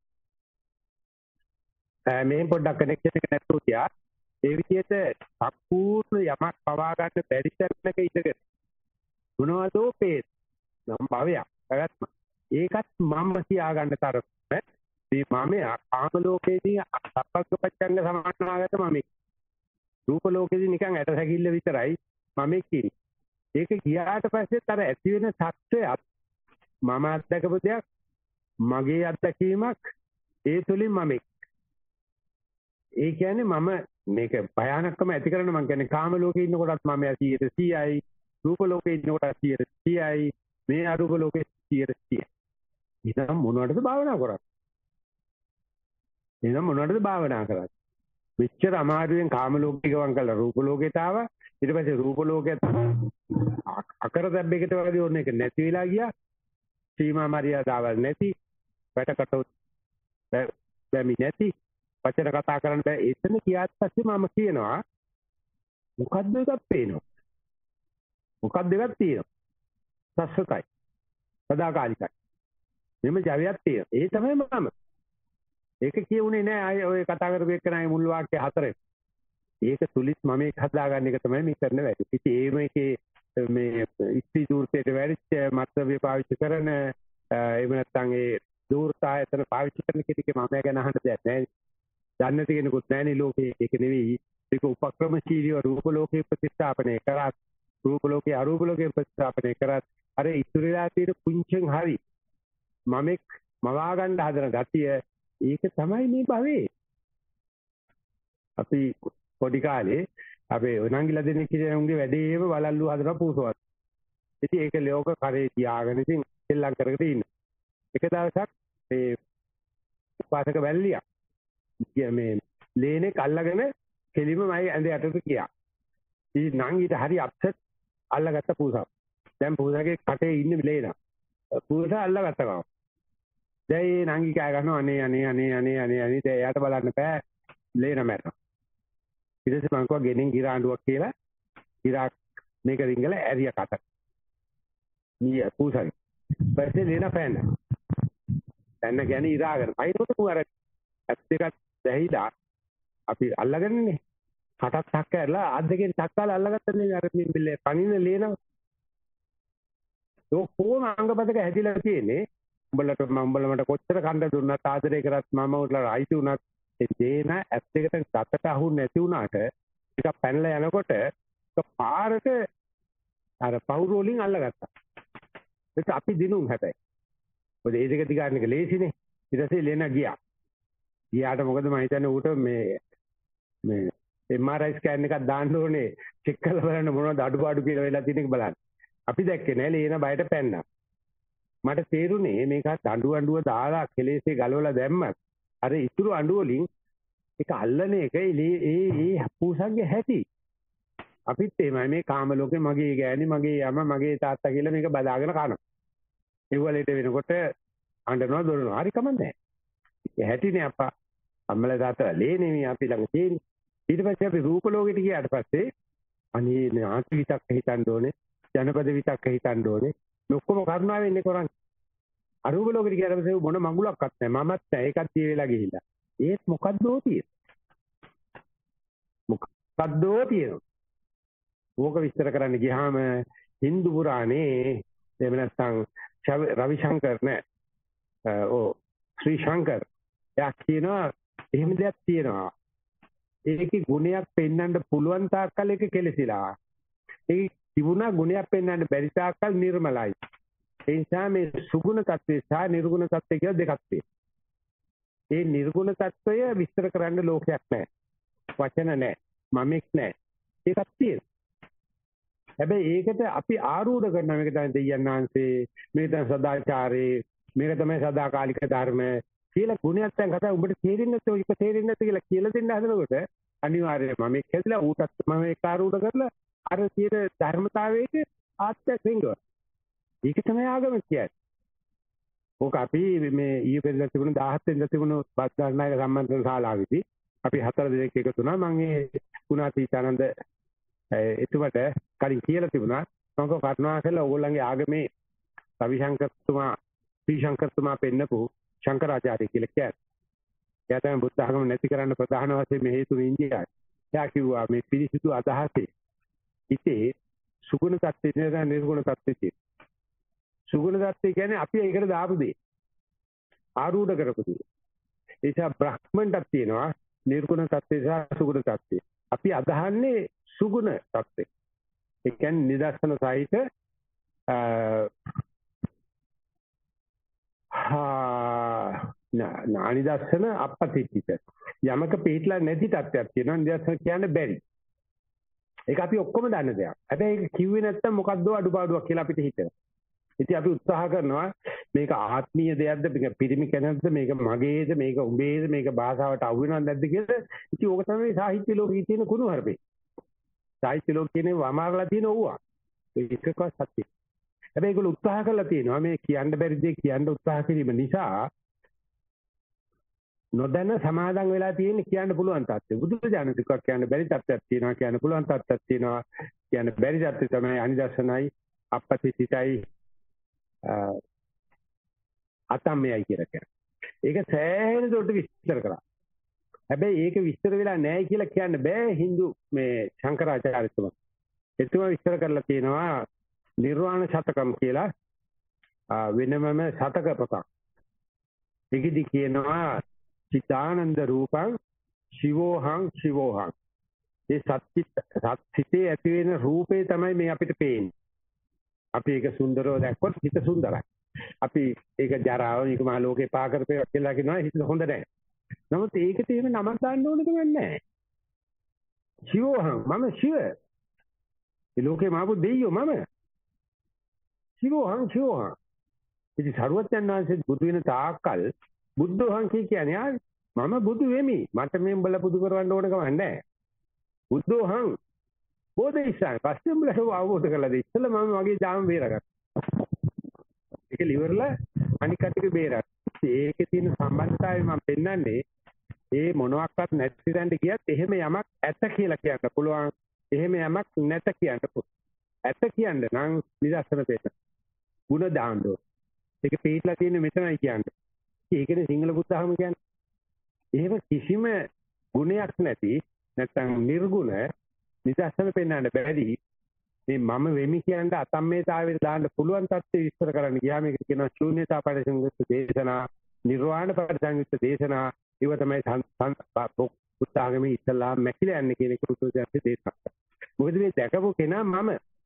මේ පොඩ්ඩක් කනෙක්ෂන් එක නැතුව තියා ඒ විදිහට සම්පූර්ණ යමක් පවා ගන්න බැරි තැනක ඉඳගෙන මොනවදෝ පේන නම් භවයක් පැවැත්ම ඒකත් මම කියා ගන්න තරම මේ මම කාම ලෝකේදී සප්පක්කපච්චංග සමානාගත මම රූප ලෝකේදී නිකන් ඇට සැකිල්ල විතරයි මම කියන්නේ. ඒක ගියාට පස්සෙත් අර ඇති වෙන සත්‍යයක් මම අත්දකපු දෙයක් මගේ අත්දැකීමක් ඒ තුලින් මම ඒ කියන්නේ මම මේක භයානකම ඇති කරන මම කියන්නේ කාම ලෝකේ ඉන්නකොටත් මම 100%යි රූප ලෝකේ ඉන්නකොටත් 100%යි මේ අරූප ලෝකේ 100%යි. ඉතින් මොනවටද භාවනා කරන්නේ? එහෙනම් මොනවටද භාවනා කරන්නේ? මෙච්චර අමාරුවෙන් කාම ලෝකේ ගවන් කළා රූප ලෝකයට ආවා. ඊට පස්සේ රූප ලෝකයට අකර දැබ්බෙකට වගේ ඕන එක නැති වෙලා ගියා. සීමා මරියාදාවල් නැති, වැටකට බැමි නැති, වචන කතා කරන්න බෑ. එතන කියාත් පස්සේ මම කියනවා මොකද්ද එකක් පේනවා. මොකක්ද එකක් තියෙනවා. සස්සතයි. සදාකාලිකයි. මෙම ජවයක් තියෙනවා. ඒ තමයි මම. ඒක කියුනේ නෑ අය ඔය කතා කරපු එක්කනයි මුල් වාක්‍ය හතරේ. ඒක තුලිස් මම ඒක හදාගන්න එක තමයි මේ කරන වැඩි. ඉතින් ඒ මේකේ මේ ඉස්ති දූර්තයට වැඩිච්ච මත්ද්‍රව්‍ය පාවිච්චි කරන එහෙම නැත්නම් ඒ දූර්තායතන පාවිච්චි කරන කෙනෙක්ගේ මම ගැන අහන්න දෙයක් නෑ. දන්නේ නැති කෙනෙකුත් නෑනේ ලෝකේ. ඒක නෙවෙයි. ඒක උපක්‍රමශීලීව රූප ලෝකේ ප්‍රතිස්ථාපනය කරත් රූප ලෝකේ අරූප ලෝකේ ප්‍රතිස්ථාපනය කරත් අර ඉතුරුලා තියෙන පුංචෙන් හරි මමෙක් මවා ගන්න හදන ගතිය ඒක තමයි මේ භවයේ. අපි පොඩි කාලේ අපේ නංගිලා දෙනෙක් කියන උන්ගේ වැඩේම වලල්ලු හදලා පූසවත්. ඉතින් ඒක ලෝක කරේ තියාගෙන ඉතින් සෙල්ලම් කරගෙන ඉන්න. එක දවසක් මේ පාසක වැල්ලියා මේ ලේනෙක් අල්ලගෙන කෙලිම මයි ඇඳේ යටට ගියා. ඉතින් නංගිට හරි අප්සෙට් අල්ලගත්ත පූසාව. දැන් පූසාගේ කටේ ඉන්නේ ලේනා. පූසා අල්ලගත්ත ගමන්. දැන් ඒ නංගි කෑ ගන්නවා අනේ දැන් එයාට බලන්න බෑ ලේන මැරෙනවා. ඊට පස්සේ මං කිව්වා ගෙනින් ගිරාඬුවක් කියලා ගිරාක් මේක රිංගල ඇරිය කට. මී පූසාගේ. පස්සේ ලේන පෑන්න. දැන් කියන්නේ ඉරාගෙන. අයිනොට මු අර ඇස් දෙකක් දැහිලා අපි අල්ලගන්නනේ. කටත් ටක් කරලා අත් දෙකෙන් ටක් කාලා අල්ලගත්තනේ අර මේ පණින ලේනවා. ඒක කොහොම අංගපතක හැදිලා තියෙන්නේ. උඹලට මට කොච්චර කණ්ඩ දුන්නත් ආදරය කරත් මම උట్లా අයිති උනත් ඒ දේන ඇස් දෙකට ගතට අහුන්නේ නැති වුණාට ඒක පැනලා යනකොට ඒක පාරට අර පවුරු වලින් අල්ලගත්තා. ඒක අපි දිනුම් හැබැයි. මොකද ඒ දෙක දිගාන එක ලේසිනේ. ඊට පස්සේ ලේන ගියා. ගියාට මොකද මම හිතන්නේ ඌට මේ MRI ස්කෑන් එකක් දාන්න ඕනේ චෙක් කරලා බලන්න මොනවද අඩුපාඩු කියලා වෙලා තියෙන එක බලන්න. අපි දැක්කේ නෑ ලේන බයට පැන්නා. මට තේරුනේ මේක අඬුව දාලා කෙලෙසේ ගලවලා දැම්මත් අර ඉතුරු අඬු වලින් ඒක අල්ලන එක ඒ පූසක්ගේ හැටි. අපිත් එමය මේ කාම ලෝකේ මගේ ගෑණි මගේ යම මගේ තාත්තා කියලා මේක බදාගෙන කනවා. ඒ වලට වෙනකොට අඬනවා දොරනවා. හරි කමන්නේ. ඒ හැටිනේ අප්පා අම්මලා තාත්තලා ලේනේ මේ අපි ළඟ තියෙන්නේ. ඊට පස්සේ අපි රූප ලෝකෙට ගියාට පස්සේ අනේ නාති විතක් හිතන්න ඕනේ. ජනපද විතක් හිතන්න ඕනේ. ඔක්කොම කරුණාවෙන් ඉන්නේ කරන්නේ. අරූප ලෝකෙට ගියාට පස්සේ මොන මඟුලක්වත් නැහැ. මමත් නැහැ. ඒකත් දිය වෙලා ගිහිල්ලා. ඒත් මොකද්ද තියෙන්නේ? සද්දෝ තියෙනවා. ඕක විස්තර කරන්න ගියාම හින්දු පුරාණේ එහෙම නැත්නම් රවිශංකර් නෑ ශ්‍රී ශංකර් එයා කියනවා එහෙම දෙයක් තියෙනවා. ඒකේ ගුණයක් පෙන්වන්න පුළුවන් තාක්කල් ඒක කෙලසිලා. ඒ තිබුණා ගුණයක් පෙන්වන්න බැරි තාක්කල් නිර්මලයි. ඒ නිසා මේ සුගුණ tattve සහ නිර්ගුණ tattve කියලා දෙකක් තියෙනවා. ඒ නිර්ගුණ tattවය විස්තර කරන්න ලෝකයක් නැහැ. වචන නැහැ. මමෙක් නැහැ. ඒකක් තියෙනවා. හැබැයි ඒකට අපි ආරූඪ කරනවා මේක තමයි දෙයයන් ආංශේ, මේක තමයි සදාචාරේ, මේක තමයි සදාකාලික ධර්ම කියලා ගුණයක් දැන් කතා උඹට තේරෙන්නේ නැත්නම් ඔයක තේරෙන්නේ නැත්නම් කියලා කියලා දෙන්න හදනකොට අනිවාර්යයෙන් මම එක් හැදලා ඌටත් මම ඒක ආරූඪ කරලා අර තියෙන ධර්මතාවයේ ආත්මයක් වෙනවා. ඒක තමයි ආගම කියන්නේ. ඕක අපි මේ ඊයේ පෙරේදා තිබුණ 17 වෙනිදා තිබුණ බද්දානායක සම්මන්ත්‍රණ ශාලාවේදී අපි 4 දෙනෙක් එකතු වුණා. මම ඒ ගුණාතීතානන්ද එතුමට කලින් කියලා තිබුණා මම කරුණා කරලා ඕගොල්ලන්ගේ ආගමේ රවිශංකර්තුමා ශ්‍රී ශංකර්තුමා පෙන්නපු ශංකරාචාර්ය කියලා කියන්නේ. එයා තමයි බුද්ධ ආගම නැති කරන්න ප්‍රධාන වශයෙන් මේ හේතුව ඉන්දියාවේ. එයා කිව්වා මේ පිරිසිදු අදහසේ ඉතේ සුගුණ tattve නේද නිර්ගුණ tattve තියෙනවා. සුගුණ tattve කියන්නේ අපි ඒකට දාපු දේ. ආරූඪ කරපු දේ. ඒ නිසා බ්‍රහ්මණ්ඩක් තියෙනවා නිර්ගුණ tattve සහ සුගුණ tattve. අපි අදහන්නේ සුගුණ tattve. ඒ කියන්නේ නිදර්ශන සහිත නානිදර්ශන අපපතිච්චිත යමක පිටලා නැති තත්ත්වයක් තියෙනවා. නිදර්ශන කියන්න බැරි. ඒක අපි ඔක්කොම දන්න දෙයක්. හැබැයි ඒක කිව්වේ නැත්තම් මොකද්ද අඩුපාඩුවක් කියලා අපිට හිතෙනවා. ඉතින් අපි උත්සාහ කරනවා මේක ආත්මීය දෙයක්ද, මේක පිරිමි කෙනෙක්ද, මේක මගේද, මේක උඹේද, මේක භාෂාවට අහු වෙනවද නැද්ද කියලා. ඉතින් ඕක තමයි සාහිත්‍ය ලෝකයේ තියෙන කුණු හරපේ. සාහිත්‍ය ලෝකයේ වමාරලා තියෙන ඕවා. ඒකකවත් සත්‍යයි. හැබැයි ඒගොල්ලෝ උත්සාහ කරලා තියෙනවා මේ කියන්න බැරි දේ කියන්න උත්සාහ කිරීම නිසා නොදැන සමාදන් වෙලා තියෙන කියන්න පුළුවන් තත්ත්වය. බුදුරජාණන් ටිකක් කියන්න බැරි තත්ත්වයක් තියෙනවා, කියන්න පුළුවන් තත්ත්වයක් තියෙනවා. කියන්න බැරි තත්ත්වය තමයි අනිදර්ශනයි, අපපතිතිතයි, අතම්මයයි කියලා කියන්නේ. ඒක සෑහෙන දුරට විස්තර කරා. හැබැයි ඒක විස්තර වෙලා නැහැ කියලා කියන්න බෑ හින්දු මේ ශංකරාචාර්යතුමා. එතුමා විස්තර කරලා තියෙනවා නිර්වාණ ශතකම් කියලා වෙනමම ශතක පොතක්. ඒකෙදි කියනවා චිත්තානන්ද රූපං ශිවෝහං ශිවෝහං. ඒ සත්‍චිතේ ඇති වෙන රූපේ තමයි මේ අපිට පේන්නේ. අපි ඒක සුන්දරව දැක්කොත් හිත සුන්දරයි. අපි ඒක ජරාව මේක මහ ලෝකේ පා කරපේ කියලා කියනවා හිත හොඳ නැහැ. නමුත් ඒකට එහෙම නමක් දාන්න ඕනේ කමක් නැහැ. ශිවෝහං මම ශිව. මේ ලෝකේ මාපු දෙයියෝ මම. ශිවෝහං ශිවෝහං. ඉතින් සරුවත්යන් වහන්සේ බුදු වෙන තාක්කල් බුද්ධෝහං කියන්නේ මම බුදු වෙමි. මට මේ උඹලා පුදු කරවන්න ඕන කමක් නැහැ. බුද්ධෝහං බෝධිසත්ව පස්සේ උඹලා අවබෝධ කරලා දෙයි. ඉතල මම මගේ ජාම බේරගත්තා. ඒක liverලා අනික් කටික බේරගත්තා. ඒකේ තියෙන සම්බන්ධතාවය මම පෙන්නන්නේ ඒ මොනවාක්වත් නැති දෙන්න ගියත් එහෙම යමක් ඇත කියලා කියන්න පුළුවන්. එහෙම යමක් නැත කියන්න පුළුවන්. ඇත කියන්න නම් නිදර්ශන දෙන්න. ಗುಣ දාන්න ඕන. ඒක පිටලා තියෙන මෙතනයි කියන්නේ. ඒකනේ සිංහල බුද්ධාගම කියන්නේ. එහෙම කිසිම ගුණයක් නැති නැත්නම් නිර්ගුණ නිදර්ශන පෙන්වන්න බැරි මේ මම වෙමි කියන අතම්මේතාවයට දාන්න පුළුවන් තත්ත්වය විස්තර කරන්න ගියාම මේක කියනවා ශූන්‍යතා පරිසංයුක්ත දේශනා, නිර්වාණ පරිසංයුක්ත දේශනා. ඒව තමයි බුද්ධාගමේ ඉස්ලාම් මැකිලා යන්නේ කියන එක උතුම්යන්ගේ දේශනා. මොකද මේ දැකපු කෙනා මම.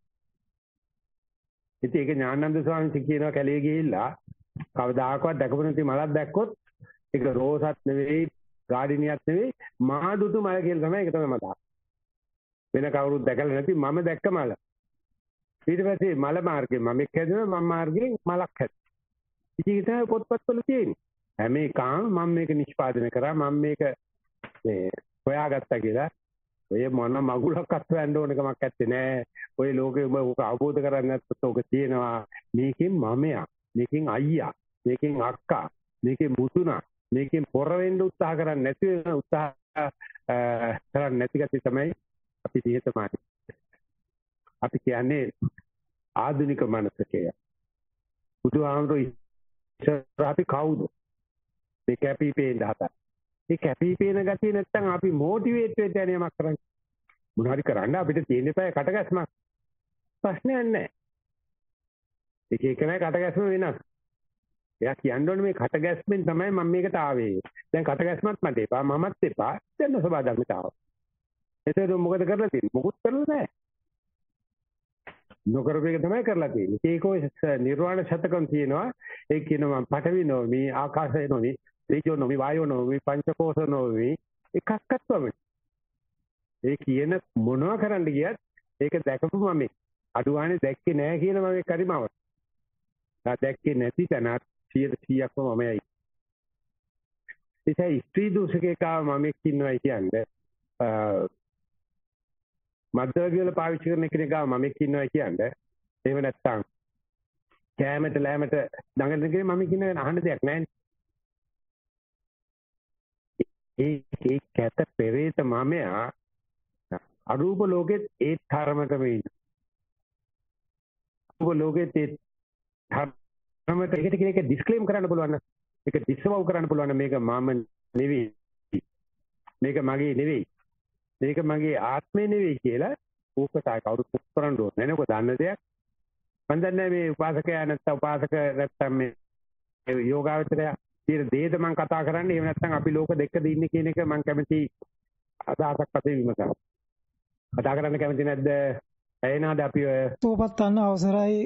ඉතින් ඒක ඥානানন্দ ස්වාමීන් වහන්සේ කියනවා කැලේ ගිහිල්ලා කවදාකවත් දැකපු නැති මලක් දැක්කොත් ඒක රෝසත් නෙවෙයි, ගාඩිනියක් නෙවෙයි, මාදුතු මල කියලා තමයි ඒක තමයි මතක්. වෙන කවුරුත් දැකලා නැති මම දැක්ක මල. ඊට පස්සේ මල මාර්ගේ මම එක්ක හැදුණා, මම මාර්ගයෙන් මලක් හැදුවා. ඉතින් ඒක තමයි පොත්පත්වල තියෙන්නේ. හැම එකම මම මේක නිෂ්පාදනය කරා, මම මේක මේ හොයාගත්තා කියලා. ඔය මොන මගුලක්වත් හොයන්න ඕන කමක් නැත්තේ නෑ. ඔය ලෝකෙ ඔබ අවබෝධ කරගන්න නැත්නම් ඔක තියෙනවා. මේකෙන් මමයා, මේකෙන් අයියා, මේකෙන් අක්කා, මේකෙන් මුතුණා, මේකෙන් පොර වෙන්න උත්සාහ කරන්නේ නැති වෙන උත්සාහ කරන්නේ නැති ගැති තමයි අපි දිහතමානි. අපි කියන්නේ ආධුනික මනසකය. බුදුහාමුදුරු ඉස්සර අපි කවුද? මේ කැපිපේන හත. මේ කැපිපේන ගතිය නැත්තම් අපි මොටිවේට් වෙන්න යන්නේ යමක් කරන්නේ. මොනවා හරි කරන්න අපිට තියෙන එපා කටගැස්මක්. ප්‍රශ්නයක් නැහැ. එක එක නෑ කටගැස්ම වෙනස්. එයා කියන්න ඕනේ මේ කටගැස්මෙන් තමයි මම මේකට ආවේ. දැන් කටගැස්මත් මට එපා මමත් එපා. දැන් සබා ධර්මයට ආවා. එතකොට මොකද කරලා තියෙන්නේ? මොකුත් කරලා නැහැ. නොකරපු එක තමයි කරලා තියෙන්නේ. ඒකෝ නිර්වාණ ශතකම් තියෙනවා. ඒ කියනවා පඨවි නොමි, ආකාශය නොමි, තේජෝ නොමි, වායෝ නොමි, පංචකෝෂ නොමි එකක්වත් වමනේ. ඒ කියන මොනවා කරන්න ගියත් ඒක දැකපු මම අඩුවානේ දැක්කේ නැහැ කියන මම කරිමව. දැක්කේ නැති තැනත් 100%ක්ම මමයි. ඒසයි ස්ත්‍රී දෝෂකේකාව මම ඉන්නවයි කියන්නේ මද්දවල පාවිච්චි කරන කෙනෙක්ව මම ඉන්නවයි කියන්නේ එහෙම නැත්තම් කෑමට ලෑමට දඟලන කෙනෙක් මම කියන අහන්න දෙයක් නැහැ. ඒ කැත පෙරේත මමයා අරූප ලෝකෙත් ඒ ධර්මතම ඉන්න. අරූප ලෝකෙත් ඒ ධර්මත එකට කෙනෙක් ඩිස්ක්ලේම් කරන්න පුළුවන් නම් ඒක ඩිස්වව් කරන්න පුළුවන් නම් මේක මම නෙවෙයි. මේක මගේ නෙවෙයි. මේක මගේ ආත්මේ නෙවෙයි කියලා ඕකට කවුරුත් කරන්න ඕනේ නේද? ඔක දන්න දෙයක්. මම දන්නේ මේ උපාසකයා නැත්නම් උපාසක නැත්නම් මේ යෝගාවචරය කියන දේද මම කතා කරන්නේ. එහෙම නැත්නම් අපි ලෝක දෙකද ඉන්නේ කියන එක මම කැමති අදහසක් වශයෙන් විමසනවා. කතා කරන්න කැමති නැද්ද? ඇයිනාද අපි තෝපත් ගන්න අවසරයි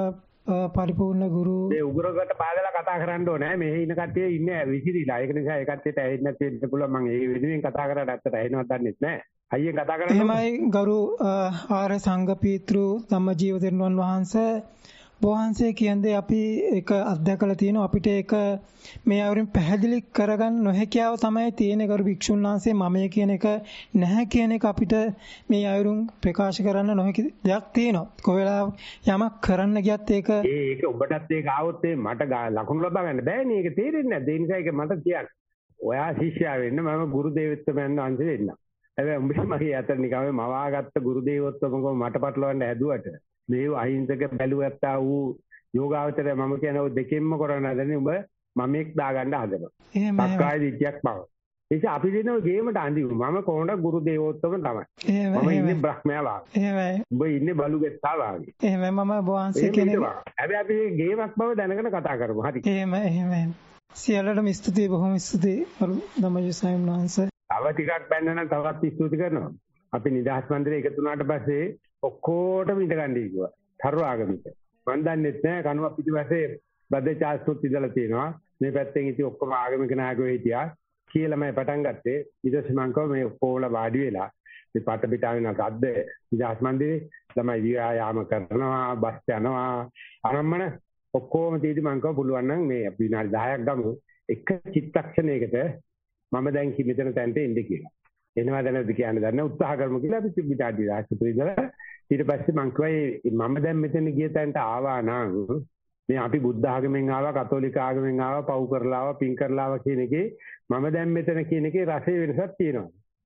පරිපූර්ණ ගුරු මේ උගරකට පාදලා කතා කරන්න ඕනේ. මෙහි ඉන්න කට්ටිය ඉන්නේ විසිරිලා. ඒක නිසා ඒ කට්ටියට ඇහෙන්නේ නැති වෙන්න පුළුවන්. මම ඒ වෙනුවෙන් කතා කරලා ඇත්තට ඇහෙනවත් දන්නේ නැහැ. අයියෙන් කතා කරන්නේ. එහෙමයි ගරු ආර්ය සංඝ පීතෘ ධම්මජීව තෙරුවන් වහන්සේ වහන්සේ කියන්නේ අපි ඒක අත්දැකලා තියෙනවා. අපිට ඒක මේ අවරින් පැහැදිලි කරගන්න නොහැකියාව තමයි තියෙන ගරු භික්ෂුන් වහන්සේ මමයේ කියන එක නැහැ කියන එක අපිට මේ අවරින් ප්‍රකාශ කරන්න නොහැකි දෙයක් තියෙනවා. කොහෙලා යමක් කරන්න ගියත් ඒක ඔබටත් ඒක ආවොත් මට ලකුණු ලබා ගන්න බෑනේ. ඒක තේරෙන්නේ නැහැ. ඒ නිසා ඒක මට කියන්න. ඔයා ශිෂ්‍යයා වෙන්න මම ගුරු දේවත්වයන් වහන්සේ වෙන්න. හැබැයි උඹ මගේ අතට නිකන් මවාගත්ත ගුරු දේවත්වම මට පටලවන්න හැදුවට මේ අහිංසක බැලුවත්තා වූ යෝගාවචරය මම කියන ඔය දෙකෙන්ම කරන්න හදන්නේ උඹ මම එක් දාගන්න හදනවා. සක්කාය දිට්ඨියක් බව. ඒක අපි දෙන ඔය ගේමට අඳිමු. මම කොහොමද ගුරු දේවෝත්තම තමයි. මම ඉන්නේ බ්‍රහ්මයා වාගේ. එහෙමයි. උඹ ඉන්නේ බලුගෙත්තා වාගේ. එහෙමයි මම වහන්සේ කෙනෙක්. හැබැයි අපි මේ ගේමක් බව දැනගෙන කතා කරමු. හරි. එහෙමයි. සියල්ලටම ස්තුතියි බොහොම ස්තුතියි. ධම්මජීව ස්වාමීන් වහන්සේ. තව ටිකක් බැන්න නම් තවත් ස්තුති කරනවා. අපි නිදහස් මන්දිරේ එකතු වුණාට පස්සේ ඔක්කොටම ඉඳ ගන්න කිව්වා. තරු ආගමික. මන් දන්නෙත් නෑ කනුව පිටිපස්සේ බද්දචාස්තුත් ඉඳලා තියෙනවා. මේ පැත්තෙන් ඉතින් ඔක්කොම ආගමික නායකයෝ හිටියා. කියලා මම පටන් ගත්තේ. ඊට පස්සේ මං කව මේ ඔක්කොම වාඩි වෙලා මේ පාට පිටාවෙන සද්ද නිදහස් මන්දිරේ ළමයි ව්‍යායාම කරනවා, බස් යනවා. අනම්මන ඔක්කොම තීදි මං කව පුළුවන් නම් මේ අපි විනාඩි 10ක් ගමු. එක චිත්තක්ෂණයකට මම දැන් මෙතන තැනට එන්න කියලා. එනවා දැනද කියන්න දන්න උත්සාහ කරමු කියලා අපි විනාඩි 10ක් ඉඳලා ඊට පස්සේ මං කිව්වා මම දැන් මෙතන ගිය තැනට ආවා නම් මේ අපි බුද්ධ ආගමෙන් ආවා, කතෝලික ආගමෙන් ආවා, පව් කරලා ආවා, පින් කරලා ආවා කියන එකේ මම දැන් මෙතන කියන එකේ රසයේ වෙනසක් තියෙනවා.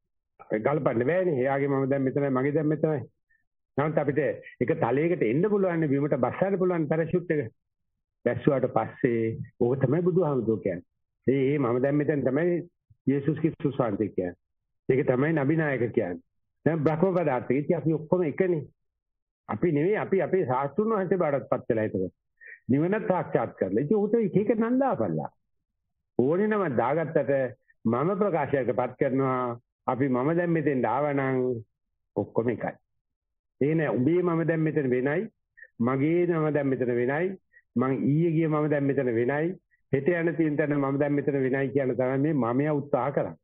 ඒක ගලපන්න බෑනේ. එයාගේ මම දැන් මෙතනයි, මගේ දැන් මෙතනයි. නමුත් අපිට එක තලයකට එන්න පුළුවන් නේ, බිමට බස්සන්න පුළුවන් පැරෂූට් එක. බැස්සුවාට පස්සේ ඕක තමයි බුදුහාමුදුරුවෝ කියන්නේ. ඒ මම දැන් මෙතන තමයි යේසුස් ක්‍රිස්තුස් වහන්සේ කියන්නේ. ඒක තමයි නබිනායක කියන්නේ. දැන් බ්‍රහ්ම පදාර්ථය ඉතින් අපි ඔක්කොම එකනේ. අපි නෙවෙයි අපි අපේ ශාස්ත්‍රුන් වහන්සේ බාටපත් වෙලා ඒක. නිවනත් සාක්ෂාත් කරලා. ඉතින් උට එක එක නන්දාපල්ලා. ඕනේ නම දාගත්තට මම ප්‍රකාශයකටපත් කරනවා. අපි මම දැන් මෙතෙන් ආවනම් ඔක්කොම එකයි. ඒ නෑ උඹේ මම දැන් මෙතන වෙනයි. මගේ මම දැන් මෙතන වෙනයි. මං ඊයේ ගිය මම දැන් මෙතන වෙනයි. හෙට යන තියෙන තැන මම දැන් මෙතන වෙනයි කියන තමයි මේ මමයා උත්සාහ කරන්නේ.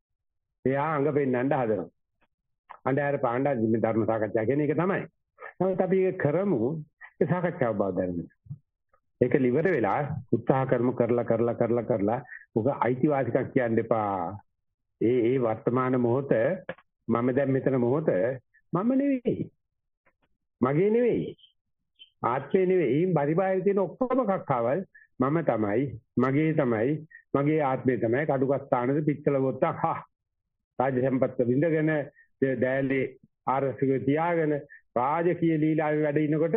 එයා අඟ පෙන්නන්න හදනවා. අnder පාණ්ඩා ධර්ම සාකච්ඡා කියන එක තමයි. නමුත් අපි ඒක කරමු ඒ සාකච්ඡාව බව දැනගන්න. ඒක liver වෙලා උත්සාහ කරමු කරලා ඔක අයිතිවාසිකම් කියන්න එපා. ඒ වර්තමාන මොහොත මම දැන් මෙතන මොහොත මම නෙවෙයි. මගේ නෙවෙයි. ආත්මේ නෙවෙයි. පරිබාහිර තියෙන ඔක්කොම කක්කවල් මම තමයි, මගේ තමයි, මගේ ආත්මේ තමයි. කඩුකස්ථානද පිටකල වොත්ත හා රාජ්‍ය සම්පත්ත විඳගෙන දෑලේ ආරසික තියාගෙන රාජකීය ලීලාවේ වැඩ ඉනකොට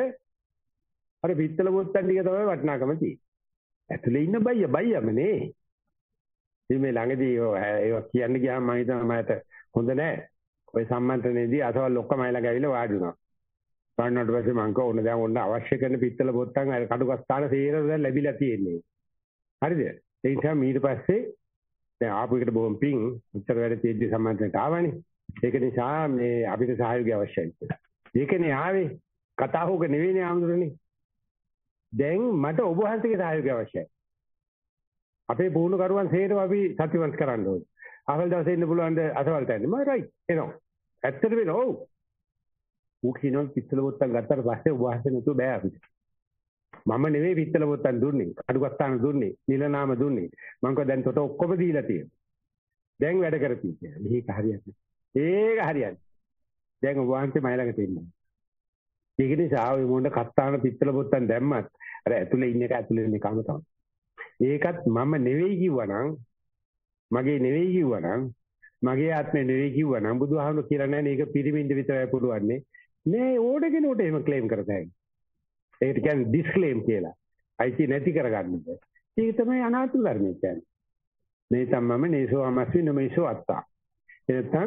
අර පිටකල වොත්තන් ටික තමයි වටිනාකම තියෙන්නේ. ඇතුලේ ඉන්න බයියමනේ. මේ ළඟදී ඒක කියන්න ගියාම මම හිතනවා මට හොඳ නෑ. ඔය සම්මන්ත්‍රණයේදී අසවල් ඔක්කොමයිලා ගවිලා වාඩි වුණා. ගන්නට පස්සේ මං කව ඕන දැන් ඕන අවශ්‍ය කරන පිත්තල බොත්තම් අර කඩුගස්ථාන සේරම දැන් ලැබිලා තියෙන්නේ. හරිද? ඒ නිසා ඊට පස්සේ දැන් ආපු එකට බොහොම පිං උත්තර වැඩ තියෙද්දි සම්මන්ත්‍රණයට ආවනේ. ඒක නිසා මේ අපිට සහයෝගය අවශ්‍යයි. ඒකනේ ආවේ. කතාවක නෙවෙයිනේ ආමුදුරනේ. දැන් මට ඔබ වහන්සේගේ සහයෝගය අවශ්‍යයි. අපේ පුහුණු කරුවන් සේරම අපි සත්‍යවන්ත කරන්න ඕනේ. අහවල් දවසේ ඉන්න පුළුවන් ද අසවල් තැන්නේ. මම රයිට් එනවා. ඇත්තට වෙනවා. ඔව්. ඌ කියනවා පිත්තල බොත්තම් ගත්තාට පස්සේ ඔබ වහන්සේ නතු බෑ අපිට. මම නෙවෙයි පිත්තල බොත්තම් දුන්නේ. කඩුගස්ථාන දුන්නේ. නිලනාම දුන්නේ. මං කව දැන් තොට ඔක්කොම දීලා තියෙනවා. දැන් වැඩ කරපී කියලා. මේක හරියන්නේ. ඒක හරියන්නේ. දැන් ඔබ වහන්සේ මයි ළඟ තියෙනවා. ඒක නිසා ඔය මොන කස්තාන පිත්තල බොත්තම් දැම්මත් අර ඇතුලේ ඉන්න එක ඇතුලේ ඉන්න එකම තමයි. ඒකත් මම නෙවෙයි කිව්වනම් මගේ නෙවෙයි කිව්වනම් මගේ ආත්මේ නෙවෙයි කිව්වනම් බුදුහාමුදුරු කියලා නැහැ මේක පිරිමින්ද විතරයි පුළුවන්නේ නෑ ඕඩ කෙනෙකුට එහෙම ක්ලේම් කරතයි. ඒකට කියන්නේ ඩිස්ක්ලේම් කියලා. අයිති නැති කරගන්න බෑ. ඒක තමයි අනාත්ම ධර්මය කියන්නේ. මේ තමම නේසෝ අමස්සි නමේසෝ අත්තා. එතන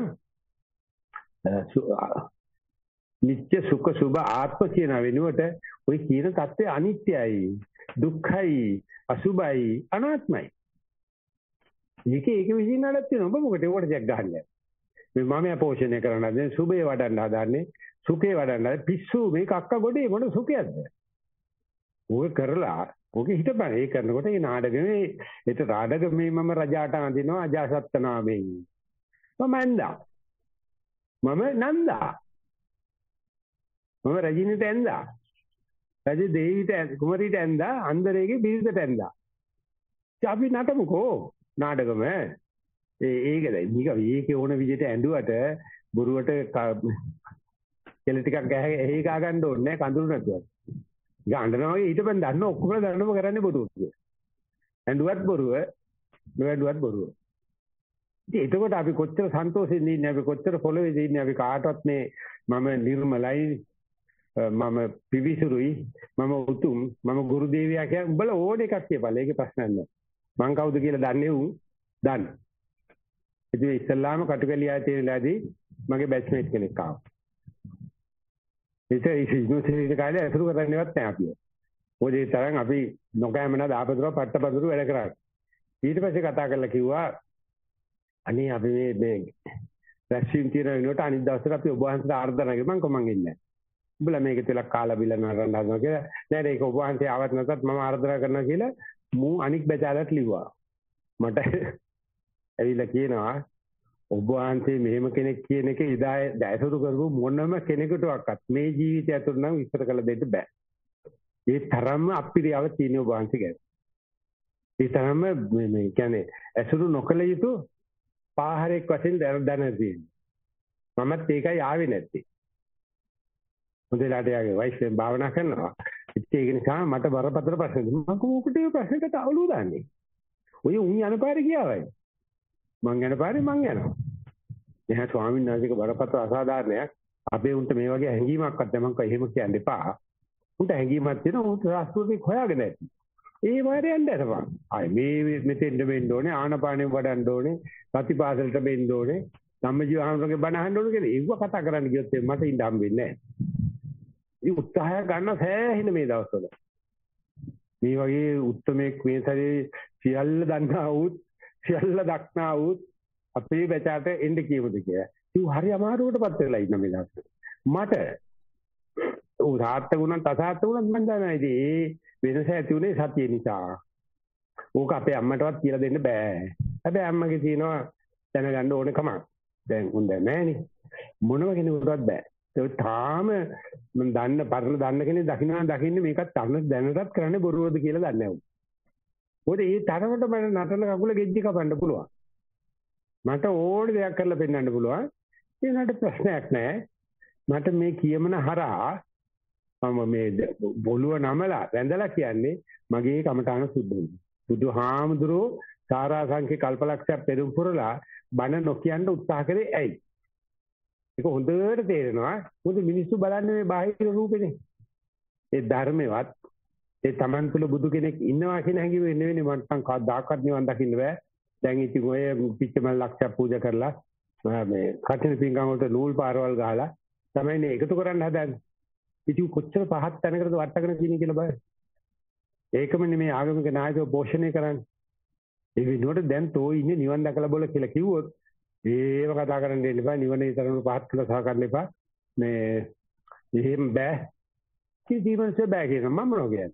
නිත්‍ය සුඛ සුභ ආත්ම කියන වෙනුවට ওই කියන தත්ත්වය අනිත්‍යයි, දුක්ඛයි, අසුභයි, අනාත්මයි. ඒක විශ්ින් නඩත් වෙනවා. ඔබ මොකටද ඒකට ජග් ගහන්නේ? මේ මම පෝෂණය කරන්න හදන්නේ සුභේ වඩන්න හදන්නේ සුඛේ වඩන්න පිස්සු මේක අක්ක ගොඩේ මොන සුඛයක්ද? ඕක කරලා ඕක හිටපන්. ඒ කරනකොට ඒ නාඩගමේ ඒත් රාඩගමේ මම රජාට අඳිනවා අජාසත් නාමයෙන්. මම ඇඳා. මම නන්දා. මම රජිනිට ඇඳා. රජ දේවිට කුමරීට ඇඳා අන්දරේගේ බිරිඳට ඇඳා. අපි නටමුකෝ නාඩගම. ඒකද මේක ඕන විදිහට ඇඬුවට බොරුවට කෙල ටිකක් ඇහි ගා ගන්න ඕනේ නැහැ කඳුළු නැතුව. ඒක අඬනවා වගේ ඊටපන් දන්න ඔක්කොම දන්නම කරන්නේ බොරුව. ඇඬුවත් බොරුව, නොඇඬුවත් බොරුව. ඉතින් එතකොට අපි කොච්චර සන්තෝෂෙන් ඉන්නේ, අපි කොච්චර පොළොවේ ඉන්නේ, අපි කාටවත් මේ මම නිර්මලයි, මම පිවිසුරුයි, මම උතුම්, මම ගුරු දේවියා කියන උඹලා ඕන එකක් කියපළ. ඒකේ ප්‍රශ්නයක් නැහැ. මං කවුද කියලා දන්නේ උන් දන්න. ඉතින් ඉස්ලාම කටුකලියා තියෙනලාදී මගේ බැච්මේට් කෙනෙක් ආවා. ඒක ඉස්ලාම කාලේ අසුරු කරන්නේවත් නැහැ අපි. ඔය තරම් අපි නොකෑමන දාපදර පට්ටපදරු වැඩ කරා. ඊට පස්සේ කතා කරලා කිව්වා අනේ අපි මේ රැස්වීම තියෙන වෙනකොට අනිත් දවසට අපි ඔබ වහන්සේට ආර්දනා කරා. මං කොමන් ඉන්නේ. උඹලා මේක තියලා කාලා බිල නරන්න හදනවා කියලා. නෑ ඒක ඔබ වහන්සේ ආවත් නැතත් මම ආර්දනා කරනවා කියලා මූ අනික් බැචාලට ලිව්වා. මට ඇවිල්ලා කියනවා ඔබ වහන්සේ මෙහෙම කෙනෙක් කියන එක ඉදා දැසුරු කරපු මොනම කෙනෙකුටවත් මේ ජීවිතය ඇතුළත නම් විස්තර කළ දෙන්න බෑ. ඒ තරම්ම අපිරියව තියෙන ඔබ වහන්සේ ගැන. ඒ තරම්ම මේ කියන්නේ ඇසුරු නොකළ යුතු පාහරයක් වශයෙන් දැන තියෙනවා. මමත් ඒකයි ආවේ නැත්තේ. මුදලාට යාගේ වයිෆෙන් භාවනා කරනවා. ඒක නිසා මට බරපතල ප්‍රශ්න. මම කොහොමද මේ ප්‍රශ්නෙට අවුලුව දාන්නේ? ඔය උන් යන පාරේ ගියාවයි. මං යන පාරේ මං යනවා. එහා ස්වාමීන් වහන්සේක බරපතල අසාධාරණයක්. අපේ උන්ට මේ වගේ හැඟීමක්වත් දැන් මං කව එහෙම කියන්න එපා. උන්ට හැඟීමක් තියෙනවා උන්ට රාස්තුවේ හොයාගෙන නැති. ඒ වාරේ යන්න ඇතපන්. ආයි මේ මෙතෙන්ද වෙන්න ඕනේ ආනපානෙ වඩන්න ඕනේ. සතිපාසලට වෙන්න ඕනේ. ධම්මජීවහමරගේ බණ අහන්න ඕනේ කියලා. ඒව කතා කරන්න ගියොත් මට ඉන්න හම්බෙන්නේ නැහැ. ඉතින් උත්සාහය ගන්න සෑහෙන මේ දවස්වල. මේ වගේ උත්මේක් මේ සැරේ සියල්ල දන්නා වූත් සියල්ල දක්නා වූත් අපේ බැචාට එන්න කියමුද කියලා. ඉතින් හරි අමාරුවටපත් වෙලා ඉන්න මේ දවස්වල. මට උදාත්තගුණන් තසාත්තගුණන් මම දන්නවා. ඉතින් ඒ වෙනස ඇති උනේ සතිය නිසා. ඕක අපේ අම්මටවත් කියලා දෙන්න බෑ. හැබැයි අම්මගේ තියෙනවා දැනගන්න ඕනේ කමක්. දැන් උන් දැන් නෑනේ. මොනම කෙනෙකුටවත් බෑ. ඒ තාම මම පරණ දන්න කෙනෙක් දකින්නේ මේකත් තරණ දැනටත් කරන්නේ බොරුවද කියලා දන්නේ නැහැ. මොකද මේ තරමට මම නටන කකුල ගෙජ්ජි කපන්න පුළුවන්. මට ඕන දෙයක් කරලා පෙන්නන්න පුළුවන්. ඒකට ප්‍රශ්නයක් නැහැ. මට මේ කියමන හරහා මම මේ බොළුව නමලා වැඳලා කියන්නේ මගේ කමඨාන සුද්ධ වෙනවා. බුදුහාමුදුරෝ සාරාංශික කල්පලක්ෂයක් පෙරම් පුරලා බණ නොකියන්න උත්සාහ කරේ ඇයි? ඒක හොඳට තේරෙනවා. මොකද මිනිස්සු බලන්නේ මේ බාහිර රූපෙනේ. ඒ ධර්මෙවත් ඒ Taman තුල බුදු කෙනෙක් ඉන්නවා කියන හැඟීම නෙවෙයි මට කවදාකවත් නිවන් දකින්න බෑ. දැන් ඉතින් ඔය පිච්චමල් ලක්ෂයක් පූජා කරලා මේ කටින පිංගම් වලට නූල් පාරවල් ගහලා තමයි මේ එකතු කරන්න හදන්නේ. ඉතින් කොච්චර පහත් තැනකටද වට්ටගෙන තියෙන්නේ කියලා බලන්න. ඒකමනේ මේ ආගමික නායකයෝ පෝෂණය කරන්නේ. ඒ වෙනුවට දැන් තෝ ඉන්නේ නිවන් දැකලා බොල කියලා කිව්වොත් ඒව කතා කරන්න දෙන්න එපා. නිවනේ තරම පහත් කළා සහකරන්න එපා. මේ එහෙම බෑ. කිසිමස බෑ කියන මම මොනවා කියන්නේ.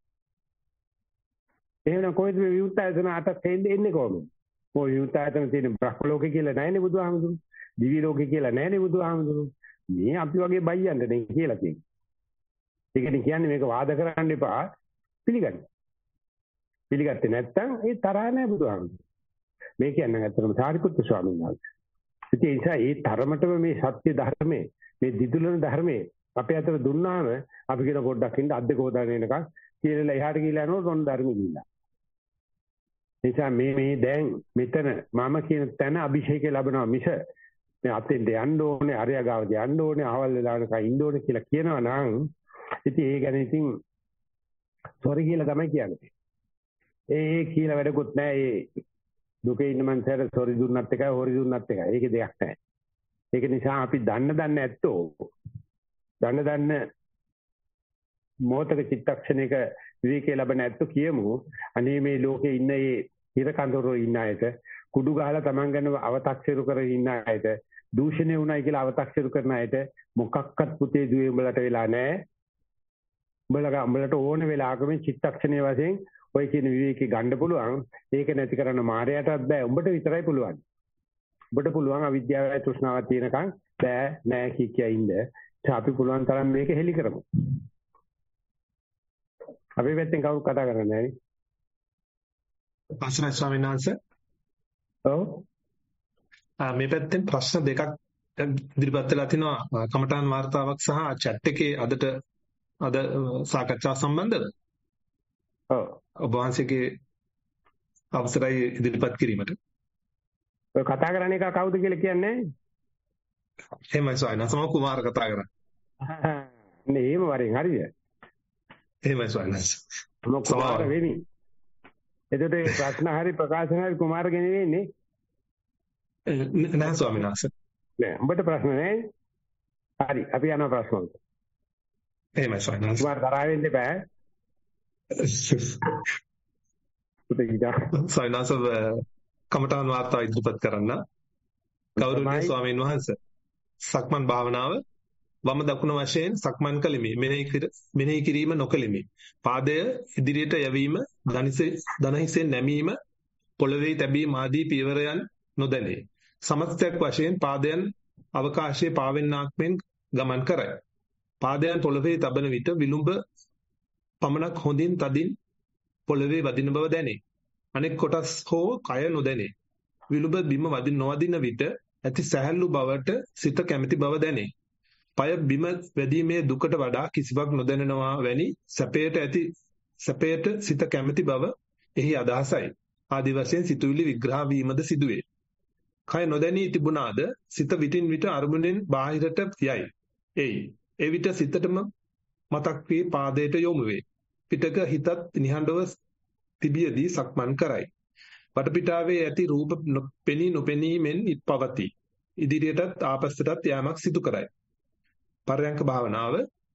එහෙනම් කොහෙද මේ විමුක්තායතන අතට එන්නේ කොහොමද? ඔය විමුක්තායතන තියෙන බ්‍රහ්ම ලෝකේ කියලා නැහැනේ බුදුහාමුදුරුවෝ. දිවි ලෝකේ කියලා නැහැනේ බුදුහාමුදුරුවෝ. මේ අපි වගේ බයියන්ට නේ කියලා තියෙන්නේ. ඒකනේ කියන්නේ මේක වාද කරන්න එපා. පිළිගන්න. පිළිගත්තේ නැත්නම් ඒ තරහ නැහැ බුදුහාමුදුරුවෝ. මේ කියන්නේ ඇත්තටම සාරිපුත්තු ස්වාමීන් වහන්සේ. ඒ නිසා ඒ තරමටම මේ සත්‍ය ධර්මයේ මේ දිදුලන ධර්මයේ අපේ අතට දුන්නාම අපි කියන පොඩ්ඩක් ඉන්න අද්දක හොදාගෙන එනකන් කියලා එහාට ගිහලා යනකොට රොන් ධර්ම ගිහිල්ලා. නිසා මේ දැන් මෙතන මම කියන තැන අභිෂේකය ලැබෙනවා මිස මේ අතෙන්ට යන්න ඕනේ අරයා ගාවට යන්න ඕනේ අවල් වෙලාවක ඉන්න ඕනේ කියලා කියනවා නම් ඉතින් ඒ ගැන ඉතින් සෝරි කියලා තමයි කියන්නේ. ඒ කියලා වැඩකුත් නැහැ. ඒ දුකේ ඉන්න මනුස්සයර සෝරි දුන්නත් එකයි හොරි දුන්නත් එකයි. ඒකේ දෙයක් නැහැ. ඒක නිසා අපි දන්න ඇත්තෝ දන්න මොහොතක චිත්තක්ෂණයක විවේකී ලැබෙන ඇත්තෝ කියමු. අනේ මේ ලෝකේ ඉන්න මේ හිර කඳුරෝ ඉන්න අයට කුඩු ගහලා Taman ගැන අව탁සිරු කරගෙන ඉන්න අයට දූෂණය වුණයි කියලා අව탁සිරු කරන අයට මොකක්වත් පුතේ දුවේ උඹලට වෙලා නැහැ. උඹලට ඕන වෙලාවක මේ චිත්තක්ෂණයේ වශයෙන් ඔය කියන විවේකී ගන්න පුළුවන්. ඒක නැති කරන්න මායයටත් බෑ. උඹට විතරයි පුළුවන්. උඹට පුළුවන් අවිද්‍යාවයි තෘෂ්ණාවක් තියෙනකන් බෑ නෑ කිය ඉන්න. අපි පුළුවන් තරම් මේක හෙලි කරමු. අපි පැත්තෙන් කවුරු කතා කරන්නේ නැහැ නේ. අසරයි ස්වාමීන් වහන්සේ. ඔව්. මේ පැත්තෙන් ප්‍රශ්න දෙකක් ඉදිරිපත් වෙලා තිනවා කමඨාන් වාර්තාවක් සහ chat එකේ අද සාකච්ඡාව සම්බන්ධව. ඔව්. ඔබ වහන්සේගේ අවසරයි ඉදිරිපත් කිරීමට. ඔය කතා කරන්නේ කවුද කියලා කියන්නේ නැහැ. එහෙමයි ස්වාමීන් වහන්සේ මම කුමාර කතා කරන්නේ. නේ එහෙම වරෙන් හරිද? එහෙමයි ස්වාමීන් වහන්සේ. මම කුමාර වෙමි. එතකොට මේ ප්‍රශ්න හරි ප්‍රකාශන හරි කුමාරගෙන වෙන්නේ නෑ ස්වාමීන් වහන්සේ. නෑ උඹට ප්‍රශ්න නෑ. හරි අපි යනවා ප්‍රශ්න වලට. එහෙමයි ස්වාමීන් වහන්සේ. කුමාර තරහ වෙන්න එපා. ස්වාමීන් වහන්සේ කමඨාන් වාර්තාව ඉදිරිපත් කරන්න. ගෞරවනීය ස්වාමීන් වහන්සේ. සක්මන් භාවනාව වම දකුණ වශයෙන් සක්මන් කළෙමි. මෙනෙහි කිරීම නොකළෙමි. පාදය ඉදිරියට යැවීම, දණහිසෙන් නැමීම, පොළවේ තැබීම ආදී පියවරයන් නොදැනේ. සමස්තයක් වශයෙන් පාදයන් අවකාශයේ පාවෙන්නාක් මෙන් ගමන් කරයි. පාදයන් පොළවේ තබන විට විලුඹ පමණක් හොඳින් තදින් පොළවේ වදින බව දැනේ. අනෙක් කොටස් හෝ කය නොදැනේ. විලුඹ බිම නොවදින විට ඇති සැහැල්ලු බවට සිත කැමැති බව දැනේ. පය බිම වැදීමේ දුකට වඩා කිසිවක් නොදැනෙනවා වැනි සැපයට සිත කැමැති බව එහි අදහසයි. ආදි වශයෙන් සිතුවිලි විග්‍රහ වීමද සිදුවේ. කය නොදැනී තිබුණාද සිත විටින් විට අරමුණෙන් බාහිරට යයි. ඒ විට සිතටම මතක් වී පාදයට යොමු වේ. පිටක හිතත් නිහඬව තිබියදී සක්මන් කරයි. වටපිටාවේ ඇති රූප පෙනී නොපෙනීමෙන් පවතී. ඉදිරියටත් ආපස්සටත් යාමක් සිදු කරයි. පර්යංක භාවනාව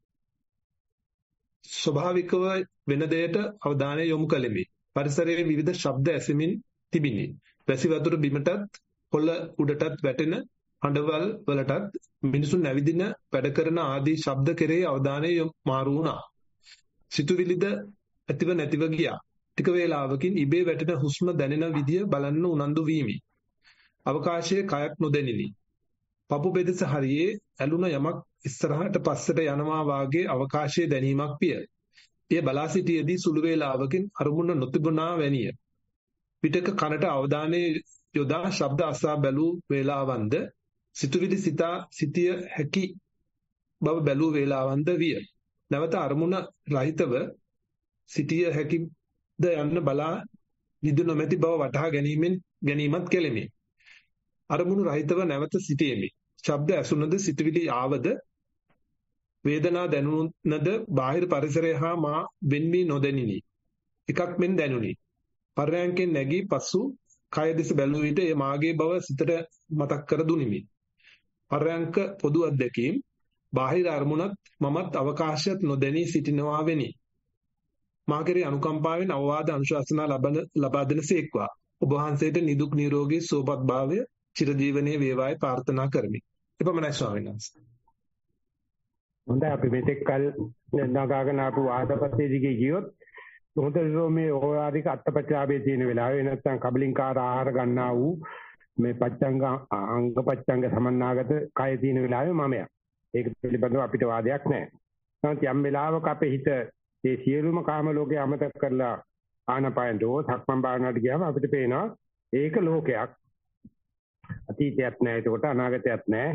ස්වභාවිකව වෙන දෙයට අවධානය යොමු කළෙමි. පරිසරයේ විවිධ ශබ්ද ඇසෙමින් තිබිනි. වැසි වතුර බිමටත් පොළ උඩටත් වැටෙන හඬවල් වලටත් මිනිසුන් නැවිදින වැඩ කරන ආදී ශබ්ද කෙරෙහි අවධානය මාරු වුණා. සිතුවිලිද ඇතිව නැතිව ගියා. ටික වේලාවකින් ඉබේ වැටෙන හුස්ම දැනෙන විදිය බලන්න උනන්දු වීමි. අවකාශයේ කයක් නොදැනිනි. පපු බෙදස හරියේ ඇලුන යමක් ඉස්සරහට පස්සට යනවා වාගේ අවකාශයේ දැනීමක් විය. එය බලා සිටියේදී සුළු වේලාවකින් අරමුණ නොතිබුණා වැනිය. පිටක කනට අවධානය යොදා ශබ්ද අසා බැලූ වේලාවන්ද සිතුවිලි සිටිය හැකි බව බැලූ වේලාවන්ද විය. නැවත අරමුණ රහිතව සිටිය හැකිද යන්න බලා නිද නොමැති බව වටහා ගැනීමත් කෙලෙමි. අරමුණු රහිතව නැවත සිටියෙමි. ශබ්ද ඇසුනද සිතුවිලි ආවද වේදනා දැනුණද බාහිර පරිසරය හා මා වෙන් වී නොදැනිනි. එකක් මෙන් දැනුනි. පර්යංකෙන් නැගී පසු කය දිස බැලුව විට ඒ මාගේ බව සිතට මතක් කර දුනිමි. පරයන්ක පොදු අත්දැකීම් බාහිර අරමුණත් මමත් අවකාශයත් නොදැනී සිටිනවා වෙනි. මා කෙරෙහි අනුකම්පාවෙන් අවවාද අනුශාසනා ලබා දෙනසේක්වා. ඔබ වහන්සේට නිදුක් නිරෝගී සුවපත් භාවය චිරජීවනයේ වේවායි ප්‍රාර්ථනා කරමි. එපමණයි ස්වාමීන් වහන්සේ. හොඳයි අපි මෙතෙක් කල නගාගෙන ආපු ආදපතේ දිගේ ගියොත් හොඳට මේ ඕලාරික අත්පත්‍යාවේ තියෙන වෙලාවේ නැත්නම් කබලින්කාර ආහාර ගන්නා වූ මේ පච්චංග අංග පච්චංග සමන්නාගත කය තියෙන වෙලාවේ මමයා. ඒක පිළිබඳව අපිට වාදයක් නැහැ. නමුත් යම් වෙලාවක අපේ හිත මේ සියලුම කාම ලෝකේ අමතක කරලා ආනපානට සක්මන් භාවනාවට ගියාම අපිට පේනවා ඒක ලෝකයක්. අතීතයක් නැහැ, ඒකට අනාගතයක් නැහැ.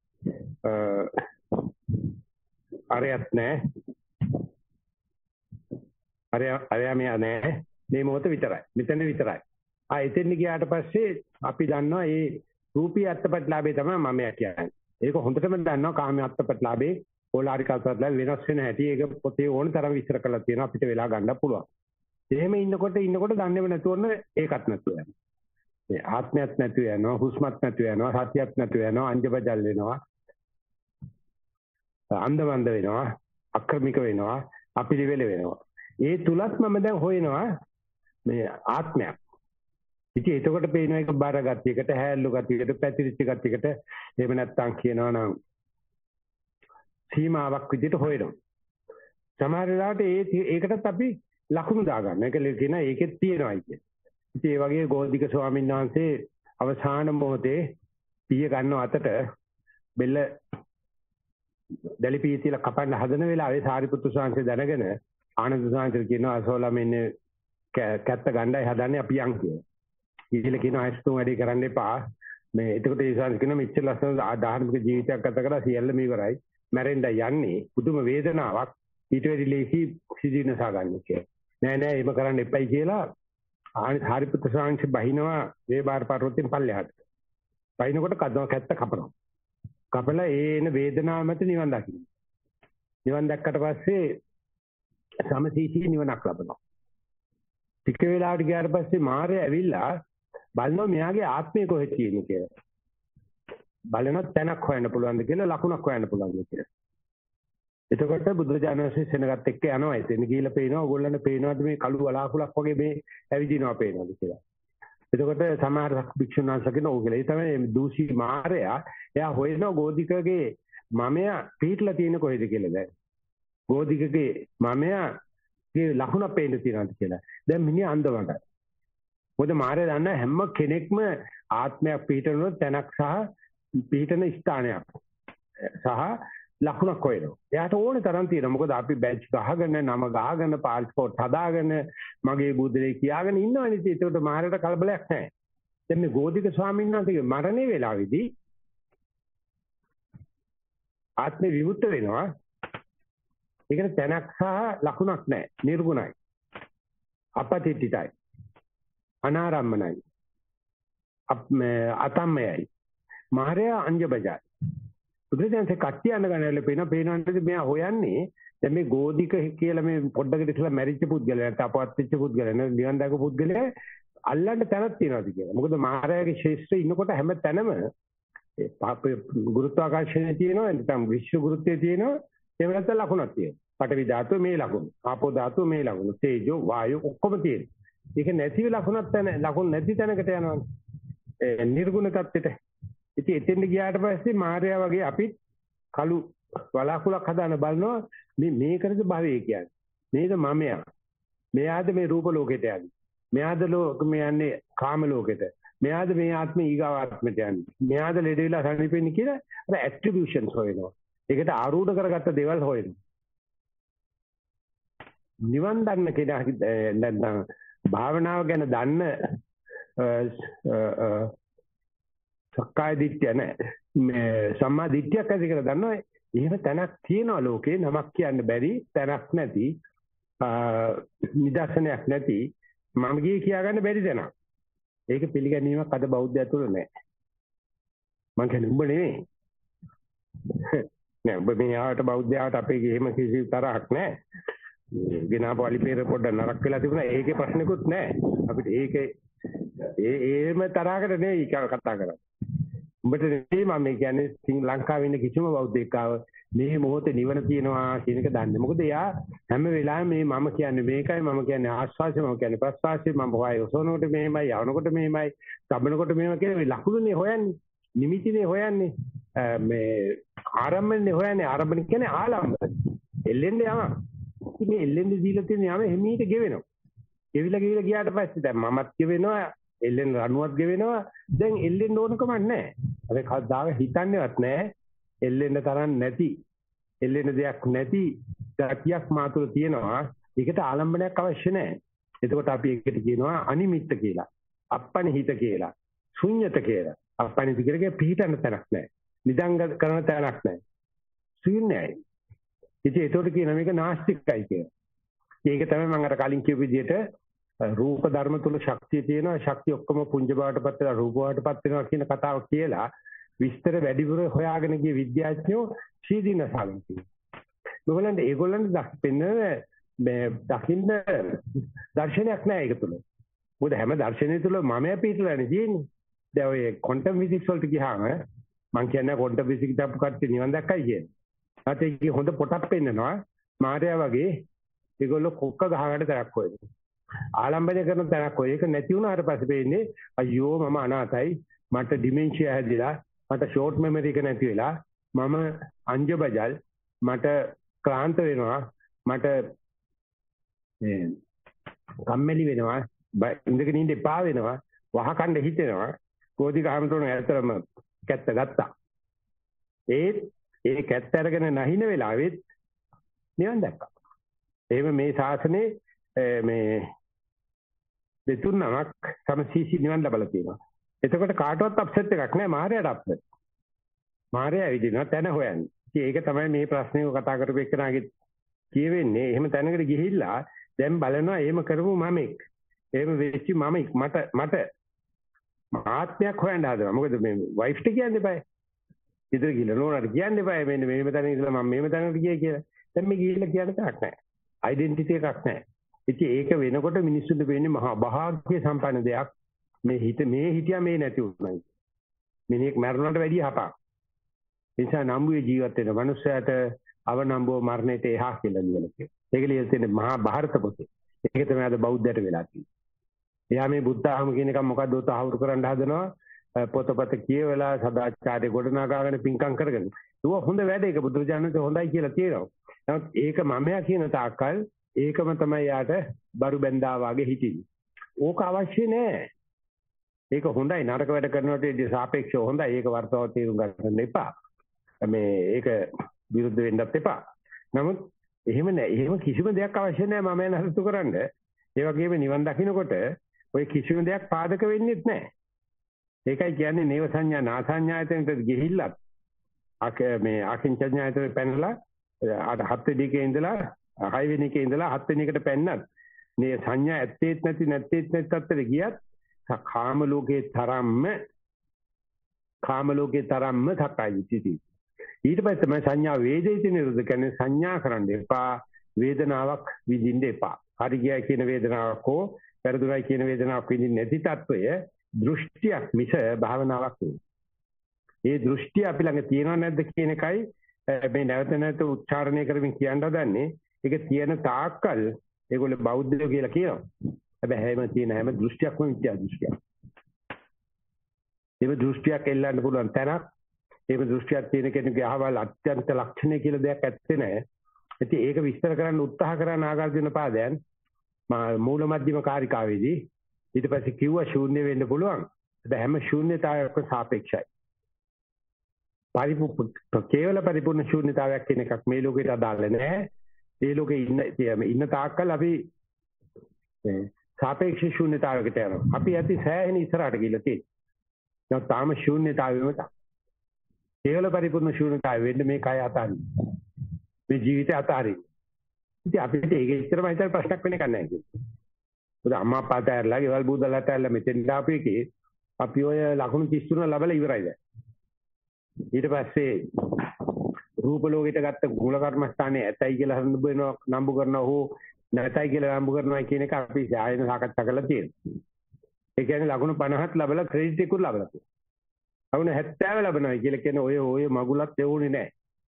අරයක් නැහැ. අරයා නැහැ. මේ මොහොත විතරයි. මෙතන විතරයි. එතෙන් ගියාට පස්සේ අපි දන්නවා මේ රූපී අත්පත්ලාභේ තමයි මම කියන්නේ. ඒක හොඳටම දන්නවා කාම අත්පත්ලාභේ ඕලාරික අත්පත්ලාභේ වෙනස් වෙන හැටි. ඒක පොතේ ඕන තරම් විස්තර කරලා තියෙනවා අපිට වෙලා ගන්න පුළුවන්. එහෙම ඉන්නකොට දන්නේම නැතුවම ඒකත් නැතුව යනවා. මේ ආත්මයක් නැතුව යනවා, හුස්මත් නැතුව යනවා, සතියක් නැතුව යනවා, අංජබජල් වෙනවා. අන්දමන්ද වෙනවා, අක්‍රමික වෙනවා, අපිරිවෙල වෙනවා. ඒ තුලත් මම දැන් හොයනවා මේ ආත්මයක්. ඉතින් එතකොට පේනවා එක බාර ගතියකට, හැල්ලු ගතියකට, පැතිරිච්ච ගතියකට, එහෙම නැත්නම් කියනවා නම් සීමාවක් විදිහට හොයනවා. සමහර වෙලාවට ඒකටත් අපි ලකුණු දාගන්න. ඒක කියන ඒකෙත් තියෙනවායි කියන. ඉතින් ඒ වගේ ගෝධික ස්වාමීන් වහන්සේ අවසාන මොහොතේ පිය ගන්නව අතට බෙල්ල දලිපිය තියලා කපන්න හදන වෙලාවේ සාරිපුත්තු ස්වාමීන් දැනගෙන ආනන්ද ස්වාමීන් කියනවා අසෝලා මෙන්න කැත්ත ගණ්ඩායි හදන්නේ අපි යන් කියලා. ඊළඟ කියනවා අයිස්තුම් වැඩි කරන්න එපා. මේ එතකොට ඒ ස්වාමීන් කියනවා මෙච්චර ලස්සන ධාර්මික ජීවිතයක් ගත කරලා සියල්ලම ඉවරයි. මැරෙන්න යන්නේ පුදුම වේදනාවක්. ඊට වෙඩි ලේසි සිදිනස ගන්න කියලා. නෑ එහෙම කරන්න එපයි කියලා සාරිපුත්තු ස්වාමීන් බහිනවා වේබාර පර්වතයෙන් පල්ලෙහාට. බහිනකොට කඩනවා කැත්ත කපනවා. කපලා ඒන වේදනාව මත නිවන් දකින්න. නිවන් දැක්කට පස්සේ සමසීසී නිවනක් ලබනවා. ටික වෙලාවට ගියාට පස්සේ මාරය ඇවිල්ලා බලනවා මෙයාගේ ආත්මය කොහෙද තියෙන්නේ කියලා. බලන තැනක් හොයන්න පුළුවන්ද කියලා, ලකුණක් හොයන්න පුළුවන්ද කියලා. එතකොට බුදුරජාණන් වහන්සේ සෙනගත් එක්ක යනවා. එතන ගිහිල්ලා පේනවා ඕගොල්ලන්ට පේනවාද මේ කළු වලාකුලක් වගේ මේ ඇවිදිනවා පේනවාද කියලා. එතකොට සමහර භික්ෂුන් වහන්සේගෙන ඕගොල්ලෝ ඒ තමයි දූෂී මාරයා එයා හොයනවා ගෝධිකගේ මමයා පිටලා තියෙන කොහෙද කියලා දැන්. ගෝධිකගේ මමයාගේ ලකුණ පේන්න තියනවාද කියලා. දැන් මිනිහා අන්දමටයි. මොකද මාරයා දන්න හැම කෙනෙක්ම ආත්මයක් පිටරන තැනක් සහ පිටන ස්ථානයක් සහ ලකුණක් හොයනවා. එයාට ඕනේ තරම් තියෙනවා. මොකද අපි බැච් ගහගෙන නම ගහගෙන පාස්පෝර්ට් හදාගෙන මගේ බුද්ධලේ කියාගෙන ඉන්නවනේ. ඒකට මාරයට කලබලයක් නැහැ. දැන් මේ ගෝධික ස්වාමීන් වහන්සේගේ මරණේ වෙලාවේදී ආත්මේ විමුක්ත වෙනවා. ඒකට තැනක් සහ ලකුණක් නැහැ. නිර්ගුණයි. අපතිතිතයි. අනාරම්මනයි. අතම්මයයි. මාරයා අංජබජයි. බුදුදහමේ කට්ටිය අඳ ගන්නවල පේනවනේ මෙයා හොයන්නේ දැන් මේ ගෝධික කියලා මේ පොඩ්ඩකට ඉස්සලා මැරිච්ච පුද්ගලයා නැත්නම් අපවත් වෙච්ච පුද්ගලයා නෙවෙයි නිවන් දැක පුද්ගලයා අල්ලන්න තැනක් තියෙනවාද කියලා. මොකද මායාවේ ශේෂ්ත්‍රය ඉන්නකොට හැම තැනම ගුරුත්වාකර්ෂණය තියෙනවා නැත්නම් විශ්ව ගුරුත්වය තියෙනවා. එහෙම නැත්නම් ලකුණක් තියෙනවා. පඨවි ධාතුව මේ ලකුණ, ආපෝ ධාතුව මේ ලකුණ, තේජෝ වායු ඔක්කොම තියෙනවා. ඒක නැතිව ලකුණක් තැන ලකුණ නැති තැනකට යනවානේ. නිර්ගුණ තත්ත්වෙට. ඉතින් එතෙන්ට ගියාට පස්සේ මාර්යා වගේ අපි කළු වලාකුලක් හදාන බලනවා මේකද භවය කියන්නේ. මේක මමයා. මෙයාද මේ රූප ලෝකෙට යන්නේ. මෙයාද මේ යන්නේ කාම ලෝකෙට. මෙයාද මේ ආත්මේ ඊගාව ආත්මෙට යන්නේ. මෙයාද ලෙඩ වෙලා සනීපෙන්නේ කියලා අර ඇට්‍රිබියුෂන්ස් හොයනවා. ඒකට ආරූඪ කරගත්ත දේවල් හොයනවා. නිවන් දන්න කෙනා නැත්නම් භාවනාව ගැන දන්න සක්කාය දිට්ඨිය නැහැ. මේ සම්මා දිට්ඨියක් ඇති කියලා දන්නවා. එහෙම තැනක් තියෙනවා ලෝකේ නමක් කියන්න බැරි තැනක් නැති නිදර්ශනයක් නැති මම ගියේ කියාගන්න බැරි තැනක්. ඒක පිළිගැනීමක් අද බෞද්ධය තුළ නැහැ. මං කියන්නේ උඹ නෙමෙයි. නෑ උඹ මෙයාට බෞද්ධයාට අපේ එහෙම කිසි තරහක් නැහැ. ගෙනාපු අලිපේර පොඩ්ඩක් නරක වෙලා තිබුණා. ඒකේ ප්‍රශ්නකුත් නැහැ. අපිට ඒකේ එහෙම තරහකට නෙවෙයි කතා කරන්නේ. උඹට නෙවෙයි මම කියන්නේ ලංකාවේ ඉන්න කිසිම බෞද්ධයෙක් ආව මේ මොහොතේ නිවන තියෙනවා කියන එක දන්නේ. මොකද එයා හැම වෙලාවෙම මේ මම කියන්නේ මේකයි මම කියන්නේ ආස්වාසිය මම කියන්නේ ප්‍රස්වාසිය මම හොයයි ඔසවනකොට මෙහෙමයි යවනකොට මෙහෙමයි තබනකොට මෙහෙම කියන මේ ලකුණුනේ හොයන්නේ. නිමිතිනේ හොයන්නේ. මේ ආරම්භනේ හොයන්නේ. ආරම්භන කියන්නේ ආලම්බන. එල්ලෙන්නේ යම. මේ එල්ලෙන්නේ දීලා තියෙන යම හිමීට ගෙවෙනවා. ගෙවිලා ගියාට පස්සේ දැන් මමත් ගෙවෙනවා එල්ලෙන් රණුවත් ගෙවෙනවා. දැන් එල්ලෙන්න ඕනකම නැහැ. අපි කවදාක හිතන්නේවත් නැහැ. එල්ලෙන්න තරම් නැති එල්ලෙන්න දෙයක් නැති ගතියක් මාතුල තියෙනවා. ඒකට ආලම්බනයක් අවශ්‍ය නැහැ. එතකොට අපි ඒකට කියනවා අනිමිත්ත කියලා. අප්පනිහිත කියලා. ශුන්්‍යත කියලා. අප්පනිහිත කියන්නේ පිහිටන්න තැනක් නැහැ. නිදංග කරන තැනක් නැහැ. ශුන්‍යයි. ඉතින් ඒකට කියන මේක නාස්තිකයි කියලා. ඒක තමයි මම අර කලින් කියපු විදිහට රූප ධර්ම තුල ශක්තිය තියෙනවා. ශක්තිය ඔක්කොම පුංජ බවටපත් වෙලා රූප බවටපත් වෙනවා කියන කතාව කියලා විස්තර වැඩිපුර හොයාගෙන ගිය විද්‍යාඥයෝ සීදීනසාලන් කියනවා. ඒගොල්ලන්ට පෙන්වන මේ දකින්න දර්ශනයක් නැහැ ඒක තුල. මොකද හැම දර්ශනය තුල මමයා පිටලානේ තියෙන්නේ. දැන් ඔය ක්වොන්ටම් ෆිසික්ස් වලට ගියාම මම කියන්නේ ක්වොන්ටම් ෆිසික්ස් දාපු කට්ටිය නිවන් දැක්කයි කියන්නේ. ඒකේ හොඳ පොටක් පෙන්නනවා. මාර්යා වගේ ඒගොල්ලෝ කොක්ක ගහකට තරක් හොයනවා. ආලම්බනය කරන තරක් හොය. ඒක නැති වුණාට පස්සේ වෙන්නේ අයියෝ මම අනාතයි. මට ඩිමෙන්ෂියා හැදිලා මට ෂෝට් මෙමරි එක නැති වෙලා මම අංජබජල් මට ක්ලාන්ත වෙනවා මට මේ කම්මැලි වෙනවා ඉඳගෙන ඉන්න එපා වෙනවා වහකණ්ඩ හිතෙනවා කෝදික හැමතොන ඇතරම කැත්ත ගත්තා ඒ කැත්ත අරගෙන නැහින වෙලාවෙත් නිවන් දැක්කා. එහෙම මේ ශාසනේ මේ දෙතුන්ක් සමසීසි නිවන් ලැබලා තියෙනවා. එතකොට කාටවත් අප්සෙට් එකක් නැහැ මාර්යාට අප්සෙට්. මාර්යා විදිනවා තැන හොයන්නේ. ඉතින් ඒක තමයි මේ ප්‍රශ්නේ කතා කරපු එකනාගේ කියවෙන්නේ. එහෙම තැනකට ගිහිල්ලා දැන් බලනවා එහෙම කරමු මමෙක්. එහෙම වෙච්චි මමෙක් මට ආත්මයක් හොයන්න හදනවා. මොකද මේ වයිෆ්ට කියන්න එපා. ඉතින් ගිහලා නෝනාට කියන්න එපා. මෙන්න මේව තැන ඉඳලා මම මේව තැනකට ගියේ කියලා. දැන් මේ ගිහිල්ලා කියන්න තරක් නැහැ. ඩෙන්ටිටි එකක් නැහැ. ඉතින් ඒක වෙනකොට මිනිස්සුන්ට වෙන්නේ මහා භාග්‍ය සම්පන්න දෙයක්. මේ හිතියා මේ නැති වුණා. මිනිහෙක් මරණයට වැඩිය හපක්. ඒ නිසා නම්බුවේ ජීවත් වෙන මනුස්සයාට අවනම්බුව මරණයට එහා කියලා ලියලා තියෙනවා. ඒක ලියලා තියෙන්නේ මහා භාරත පොතේ. ඒක තමයි අද බෞද්ධයට වෙලා තියෙන්නේ. එයා මේ බුද්ධ ආගම කියන එක මොකද්ද උතහවුරු කරන්න හදනවා. පොතපත කියවලා සදාචාරය ගොඩනගාගෙන පින්කම් කරගෙන. ඒක හොඳ වැඩ. ඒක බුදුරජාණන්ට හොඳයි කියලා කියනවා. නමුත් ඒක මමයා කියන තාක්කල් ඒකම තමයි යාට බරු බැඳා වගේ හිටින්නේ. ඕක අවශ්‍ය නෑ. ඒක හොඳයි නරක වැඩ කරනකොට සාපේක්ෂව හොඳයි. ඒක වර්තමාන තීරුම් ගන්න එපා. ඒක විරුද්ධ වෙන්නත් එපා. නමුත් එහෙම නෑ. එහෙම කිසිම දෙයක් අවශ්‍ය නෑ මම යන හසුතු කරන්න. ඒ වගේම නිවන් දකින්නකොට ඔය කිසිම දෙයක් පාදක වෙන්නේ නැහැ. ඒකයි කියන්නේ නේව සංඥා නාසඤ්ඤායතනට ගිහිල්ලත් මේ අකින්චඤ්ඤායතනෙ පැනලා අර 7 වෙනි එකේ ඉඳලා 6 වෙනි එකේ ඉඳලා 7 වෙනි එකට පැන්නත් මේ සංඥා ඇත්තේත් නැති තත්ත්වෙට ගියත් කාම ලෝකේ තරම්ම සක්කායිචිති. ඊට පස්සේ තමයි සංඥා වේදිතේ නිරුද්ධ කියන්නේ සංඥා කරන්න එපා වේදනාවක් විඳින්න එපා. හරි ගියා කියන වේදනාවක් හෝ පෙරදුරයි කියන වේදනාවක් විඳින්නේ නැති තත්වය දෘෂ්ටියක් මිස භාවනාවක් නෙවෙයි. ඒ දෘෂ්ටිය අපි ළඟ තියෙනව නැද්ද කියන එකයි මේ නැවත නැවත උච්චාරණය කරමින් කියන්න හදන්නේ. ඒක තියෙන තාක්කල් ඒගොල්ලෝ බෞද්ධයෝ කියලා කියනවා. හැබැයි හැම තියෙන හැම දෘෂ්ටියක්ම මිත්‍යා දෘෂ්ටියක්. ඒක දෘෂ්ටියක් එල්ලන්න පුළුවන් තැනක්. ඒක දෘෂ්ටියක් තියෙන කෙනෙකුගේ අහවල් අත්‍යන්ත ලක්ෂණය කියලා දෙයක් ඇත්තේ නැහැ. ඉතින් ඒක විස්තර කරන්න උත්සාහ කරන ආගාර්ජුන පාදයන් මූල මධ්‍යම කාරිකාවේදී ඊට පස්සේ කිව්වා ශූන්‍ය වෙන්න පුළුවන්. හැම ශූන්‍යතාවයක්ම සාපේක්ෂයි. කේවල පරිපූර්ණ ශූන්‍යතාවයක් කියන එකක් මේ ලෝකෙට අදාළ නැහැ. ඒ ලෝකේ ඉන්න තාක්කල් අපි සාපේක්ෂ ශූන්‍යතාවයකට යනවා. අපි ඇති සෑහෙන ඉස්සරහට ගිහිල්ලා තියෙනවා. තාම ශූන්‍යතාවෙම තමයි. කේවල පරිපූර්ණ ශූන්‍යතාවය වෙන්න මේ කය අතාරින්න. මේ ජීවිතය අතාරින්න. ඉතින් අපිට ඒක ඉතරම හිතලා ප්‍රශ්නයක් වෙන්නේ නැහැ කියන්නේ. මොකද අම්මා අප්පා තැරලා ගෙවල් බූදලා තැරලා මෙතෙන් දාපු එකේ අපි ඔය ලකුණු 33 ලැබලා ඉවරයි දැන්. ඊට පස්සේ රූප ලෝකෙට ගත්ත මූල කර්මස්ථානේ ඇතයි කියලා නම්බු කරනවා හෝ නැතයි කියලා නම්බු කරනවා කියන එක අපි ආයෙත් සාකච්ඡා කරලා තියෙනවා. ඒ කියන්නේ ලකුණු 50ක් ලැබලා ක්‍රෙඩිට් එකකුත් ලැබලා තියෙනවා. ලකුණු 70 ලැබනවා කියලා කියන්නේ ඔය මගුලත් එවුනේ නැහැ.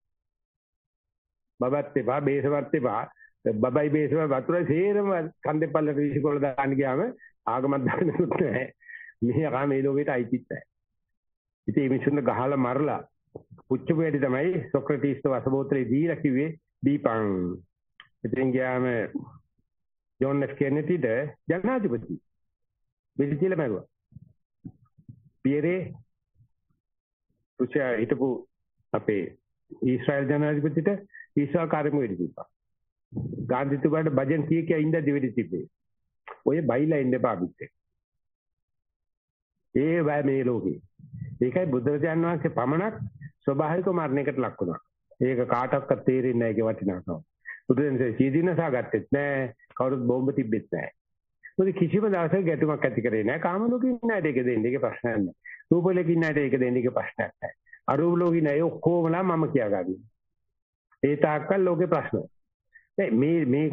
බබත් එපා බේසවත් එපා බබයි බේසව වතුරයි සේරම කන්දේ පල්ලට විසිකොල දාන්න ගියාම ආගමක් දාන්නෙත් නැහැ. මෙහා මේ ලෝකෙට අයිතිත් නැහැ. ඉතින් මේ මිනිස්සුන්ව ගහලා මරලා පුච්චපු වැඩි තමයි සොක්‍රටිස්ට වසබෝතලේ දීලා කිව්වේ දීපං. ඉතින් ගියාම ජෝන් එෆ් කෙනෙඩිට ජනාධිපති වෙලිතිල මරුවා. පියරේ රුසියා හිටපු අපේ ඊශ්‍රායල් ජනාධිපතිට ඊශ්‍රායල් කාර්යම වෙඩි තිබ්බා. ගාන්ධිතුමාට බජන් කීකියා ඉඳ දෙවෙඩි තිබ්බේ. ඔය බයිලා ඉන්න පාපිට. ඒ වෑ මේ ලෝකේ. ඒකයි බුදුරජාණන් වහන්සේ පමණක් ස්වභාවික මරණයකට ලක් වුණා. ඒක කාටවත් තේරෙන්නේ නැහැ ඒකේ වටිනාකම. බුදුරජාණන්සේ සීදීනසා ගත්තෙත් නැහැ. කවුරුත් බෝම්බ තිබ්බෙත් නැහැ. මොකද කිසිම දවසක ගැටුමක් ඇති කරේ නැහැ. කාම ලෝකේ ඉන්න ඇට ඒක දෙන්නේ ඒක ප්‍රශ්නයක් නැහැ. රූප ලෝකේ ඉන්න ඇට ඒක දෙන්නේ ඒක ප්‍රශ්නයක් නැහැ. අරූප ලෝකේ ඉන්න අය ඔක්කොමලා මම කියාගන්නේ. ඒ තාක්කල් ලෝකේ ප්‍රශ්න. මේ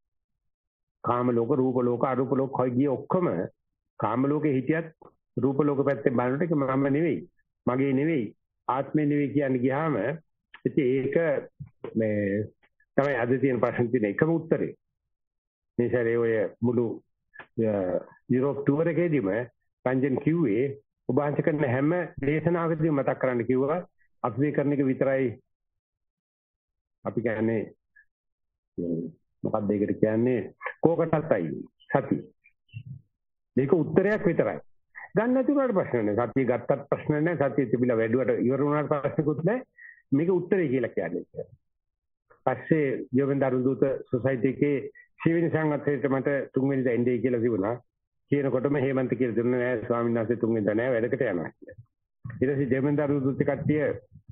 කාම ලෝක රූප ලෝක අරූප ලෝක කොයි ගියේ ඔක්කොම කාම ලෝකේ හිටියත් රූප ලෝක පැත්තේ බලනකොට ඒක මම නෙවෙයි මගේ නෙවෙයි ආත්මේ නෙවෙයි කියන්නේ ගියාම ඉතින් ඒක මේ තමයි අද තියෙන ප්‍රශ්න තියෙන එකම උත්තරේ. මේ සැරේ ඔය මුළු යුරෝප් ටුවර් එකේදීම රංජන් කිව්වේ ඔබ වහන්සේ කරන හැම දේශනාවකදීම මතක් කරන්න කිව්වා අපි මේ කරන එක විතරයි අපි කියන්නේ මොකක්ද ඒකට කියන්නේ කෝකටත්යි සති. මේක උත්තරයක් විතරයි. ගන්න නැති උනාට ප්‍රශ්න නැහැ. සතිය ගත්තත් ප්‍රශ්න නැහැ. සතිය තිබිලා වැඩුවට ඉවර වුණාට ප්‍රශ්නකුත් නැහැ. මේක උත්තරේ කියලා කියන්නේ. පස්සේ යෝවෙන්දාරු දූත සොසයිටි එකේ සිවිනි සංගතයට මට තුන්වෙනිද එන්නේ කියලා තිබුණා. කියනකොටම හේමන්ත කියලා දුන්නා නෑ ස්වාමීන් වහන්සේ තුන්වෙනිද නෑ වැඩකට යනවා කියලා. ඊට පස්සේ යෝවෙන්දාරු දූත කට්ටිය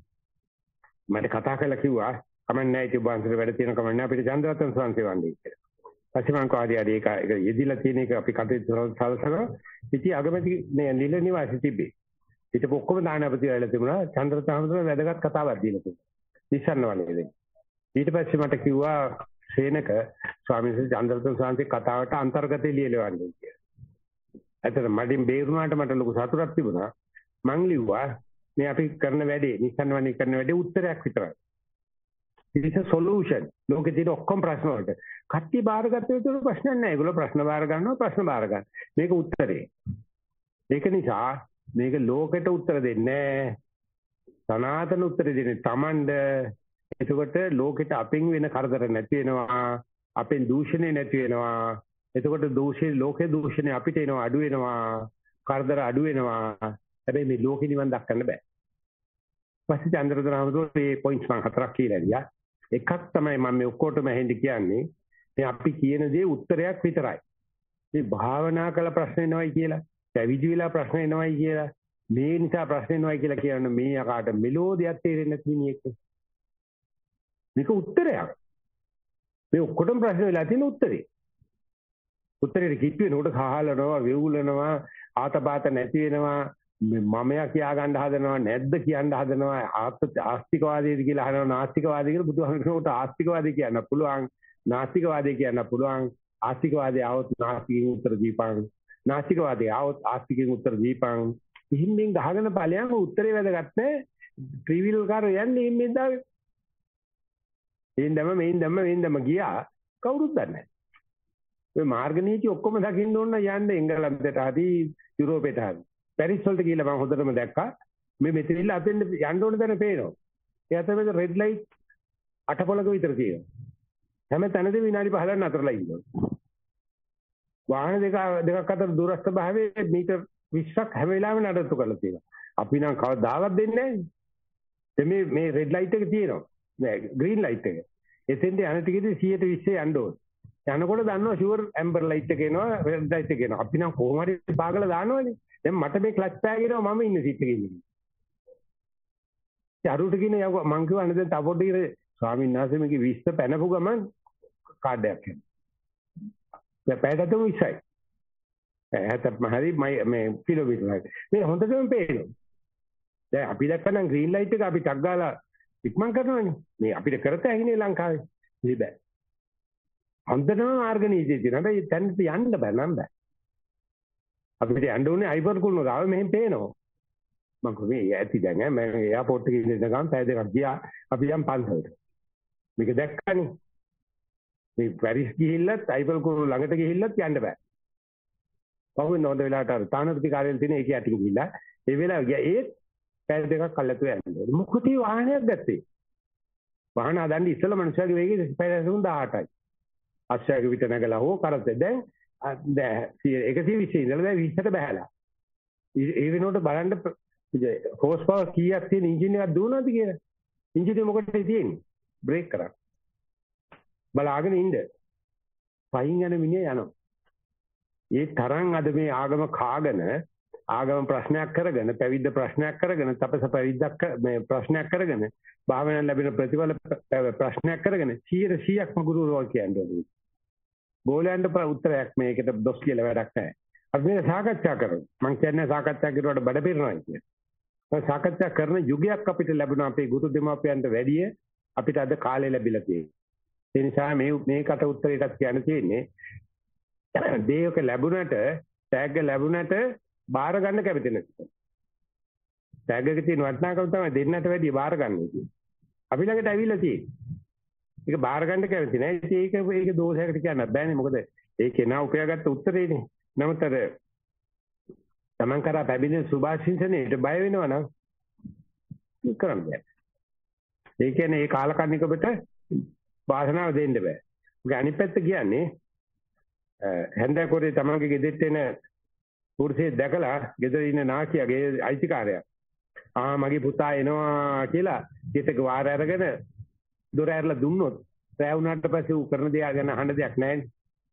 මට කතා කරලා කිව්වා කමන්නේ ඉතින් වහන්සේට වැඩ තියෙන කමන්නේ අපිට චන්ද්‍රරත්න ස්වාමීන් වහන්සේ කියලා. පස්සේ මං කාර්යය ඒක යෙදිලා තියෙන එක අපි කටයුතු සලසනවා. ඉතින් අගමැති මේ නිල නිවාසෙ තිබ්බේ. ඊට ඔක්කොම දානපති වෙලා තිබුණා. චන්ද්‍රරත්න හමුදුන වැදගත් කතාවක් දීලා තිබුණා. නිසන්න වලේ. ඊට පස්සේ මට කිව්වා සේනක ස්වාමීන් වහන්සේ චන්ද්‍රරත්න ස්වාමීන් කතාවට අන්තර්ගතය ලියලවන්නේ කියලා. ඇත්තට මඩින් බේරුණාට මට ලොකු සතුටක් තිබුණා. මං ලිව්වා මේ අපි කරන වැඩේ නිසන්න වනේ කරන වැඩේ උත්තරයක් විතරයි. it is a solution. ලෝකේ තියෙන ඔක්කොම ප්‍රශ්න වලට කට්ටිය බාරගත්ත විතර ප්‍රශ්නයක් නැහැ. ඒගොල්ලෝ ප්‍රශ්න බාර ගන්නවා ප්‍රශ්න බාර ගන්න. මේක උත්තරේ. ඒක නිසා මේක ලෝකෙට උත්තර දෙන්නේ නැහැ. සනාතන උත්තර දෙන්නේ Tamand. එතකොට ලෝකෙට අපෙන් වෙන කරදර නැති වෙනවා. අපෙන් දූෂණය නැති වෙනවා. එතකොට ලෝකේ දූෂණය අපිට එනවා අඩු වෙනවා. කරදර අඩු වෙනවා. හැබැයි මේ ලෝකෙ නිවන් දක්වන්න බෑ. පස්සේ චන්ද්‍රරත්න හමුදුනේ මේ පොයින්ට්ස් මම හතරක් කියලා දියා. එකක් තමයි මම මේ ඔක්කොටම ඇහෙන්න කියන්නේ මේ අපි කියන දේ උත්තරයක් විතරයි. මේ භාවනා කළ ප්‍රශ්න එනවයි කියලා, පැවිදි වෙලා ප්‍රශ්න එනවයි කියලා, මේ නිසා ප්‍රශ්න එනවයි කියලා කියන මේ යකාට මෙලෝදියක් තේරෙන්නේ නැති මිනිහෙක්. මේක උත්තරයක්. මේ ඔක්කොටම ප්‍රශ්න වෙලා තියෙන උත්තරේ. උත්තරේ කිප්පු වෙනකොට කහලනවා, වෙවුලනවා, ආතපාත නැති වෙනවා, මමයා කියා ගන්න හදනවා නැද්ද කියන්න හදනවා ආස්තිකවාදීද කියලා අහනවා නාස්තිකවාදී කියලා බුදුහාමුදුරුවෝට ආස්තිකවාදී කියන්න පුළුවන් නාස්තිකවාදී කියන්න පුළුවන් ආස්තිකවාදී આવොත් නාස්තිකෙන් උත්තර දීපං නාස්තිකවාදී આવොත් ආස්තිකෙන් උත්තර දීපං හිමින් ගහගෙන ඵලයන් උත්තරේ වැදගත් නැහැ ට්‍රිවිල් කාර යන්නේ හිමින් දාවේ එින්දම ගියා කවුරුත් දන්නේ නැහැ ඔය මාර්ග නීති ඔක්කොම දකින්න ඕන යන්නේ එංගලන්තයට හරි යුරෝපයට හරි පැරිස් වලට ගිහලා මම හොඳටම දැක්කා මේ මෙතනින් අතෙන් යන්න ඕන තැන පේනවා. ඒ අතරේ රෙඩ් ලයිට් 8 පොලක විතර තියෙනවා. හැම තැනදීම විනාඩි 15ක් නතරලා ඉන්නවා. වාහන දෙකක් අතර දුරස්ත භාවයේ මීටර් 20ක් හැම වෙලාවෙම නඩත්තු කරලා තියෙනවා. අපි නම් කවදාවත් දෙන්නේ නැහැ. මේ රෙඩ් ලයිට් එක තියෙනවා. නෑ ග්‍රීන් ලයිට් එක. එතෙන්ට යන ටිකේදී 120 යන්න ඕන. යනකොට දන්නවා ෂුවර් ඇම්බර් ලයිට් එක එනවා රෙඩ් ලයිට් එක එනවා. අපි නම් කොහොම හරි පාගලා දානවනේ. දැන් මට මේ ක්ලච් පෑගෙනවා මම ඉන්නේ සීට් එකේ ඉන්නේ. චරුට කියන මං කියවන්නේ දැන් තව පොඩි ස්වාමීන් වහන්සේ මේකේ 20 පැනපු ගමන් කාඩ් එකක් එනවා. දැන් පැයකටම 20යි. හැතප්ම හරි මේ කිලෝමීටරයි. මේ හොඳටම පේනවා. දැන් අපි දැක්කනම් ග්‍රීන් ලයිට් එක අපි ටක් ගාලා ඉක්මන් කරනවානේ. මේ අපිට කරත හැකිනේ ලංකාවේ. ඉතින් බෑ. හොඳටම මාර්ග නීතිය තියෙනවා. හැබැයි දැන් යන්න බෑ නම් බෑ. අපිට යන්න ඕනේ අයිබර් කුළුණ ගාව මෙහෙම පේනවා. මම කිව්වේ ඇති දැන් මම එයාපෝට් එකේ ඉඳන් ගමන් පැය දෙකක් ගියා අපි යම් පන්සලට. මේක දැක්කනේ. මේ පැරිස් ගිහිල්ලත් අයිබර් කුළුණ ළඟට ගිහිල්ලත් යන්න බෑ. පහුවෙන් නොද වෙලාවට අර තානාපති කාර්යාලය තියෙන ඒකේ යටින් ගිහිල්ලා ඒ වෙලාව ගියා ඒත් පැය දෙකක් අල්ලතුව යන්නේ. මොකද මේ වාහනයක් ගත්තේ? වාහන හදන්න ඉස්සෙල්ලා මනුස්සයාගේ වේගය 18යි. අශ්වයාගේ පිට නැගලා හෝ කරත්තේ දැන් 120 ඉඳලා දැන් 20ට බහැලා. ඒ වෙනකොට බලන්න හෝස් පවර් කීයක් තියෙන එන්ජින් එකක් දුවනවද කියලා. එන්ජින් එක මොකටද තියෙන්නේ? බ්‍රේක් කරන්න. බලාගෙන ඉන්න. පයින් යන මිනිහා යනවා. ඒ තරම් අද මේ ආගම කාගෙන ආගම ප්‍රශ්නයක් කරගෙන පැවිද්ද ප්‍රශ්නයක් කරගෙන තපස පැවිද්දක් මේ ප්‍රශ්නයක් කරගෙන භාවනාවෙන් ලැබෙන ප්‍රතිඵල ප්‍රශ්නයක් කරගෙන 100%ක්ම ගුරුවරයා කියන්නේ. බෝලයන්ට උත්තරයක් මේකට දොස් කියලා වැඩක් නැහැ. අපි මේ සාකච්ඡා කරමු. මම කියන්නේ සාකච්ඡා කරුවාට බඩ පිරනවා කියන්නේ. ඔය සාකච්ඡා කරන යුගයක් අපිට ලැබුණා අපේ ගුරු දෙමාපියන්ට වැඩිය අපිට අද කාලේ ලැබිලා තියෙනවා. ඒ නිසා මේකට උත්තරයටත් කියන්න තියෙන්නේ දේයක ලැබුණට ටැග් ලැබුණට බාර ගන්න කැමති නැති. ටැග් එකේ තියෙන වටිනාකම තමයි දෙන්නට වැඩිය බාර ගන්න එක. අපි ළඟට ඇවිල්ලා තියෙන්නේ. ඒක බාර ගන්න කැමති නැහැ. ඒක දෝෂයකට කියන්න බෑනේ. මොකද ඒකේ නා උපයාගත්ත උත්තරේනේ. නමුත් අර තමන් කරා පැමිණෙන සුභාශිංසනේට බය වෙනවා නම් කරන්න බෑ. ඒ කියන්නේ ඒ කාලකන්නිකකට වාසනාව දෙන්න බෑ. මොකද අනිත් පැත්ත කියන්නේ හැන්දකොරේ තමන්ගේ ගෙදෙට්ට එන පුරුෂයෙක් දැකලා ගෙදර ඉන්න නාකියාගේ අයිතිකාරයා මගේ පුතා එනවා කියලා ගෙටක වාර අරගෙන දොර ඇරලා දුන්නොත් රැ වුණාට පස්සේ ඌ කරන දේ ගැන අහන්න දෙයක් නැහැ.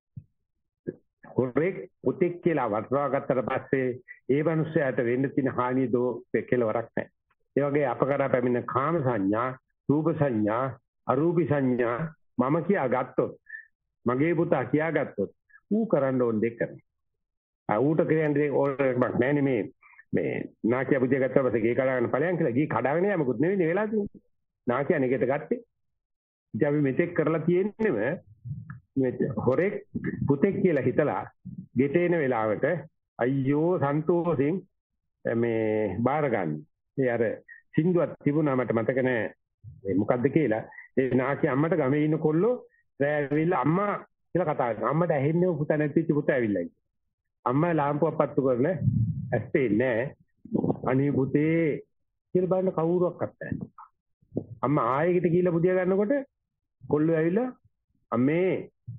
හොරෙක් පුතෙක් කියලා වටරවා ගත්තට පස්සේ ඒ මිනිස්සයාට වෙන්න තියෙන හානිය දෝ කෙලවරක් නැහැ. ඒ වගේ අපකරා පැමිණ කාම සංඥා, රූප සංඥා, අරූපී සංඥා මම කියා ගත්තොත් මගේ පුතා කියා ගත්තොත් ඌ කරන්න ඕන දෙයක් කරනවා. ඌට කියන්නේ ඕනක් නැහැ මේ නාකිය පුතිය ගත්තා පස්සේ ගේ කඩාගෙන ඵලයන් කියලා ගේ කඩාගෙන යමුකුත් නෙවෙයි වෙලා තියෙන්නේ. නාකිය නිකට ගත්තේ. ඉතින් අපි මෙතෙක් කරලා තියෙන්නේම මේ හොරෙක් පුතෙක් කියලා හිතලා ගෙට එන වෙලාවට අයියෝ සන්තෝෂෙන් මේ බාර ගන්න. ඒ අර සින්දුවක් තිබුණා මට මතක නැහැ. මේ මොකද්ද කියලා. ඒ නාකිය අම්මට ගමේ ඉන්න කොල්ලෝ රෑ ඇවිල්ලා අම්මා කියලා කතා කරනවා. අම්මට ඇහෙන්නේ පුතා නැතිච්ච පුතා ඇවිල්ලා ඉන්නේ. අම්මා ලාම්පුවක් පත්තු කරන ඇස්තේ නැහැ. අනේ පුතේ කියලා බලන්න කවුරුවක්වත් නැහැ. අම්මා ආයෙකට කියලා පුදිය ගන්නකොට කොල්ලෝ ඇවිල්ලා අම්මේ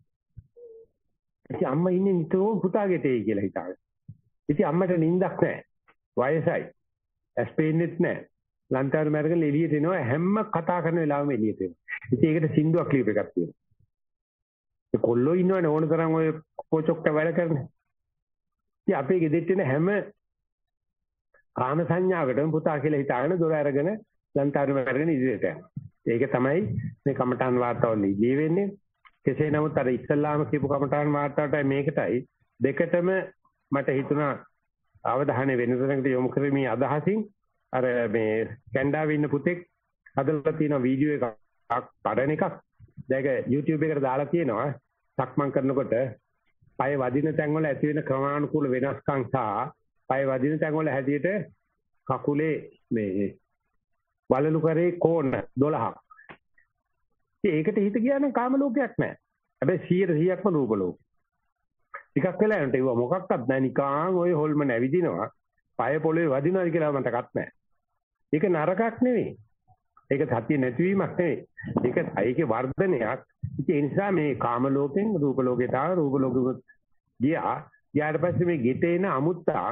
ඉතින් අම්මා ඉන්නේ නිතරම පුතාගේ තේ කියලා හිතාගෙන. ඉතින් අම්මට නිින්දක් නැහැ. වයසයි. ඇස් පේන්නෙත් නැහැ. ලන්තාරු මැරගෙන එළියට එනවා හැම කතා කරන වෙලාවෙම එළියට එනවා. ඉතින් ඒකට සින්දුවක් ලියප එකක් තියෙනවා. ඒ කොල්ලෝ ඉන්නවනේ ඕන තරම් ඔය කොචොක්ක වැඩ කරන්නේ. ඉතින් අපේ ගෙදෙට්ට එන හැම කාම සංඥාවකටම පුතා කියලා හිතාගෙන දොර අරගෙන ලන්තාරු මැරගෙන ඉදිරියට යනවා. ඒක තමයි මේ කමඨාන් වාර්තාවල ලියී වෙන්නේ. කෙසේ නමුත් අර ඉස්ලාම කියපු කමඨාන් වාර්තාවටයි මේකටයි දෙකටම මට හිතුණා අවධානය වෙන තැනකට යොමු කරමි අදහසින් අර මේ කැනඩාවේ ඉන්න පුතෙක් හදලා තියෙන වීඩියෝ එකක් පඩන එකක් දැන් YouTube එකට දාලා තියෙනවා සක්මන් කරනකොට පය වදින තැන් වල ඇති වෙන ක්‍රමානුකූල වෙනස්කම් සහ පය වදින තැන් වල හැටියට කකුලේ මේ වලලු කරේ කෝණ 12ක්. ඒකට හිත ගියා නම් කාම ලෝකයක් නැහැ. හැබැයි 100%ක්ම රූප ලෝක. ටිකක් වෙලා යනට ඒව මොකක්වත් නැහැ නිකාන් ඔය හොල්ම නැවිදිනවා. පය පොළවේ වදිනවාද කියලා මතකත් නැහැ. ඒක නරකක් නෙවෙයි. ඒක සත්‍ය නැතිවීමක් නෙවෙයි. ඒකේ වර්ධනයක්. ඒ නිසා මේ කාම ලෝකෙන් රූප ලෝකයට ආව රූප ලෝකෙට ගියාට පස්සේ මේ ගෙතේන අමුත්තා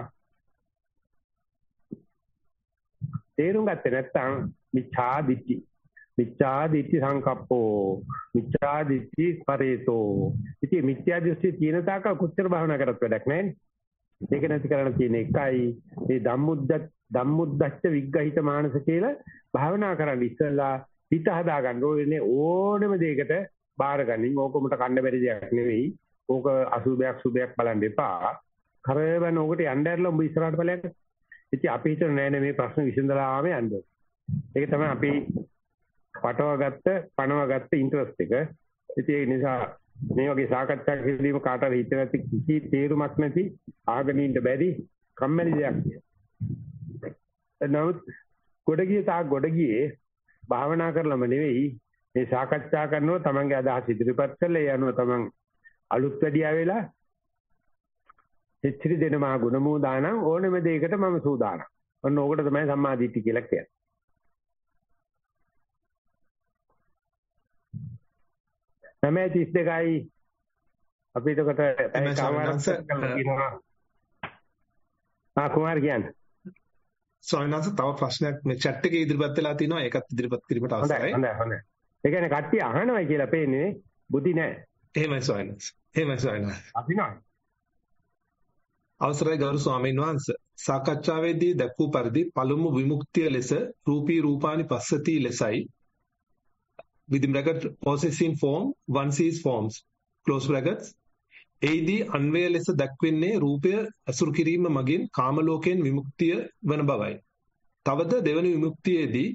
තේරුම් ගත්තේ නැත්නම් මිච්ඡා දිට්ඨි සංකප්පෝ මිච්ඡා දිට්ඨි පරේතෝ. ඉතින් මිත්‍යා දෘෂ්ටි තියෙන තාක කොච්චර භාවනා කරත් වැඩක් නැහැ. ඒක නැති කරන්න තියෙන එකයි මේ ධම්මුද්දච්ච විග්ගහිත මානස කියලා භාවනා කරන්න ඉස්සලා හිත හදා ගන්න ඕනේ ඕනෙම දෙයකට බාර ගනින්. ඕකමට කන්න බැරි දෙයක් නෙවෙයි. ඕක අසුබයක් සුබයක් බලන්න එපා. කරවන ඕකට යන්න ඇරලා උඹ ඉස්සරහට ඵලයක්. ඉතින් අපි හිතන නෑ නේ මේ ප්‍රශ්න විසඳලාම යන්න. ඒක තමයි අපි පණවගත්ත ඉන්ටරෙස්ට් එක. ඉතින් ඒ නිසා මේ වගේ සාකච්ඡා කිරීම කාට හරි හිතේ නැති කිසි තේරුමක් නැති ආගෙන ඉන්න බැරි කම්මැලි දෙයක් කියලා. නමුත් ගොඩ ගියේ භාවනා කරලම නෙවෙයි මේ සාකච්ඡා කරනවා තමන්ගේ අදහස් ඉදිරිපත් කරලා ඒ අනුව තමන් අලුත් වැඩියා වෙලා ඉතිරි දෙන මා ගුණමූ දානම් ඕනෙම දෙයකට මම සූදානම්. ඔන්න ඕකට තමයි සම්මාදිට්ඨිය කියලා කියන්නේ. තමයි 32යි අපි එතකොට කුමාර කියන්නේ. ස්වාමීන් වහන්සේ තව ප්‍රශ්නයක් මේ chat එකේ ඉදිරිපත් වෙලා තිනවා ඒකත් ඉදිරිපත් කිරීමට අවශ්‍යයි. හොඳයි. ඒ කියන්නේ කට්ටිය අහනවා කියලා පේන්නේ බුද්ධි නැහැ. එහෙමයි ස්වාමීන් වහන්සේ. අදිනවා. අවසරයි ගෞරව ස්වාමීන් වහන්සේ. සාකච්ඡාවේදී දැක්වූ පරිදි පළමු විමුක්තිය ලෙස රූපී රූපානි පස්සති ලෙසයි within bracket possessing form one sees forms close brackets එයිදී අන්වය ලෙස දක්වන්නේ රූපය අසුරු කිරීම මගින් කාම ලෝකයෙන් විමුක්තිය වන බවයි. තවද දෙවන විමුක්තියේදී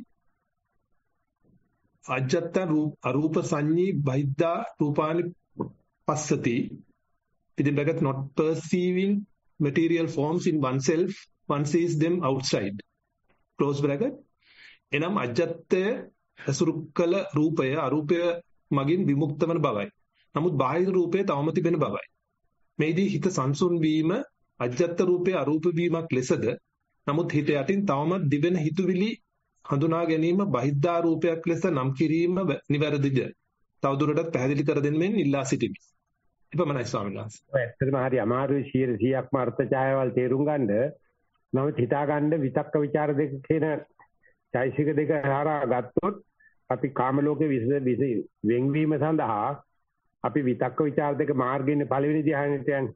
අජත්ත අරූප සංඤී බහිද්ධා රූපානි පස්සති within bracket not perceiving material forms in oneself one sees them outside close bracket එනම් අජත්තය අසුරු කළ රූපය අරූපය මගින් විමුක්ත වන බවයි. නමුත් බාහිර රූපය තවම තිබෙන බවයි. මේදී හිත සංසුන් වීම අජත්ත රූපය අරූප වීමක් ලෙසද නමුත් හිත යටින් තවම දිවෙන හිතුවිලි හඳුනා ගැනීම බහිද්ධා රූපයක් ලෙස නම් කිරීම නිවැරදිද? තවදුරටත් පැහැදිලි කර දෙන්නෙන් ඉල්ලා සිටිමි. එපමණයි ස්වාමීන් වහන්සේ. ඔය ඇත්තටම හරි අමාරුයි 100%ක්ම අර්ථ ඡායාවල් තේරුම් ගන්න. නමුත් හිතා ගන්න විතක්ක ਵਿਚාර දෙක කියන චෛසික දෙක හරහා ගත්තොත් අපි කාම ලෝකේ වෙන්වීම සඳහා අපි විතක්ක ਵਿਚාර දෙක මාර්ගයෙන් පළවෙනි ධ්‍යානෙට යන්නේ.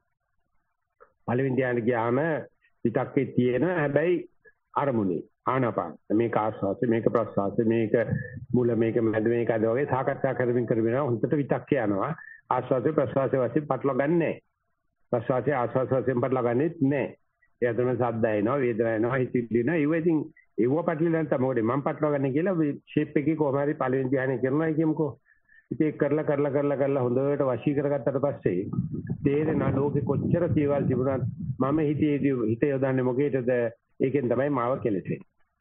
පළවෙනි ධ්‍යානෙ ගියාම විතක්කේ තියෙන හැබැයි අරමුණේ ආනාපාන මේක ආස්වාසය මේක ප්‍රස්වාසය මේක මුල මේක මැද මේක අද වගේ සාකච්ඡා කරමින් හොඳට විතක්ක යනවා. ආස්වාසය ප්‍රස්වාසය වශයෙන් පටලවා ගන්න නැහැ. ප්‍රස්වාසය ආස්වාසය වශයෙන් පටලවා ගන්නෙත් නැහැ. ඒ අතරම සද්ද එනවා වේදනා එනවා හිතිලි එනවා ඉතින් ඒව පැටලෙලා නැත්නම් මොකද මම පටලවා ගන්න කියලා ෂේප් එකේ කොහොම හරි පළවෙනි ධ්‍යානෙ කරනවා කියමුකෝ. ඉතින් ඒක කරලා හොඳට වශී කරගත්තට පස්සේ තේරෙන ලෝකෙ කොච්චර දේවල් තිබුණත් මම හිත යොදන්නේ මොකේද? ඒකෙන් තමයි මාව කෙලෙසෙන්නේ.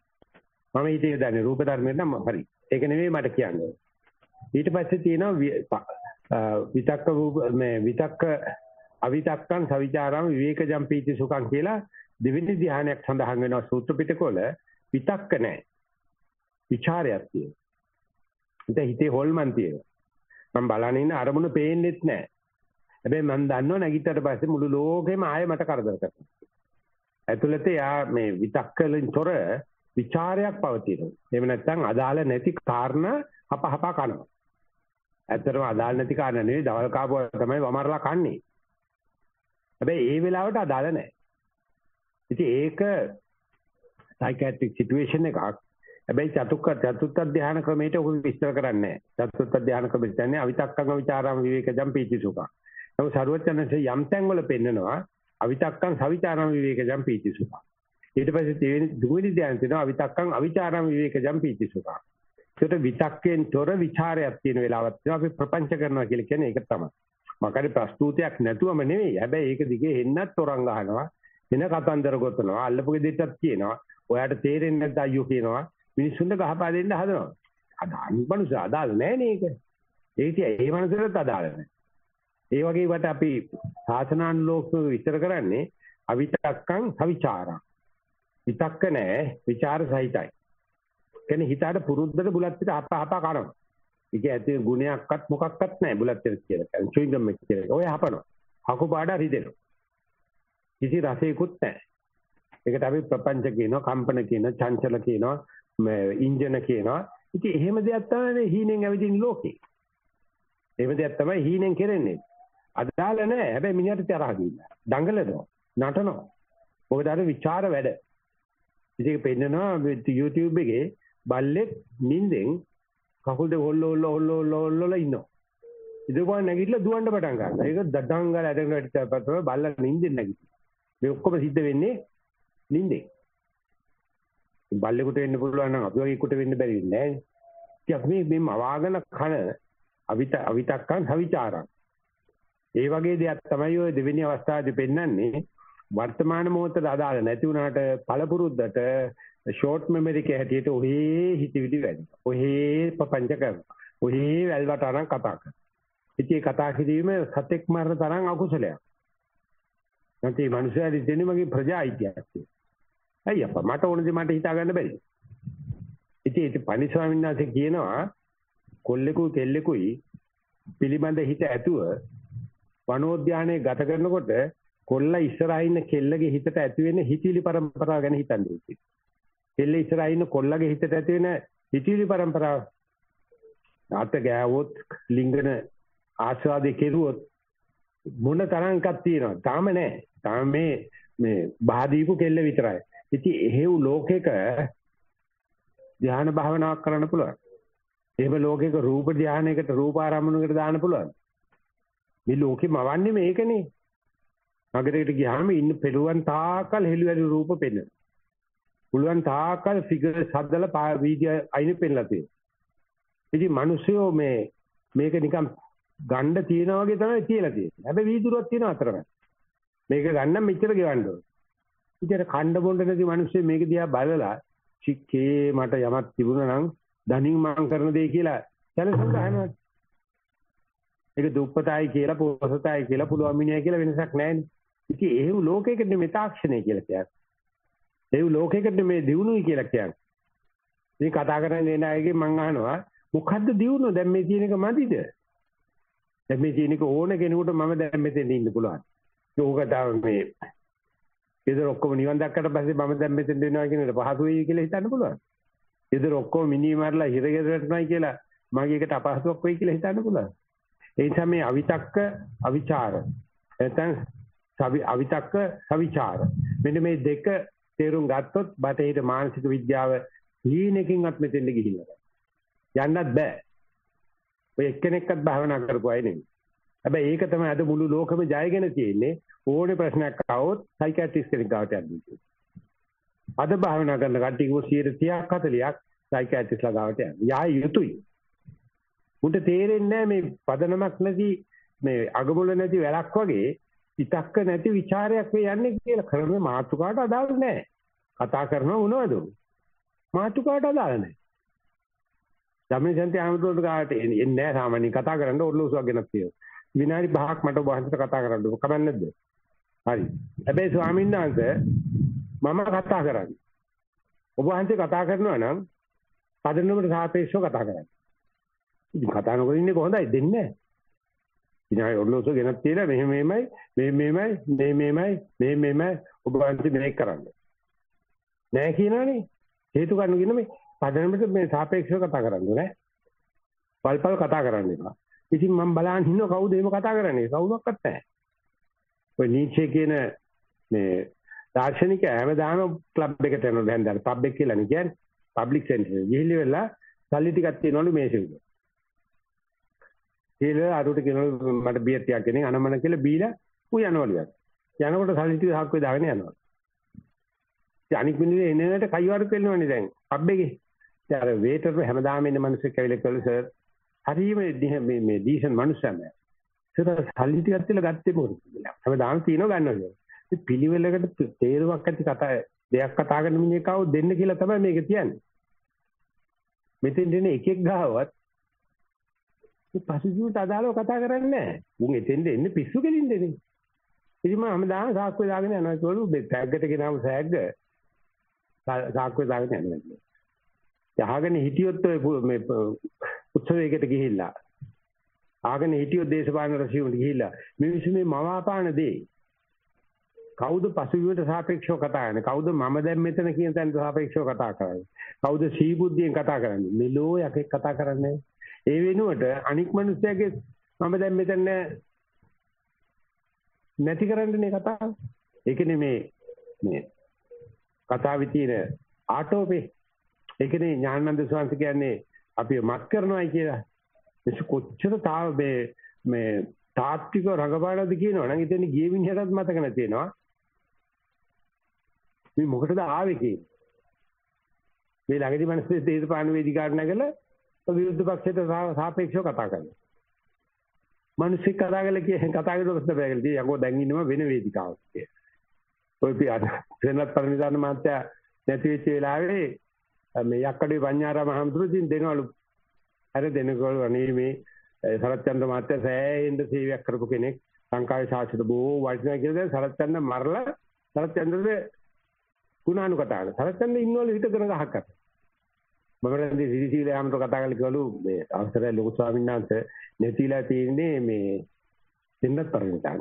මම හිත යොදන්නේ රූප ධර්මයෙන් නම් හරි. ඒක නෙමෙයි මට කියන්නේ. ඊට පස්සේ තියෙනවා විතක්ක විතක්ක අවිතක්කං සවිචාරං විවේකජම් පීති සුඛං කියලා දෙවෙනි ධ්‍යානයක් සඳහන් වෙනවා සූත්‍ර පිටකවල. විතක්ක නැහැ. විචාරයක් තියෙනවා. ඉතින් හිතේ හොල්මන් තියෙනවා. මම බලන ඉන්න අරමුණ පේන්නෙත් නැහැ. හැබැයි මම දන්නවා නැගිටට පස්සේ මුළු ලෝකෙම ආයෙ මට කරදර කරනවා. ඇතුළත යා මේ විතක්කලින් තොර විචාරයක් පවතිනවා. එහෙම නැත්නම් අදාළ නැති කාරණා හපහපා කනවා. ඇත්තටම අදාළ නැති කාරණා නෙවෙයි දවල් කාපුවා තමයි වමරලා කන්නේ. හැබැයි ඒ වෙලාවට අදාළ නැහැ. ඉතින් ඒක සයිකියාට්‍රික් සිටුේෂන් එකක්. හැබැයි චතුත්ථ ධ්‍යාන ක්‍රමයට ඔක විස්තර කරන්නේ නැහැ. චතුත්ථ ධ්‍යාන ක්‍රමෙට කියන්නේ අවිතක්කං විචාරං විවේකජම් පීති සුඛං. නමුත් සරුවචනසේ යම් තැන්වල පෙන්නනවා අවිතක්කං සවිචාරං විවේකජම් පීති සුඛං. ඊට පස්සේ දෙවෙනි ධ්‍යාන තියෙනවා අවිතක්කං අවිචාරං විවේකජම් පීති සුඛං. ඒකට විතක්කෙන් තොර විචාරයක් තියෙන වෙලාවක් තියෙනවා. අපි ප්‍රපංච කරනවා කියලා කියන්නේ ඒක තමයි. මොකද ප්‍රස්තුතියක් නැතුවම නෙවෙයි. හැබැයි ඒක දිගේ හෙන්නත් තරංග ගන්නවා. වෙන කතන්දර ගොතනවා. අල්ලපු ගෙදෙට්ටක් කියනවා. ඔයාට තේරෙන්නේ නැද්ද අයියෝ කියනවා. මිනිස්සුන්ට ගහපා දෙන්න හදනවා. අදාළ මනුස්සය අදාළ නැහැ නේ ඒක. ඒක ඒ මනුස්සයට අදාළ නැහැ. ඒ වගේ වට අපි සාසනානුලෝකව විස්තර කරන්නේ අවිතක්කං සවිචාරං. විතක්ක නැහැ විචාර සහිතයි. කියන්නේ හිතාට පුරුද්දට බුලත් පිට හපා කරනවා. ඒක ඇති ගුණයක්වත් මොකක්වත් නැහැ බුලත් පිට කියලා. කියන්නේ චුයින්ගම් එක කියලා. ඔය හපනවා. හකු පාඩ රිදෙනවා. කිසි රසයකුත් නැහැ. ඒකට අපි ප්‍රපංච කියනවා, කම්පන කියනවා, චංචල කියනවා, ඉන්ජන කියනවා. ඉතින් එහෙම දෙයක් තමයි හීනෙන් ඇවිදින ලෝකේ. එහෙම දෙයක් තමයි හීනෙන් කරන්නේ. අදාළ නැහැ. හැබැයි මිනිහට තරහ ගිහිල්ලා. දඟලනවා, නටනවා. මොකද අර ਵਿਚාර වැඩ. ඉතින් පෙන්නනවා YouTube එකේ බල්ලෙක් නිින්දෙන් කකුල් දෙක හොල්ලෝල්ලා ඉන්නවා. ඉතින් කොහොම නැගිටලා දුවන්න පටන් ගන්නවා. ඒක දඩංගල ඇදගෙන වැටිච්චපතම බල්ලා නිින්දෙන් නැගිටිනවා. මේ ඔක්කොම සිද්ධ වෙන්නේ නිින්දෙන්. බල්ලෙකුට වෙන්න පුළුවන් නම් අපි වගේ කුට වෙන්න බැරි නෑ. ඉතින් අපි මේ මවාගෙන කන අවිතක්කන් සවිචාරං. ඒ වගේ දෙයක් තමයි ඔය දෙවෙනි අවස්ථාවේදී පෙන්වන්නේ. වර්තමාන මොහොතට අදාළ නැති වුණාට පළපුරුද්දට ෂෝට් මෙමරි එක හැටියට ඔහේ හිතවිලි වැඩි. ඔහේ ප්‍රපංච කරනවා. ඔහේ වැල්වට අරන් කතා කරනවා. ඉතින් කතා කිරීම සතෙක් මරන තරම් අකුසලයක්. නැත්නම් මේ මිනිස්සුන්ට දෙන්නේ මගේ ප්‍රජා අයිතියක්. අයියප්පා මට ඕන දේ මට හිතා ගන්න බැරි. ඉතින් පණි ස්වාමීන් වහන්සේ කියනවා කොල්ලෙකුයි කෙල්ලෙකුයි පිළිබඳ හිත ඇතුව වනෝද්‍යානයේ ගත කරනකොට කොල්ල ඉස්සරහා ඉන්න කෙල්ලගේ හිතට ඇති වෙන හිතිලි પરම්පරාව ගැන හිතන්නේ ඉතින්. කෙල්ල ඉස්සරහා ඉන්න කොල්ලගේ හිතට ඇති වෙන හිතිලි પરම්පරාව අත ගෑවොත් ලිංගන ආස්වාදේ කෙරුවොත් මොන තරම්කක් තියෙනවද? තාම නැහැ. තාම මේ බාදීපු කෙල්ල විතරයි. ඉතින් එහෙව් ලෝකෙක ධ්‍යාන භාවනාවක් කරන්න පුළුවන්. එහෙම ලෝකෙක රූප ධ්‍යානයකට රූප ආරම්භණයකට දාන්න පුළුවන්. මේ ලෝකෙම වන්නේ මේකනේ. නගරයකට ගියාම ඉන්න පෙළුවන් තාකල් හෙළුවැලි රූප පෙන්වන. පුළුවන් තාකල් ෆිගර්ස් හදලා වීඩියෝ අයින පෙන්නලා තියෙනවා. ඉතින් මිනිස්සුયો මේක නිකන් ගණ්ඩ තියනා වගේ තමයි කියලා තියෙන්නේ. හැබැයි වීදුරුවක් තියෙන අතරම. මේක ගන්න මෙච්චර ගෙවන්න ඕන. ඉතින් කණ්ඩ බොණ්ඩ නැති මිනිස්සු මේක දිහා බලලා චික්කේ මට යමක් තිබුණා නම් ධනින් මං කරන දෙය කියලා සැලසුම් ගන්නවා. ඒක දුප්පතයි කියලා පොසතයි කියලා පුළුවන් මිනිහයි කියලා වෙනසක් නැහැ. ඉතින් එහෙව් ලෝකයකට මේ තාක්ෂණය කියලා කියන්නේ. එහෙව් ලෝකයකට මේ දියුණුවයි කියලා කියන්නේ. ඉතින් කතා කරන්නේ එන අයගේ මං අහනවා මොකද්ද දියුණුව? දැන් මේ කියන එක මදිද? දැන් මේ කියන එක ඕන කෙනෙකුට මම දැන් මෙතෙන් ඉන්න පුළුවන්. ඕක තමයි මේ ඉතින් ඔක්කොම නිවන් දැක්කට පස්සේ මම දැන් මෙතෙන් දෙනවා කියන එක පහසු වෙයි කියලා හිතන්න පුළුවන්. ඉතින් ඔක්කොම මිනි මාරලා හිරගෙදරටමයි කියලා මගේ එකට අපහසුයක් වෙයි කියලා හිතන්න පුළුවන්. ඒ නිසා මේ අවිතක්ක අවිචාර නැත්නම් අවිතක්ක සවිචාර මෙන්න මේ දෙක තේරුම් ගත්තොත් බටහිර මානසික විද්‍යාව හීනකින්වත් මෙතෙන්ද ගිහිල්ලා යන්නත් බෑ. ඔය එක්කෙනෙක්වත් භාවනා කරපු අය නෙමෙයි. හැබැයි ඒක තමයි අද මුළු ලෝකෙම ජයගෙන තියෙන්නේ. ඕනේ ප්‍රශ්නයක් ආවොත් සයිකියාට්‍රිස්ට් කෙනෙක් ගාවට යන්නේ. අද භාවනා කරන කට්ටිය 30ක් 40ක් සයිකියාට්‍රිස්ට් ළඟට යනවා. යා යුතුයි. උන්ට තේරෙන්නේ නැහැ මේ පදනමක් නැති මේ අගමුල නැති වැලක් වගේ විතක්ක නැති ਵਿਚාරයක් වේ යන්නේ කියලා කරන්නේ මාතුකාට අදාළ නැහැ. කතා කරනවා මොනවද? මාතුකාට අදාළ නැහැ. ධම්මචන්ති ආමතුල්ට ගාවට එන්නේ නැහැ සාමාන්‍යයෙන් කතා කරන්න ඔරලෝසුවක් ගෙනත් තියෙනවා. විනාඩි 5ක් මට ඔබ වහන්සේට කතා කරන්න ඕක කමක් නැද්ද? හරි. හැබැයි ස්වාමීන් වහන්සේ මම කතා කරන්නේ. ඔබ වහන්සේ කතා කරනවා නම් පදනමට සාපේක්ෂව කතා කරන්නේ. ඉතින් කතා නොකර ඉන්නේ කොහොඳයි දෙන්නේ නැහැ. විනාඩි ඔරලෝසුව ගෙනත් තියෙනවා මෙහෙමයි ඔබ වහන්සේ මේක කරන්න. නෑ කියනවනේ. හේතු ගන්න කියන මේ පදනමට මේ සාපේක්ෂව කතා කරන්න ඕනේ. පල්පල් කතා කරන්න එපා. ඉතින් මම බලන් ඉන්නවා කවුද එහෙම කතා කරන්නේ? කවුරක්වත් නැහැ. ඔය නීචේ කියන මේ දාර්ශනික හැමදාම ක්ලබ් එකට යනවා දැන් දාන පබ් එක කියලා නේ කියන්නේ. Public centre. ගිහිල්ලා වෙලා සල්ලි ටිකක් තියනවලු මේසෙක. ඊළඟ අරුට කියනවලු මට බියර් ටිකක් ගෙනින් අනමන කියලා බීලා ඌ යනවලු. යනකොට සල්ලි ටික හක්කුවේ දාගෙන යනවා. ඉතින් අනික් මිනිහේ එනකට කයිවාරු පෙන්නවනේ දැන් පබ් එකේ. ඉතින් අර වේටර් හැමදාම ඉන්න මිනිස්සු කැවිලා කළු සර් හරිම මේ ඩීසන් මිනිස්සුම. සර් සල්ලි ටිකක් තියලා ගත්තේ මොකද කියලා. හැමදාම තියනවා ගන්නවා. ඉතින් පිළිවෙලකට තේරුමක් ඇති කතා දෙයක් කතා කරන මිනිහෙක් ආවොත් දෙන්න කියලා තමයි මේක කියන්නේ. මෙතෙන් දෙන එකෙක් ගාවත් මේ පසුබිමට අදාළව කතා කරන්නේ නැහැ. උන් එතෙන්ද එන්නේ පිස්සු කෙලින්ද ඉතින්. ඉතින් මම හැමදාම සාක්කුවේ දාගෙන යනවා. ඒකවලු ටැග්ගට ගෙනාවු සෑග්ග සාක්කුවේ දාගෙන යනවා. යහගෙන හිටියොත් මේ උත්සවයකට ගිහිල්ලා ආගෙන හිටියොත් දේශපාලන රැස්වීමකට ගිහිල්ලා මිනිස්සු මේ මවාපාන දේ කවුද පසුබිමට සාපේක්ෂව කතා කරන්නේ? කවුද මම දැන් මෙතන කියන තැනට සාපේක්ෂව කතා කරන්නේ? කවුද සීබුද්ධියෙන් කතා කරන්නේ? මෙලෝ යකෙක් කතා කරන්නේ. ඒ වෙනුවට අනික් මිනිස්සුගේ මම දැන් මෙතන නැති කරන්නනේ කතාව. ඒකනේ මේ කතාවේ තියෙන ආටෝපේ. ඒකනේ ඥානানন্দ ස්වාමීන් කියන්නේ අපි මත් කරනවායි කියලා. ඒක කොච්චර මේ තාත්වික රඟපානද කියනවා නම් ඉතින් ගිය මිනිහටත් මතක නැති වෙනවා. මේ මොකටද ආවේ කියන්නේ? මේ ළඟදී මිනිස්සු දේශපාලන වේදිකාවට නැගලා විරුද්ධ පක්ෂයට සාපේක්ෂව කතා කරනවා. මිනිස්සු කතා කරලා බෑගලදී යකෝ දැන් ඉන්නවා වෙන වේදිකාවක් කියලා. ඔය වෙනත් පරිණිදාන මාත්‍යා නැති වෙච්ච වෙලාවේ මේ යක්කඩේ පඤ්ඤාරාම මහමුදුරු දින් දෙනවලු. අර දෙනකොළු අනේ මේ සරච්චන්ද්‍ර මාත්‍යා සෑහෙන සේවයක් කරපු කෙනෙක් ලංකාවේ ශාස්ත්‍ර බොහෝ වටිනා කියලා සරච්චන්ද්‍ර මරලා සරච්චන්ද්‍රගේ ගුණානු කතා කරනවා. සරච්චන්ද්‍ර ඉන්නවලු හිටගෙන ගහක් අත. මම රන්දි සිරිසීලයාමට කතා කරලා කිව්වලු මේ අවසරයි ලොකු ස්වාමීන් වහන්සේ නැතිලා තියෙන්නේ මේ දෙන්නත් පරිණිදාන.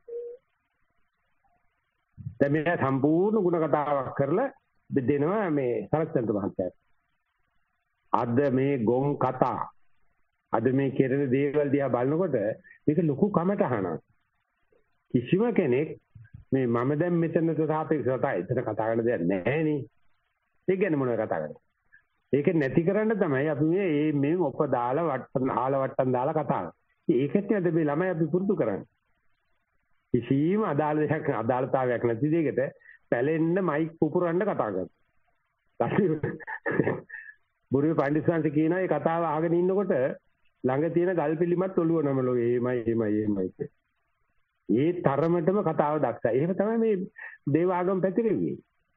දැන් මේ සම්පූර්ණ ಗುಣ කතාවක් කරලා දෙනවා මේ සරච්චන්ද්‍ර මහත්තයා. අද මේ ගොන් කතා අද මේ කෙරෙන දේවල් දිහා බලනකොට මේක ලොකු කමටහනක්. කිසිම කෙනෙක් මේ මම දැන් මෙතනට සාපේක්ෂව එතන කතා කරන දෙයක් නැහැ නේ. ඒ ගැන මොනවද කතා කරන්නේ? ඒක නැති කරන්න තමයි අපි මේ ඔප දාලා වට්ටම් දාලා කතා කරන්නේ. ඒකට නේද මේ ළමයි අපි පුරුදු කරන්නේ. කිසිම අදාළතාවයක් නැති දෙයකට පැලෙන්න මයික් පුපුරන්න කතා කරනවා. බුරුවේ පඬිස්සන්ස කියන ඒ කතාව අහගෙන ඉන්නකොට ළඟ තියෙන ගල් පිළිමත් ඔළුව නමලෝ එමයි. ඒ තරමටම කතාව දක්ෂයි. එහෙම තමයි මේ දේව ආගම පැතිරෙන්නේ.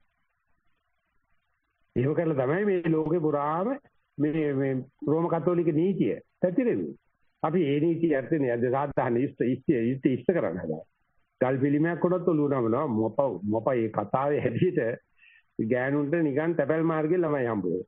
ඒක කරලා තමයි මේ ලෝකේ පුරාම මේ රෝම කතෝලික නීතිය පැතිරෙන්නේ. අපි ඒ නීතිය යටතේ අද සාධාරණ ඉස්ත කරන්න හදනවා. ගල් පිළිමයක් කොටත් ඔළුව නමනවා මොප ඒ කතාවේ හැටියට ගෑනුන්ට නිකන් තැපැල් මාර්ගේ ළමයි හම්බුනේ.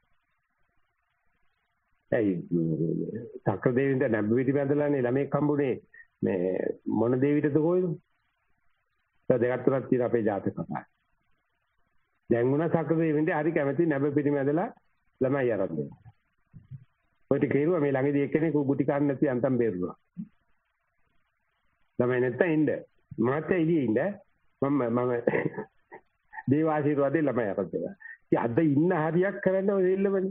සක්‍ර දෙවියන්ට නැබ්බ විදි බැඳලානේ ළමෙක් හම්බුනේ මේ මොන දෙවියටද කොයිද? දෙකක් තුනක් තියෙන අපේ ජාතක කතා. දැන් වුණා සක්‍ර දෙවියන්ට හරි කැමති නැබ්බ පිටි මැදලා ළමයි අරන් දෙනවා. ඔය ටික කෙරුවා මේ ළඟදී එක්කෙනෙක් ගුටි කන්න නැති අන්තම් බේරුවා. ළමයි නැත්තම් ඉන්න. මාත්‍ය එළියේ ඉන්න. මම දේව ආශිර්වාදේ ළමයි අරන් දෙනවා. ඉතින් අද ඉන්න හරියක් කරන්න ඔය දෙල්ලමනේ.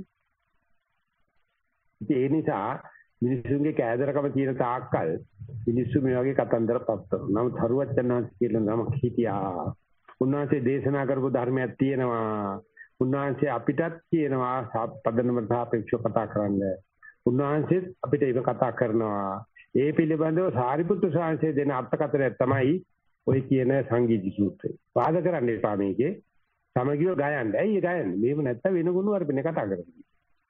ඒ නිසා මිනිස්සුන්ගේ කෑදරකම තියෙන තාක්කල් මිනිස්සු මේ වගේ කතන්දර පස්සනවා. නමුත් හරුවච්චන්වහන්සේ කියලා නමක් හිටියා. උන්වහන්සේ දේශනා කරපු ධර්මයක් තියෙනවා. උන්වහන්සේ අපිටත් කියනවා පදනමට සාපේක්ෂව කතා කරන්න. උන්වහන්සේ අපිට ඒක කතා කරනවා. ඒ පිළිබඳව සාරිපුත්‍ර ස්වාමීන් දෙන අර්ථකථනය තමයි ඔය කියන සංගීති සූත්‍රය. වාද කරන්න එපා මේකේ. සමගිව ගයන්න. ඇයි ඒ ගයන්නේ? මේව නැත්තම් වෙන ගුණ වර්ධනේ කතා කරන්නේ.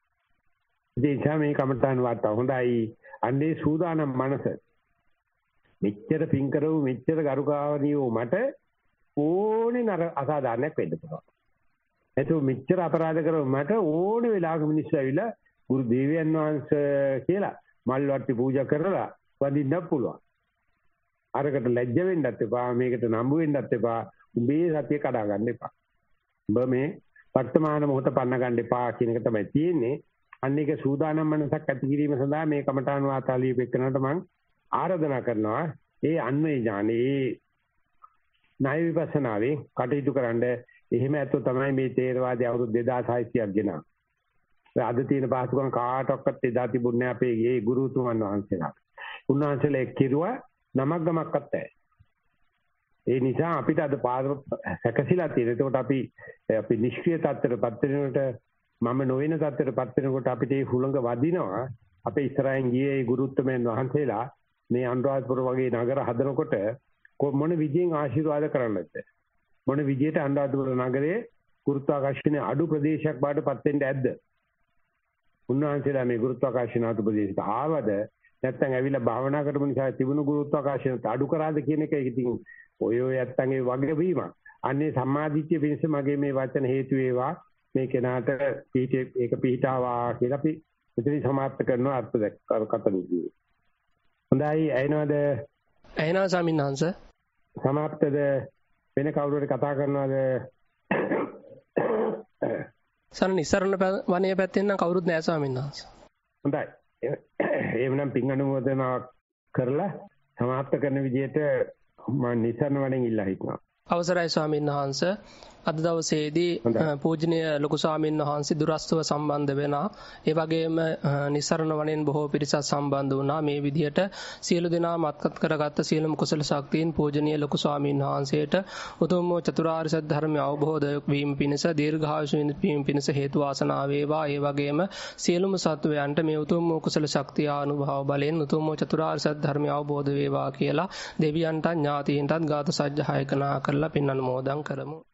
ඉතින් මේ කමටහන් වාර්තා හොඳයි. අන්නේ සූදානම් මනස මෙච්චර පින් කරව මෙච්චර ගරුකාවනියෝ මට ඕනේ නර අසාධාරණයක් වෙන්න පුළුවන්. ඒතෝ මෙච්චර අපරාධ කරව මට ඕනේ වෙලාවක මිනිස්සු ඇවිල්ලා ගුරු දේවයන් වහන්සේ කියලා මල් වට්ටි පූජා කරලා වඳින්න පුළුවන්. අරකට ලැජ්ජ වෙන්නත් එපා, මේකට නම්බු වෙන්නත් එපා. උඹේ සතිය කඩා ගන්න එපා. උඹ මේ වර්තමාන මොහොත පන්න ගන්න එපා කියන එක තමයි තියෙන්නේ. අන්න ඒක සූදානම් මනසක් ඇති කිරීම සඳහා මේ කමඨාන් වාතාලිය පෙන්නනට මම ආරාධනා කරනවා. ඒ අන්වේ ඥානේ ණය විපස්සනාවේ කටයුතු කරන්න. එහෙම ඇත්තෝ තමයි මේ තේරවාදී අවුරුදු 2600ක් ගෙනා. අද තියෙන පාසුකම් කාටවත් එදා තිබුණේ අපේ ඒ ගුරුතුමන් වහන්සේලා. උන්වහන්සේලා කිරුවා නමක් ගමක්වත් නැහැ. ඒ නිසා අපිට අද සැකසීලා තියෙන. ඒකට අපි නිෂ්ක්‍රීය තත්ත්වයටපත් වෙනකොට මම නොවන තත්ත්වයටපත් වෙනකොට අපිට මේ හුළඟ වදිනවා. අපේ ඉස්සරහින් ගියේ ඒ ගුරුත්වමයන් වහන්සේලා මේ අනුරාධපුර වගේ නගර හදනකොට මොන විදියෙන් ආශිර්වාද කරන්නද? මොන විදියට අනුරාධපුර නගරයේ ගුරුත්වාකර්ෂණයේ අඩු ප්‍රදේශයක් බාටපත් වෙන්න ඇද්ද? උන්වහන්සේලා මේ ගුරුත්වාකර්ෂණ අඩු ප්‍රදේශයට ආවද නැත්නම් ඇවිල්ලා භාවනා කරපු නිසා තිබුණු ගුරුත්වාකර්ෂණ අඩු කරාද කියන එක ඉතින් ඔය නැත්තම් ඒ වගේ වීම. අන්නේ සම්මාදිට්ඨිය පිණිස මගේ මේ වචන හේතු වේවා. මේ කෙනාට ඒක පිටාවා කියලා අපි මෙතන සමාප්ත කරනවා අර්ථ කතනදී. හොඳයි ඇයිනවද? ඇයිනවා ස්වාමීන් වහන්සේ. සමාප්තද වෙන කවුරුහරි කතා කරනවද? සරණ ඉස්සරණ වනයේ පැත්තෙන් නම් කවුරුත් නැහැ ස්වාමීන් වහන්සේ. හොඳයි. එහෙමනම් පින් අනුමෝදනා කරලා සමාප්ත කරන විදිහට මම නිසරණ වණෙන් ඉල්ලා හිටනවා. අවසරයි ස්වාමීන් වහන්සේ. අද දවසේදී පූජනීය ලොකු ස්වාමීන් වහන්සේ දුරස්තව සම්බන්ධ වෙනා. ඒ වගේම නිස්සරණ වනයෙන් බොහෝ පිරිසක් සම්බන්ධ වුණා. මේ විදිහට සියලු දෙනා මත්කත් කරගත්ත සියලුම කුසල ශක්තියින් පූජනීය ලොකු ස්වාමීන් වහන්සේට උතුම් චතුරාර්ය සත්‍ය ධර්මය අවබෝධ වීම පිණිස දීර්ඝායුෂ වීම පිණිස හේතු වාසනා වේවා. ඒ වගේම සියලුම සත්වයන්ට මේ උතුම් කුසල ශක්තිය අනුභව බලෙන් උතුම් චතුරාර්ය සත්‍ය ධර්මය අවබෝධ වේවා කියලා දෙවියන්ට ඥාතීන්ටත් ගාථා සජ්ජායකනා කරලා පින් අනුමෝදන් කරමු.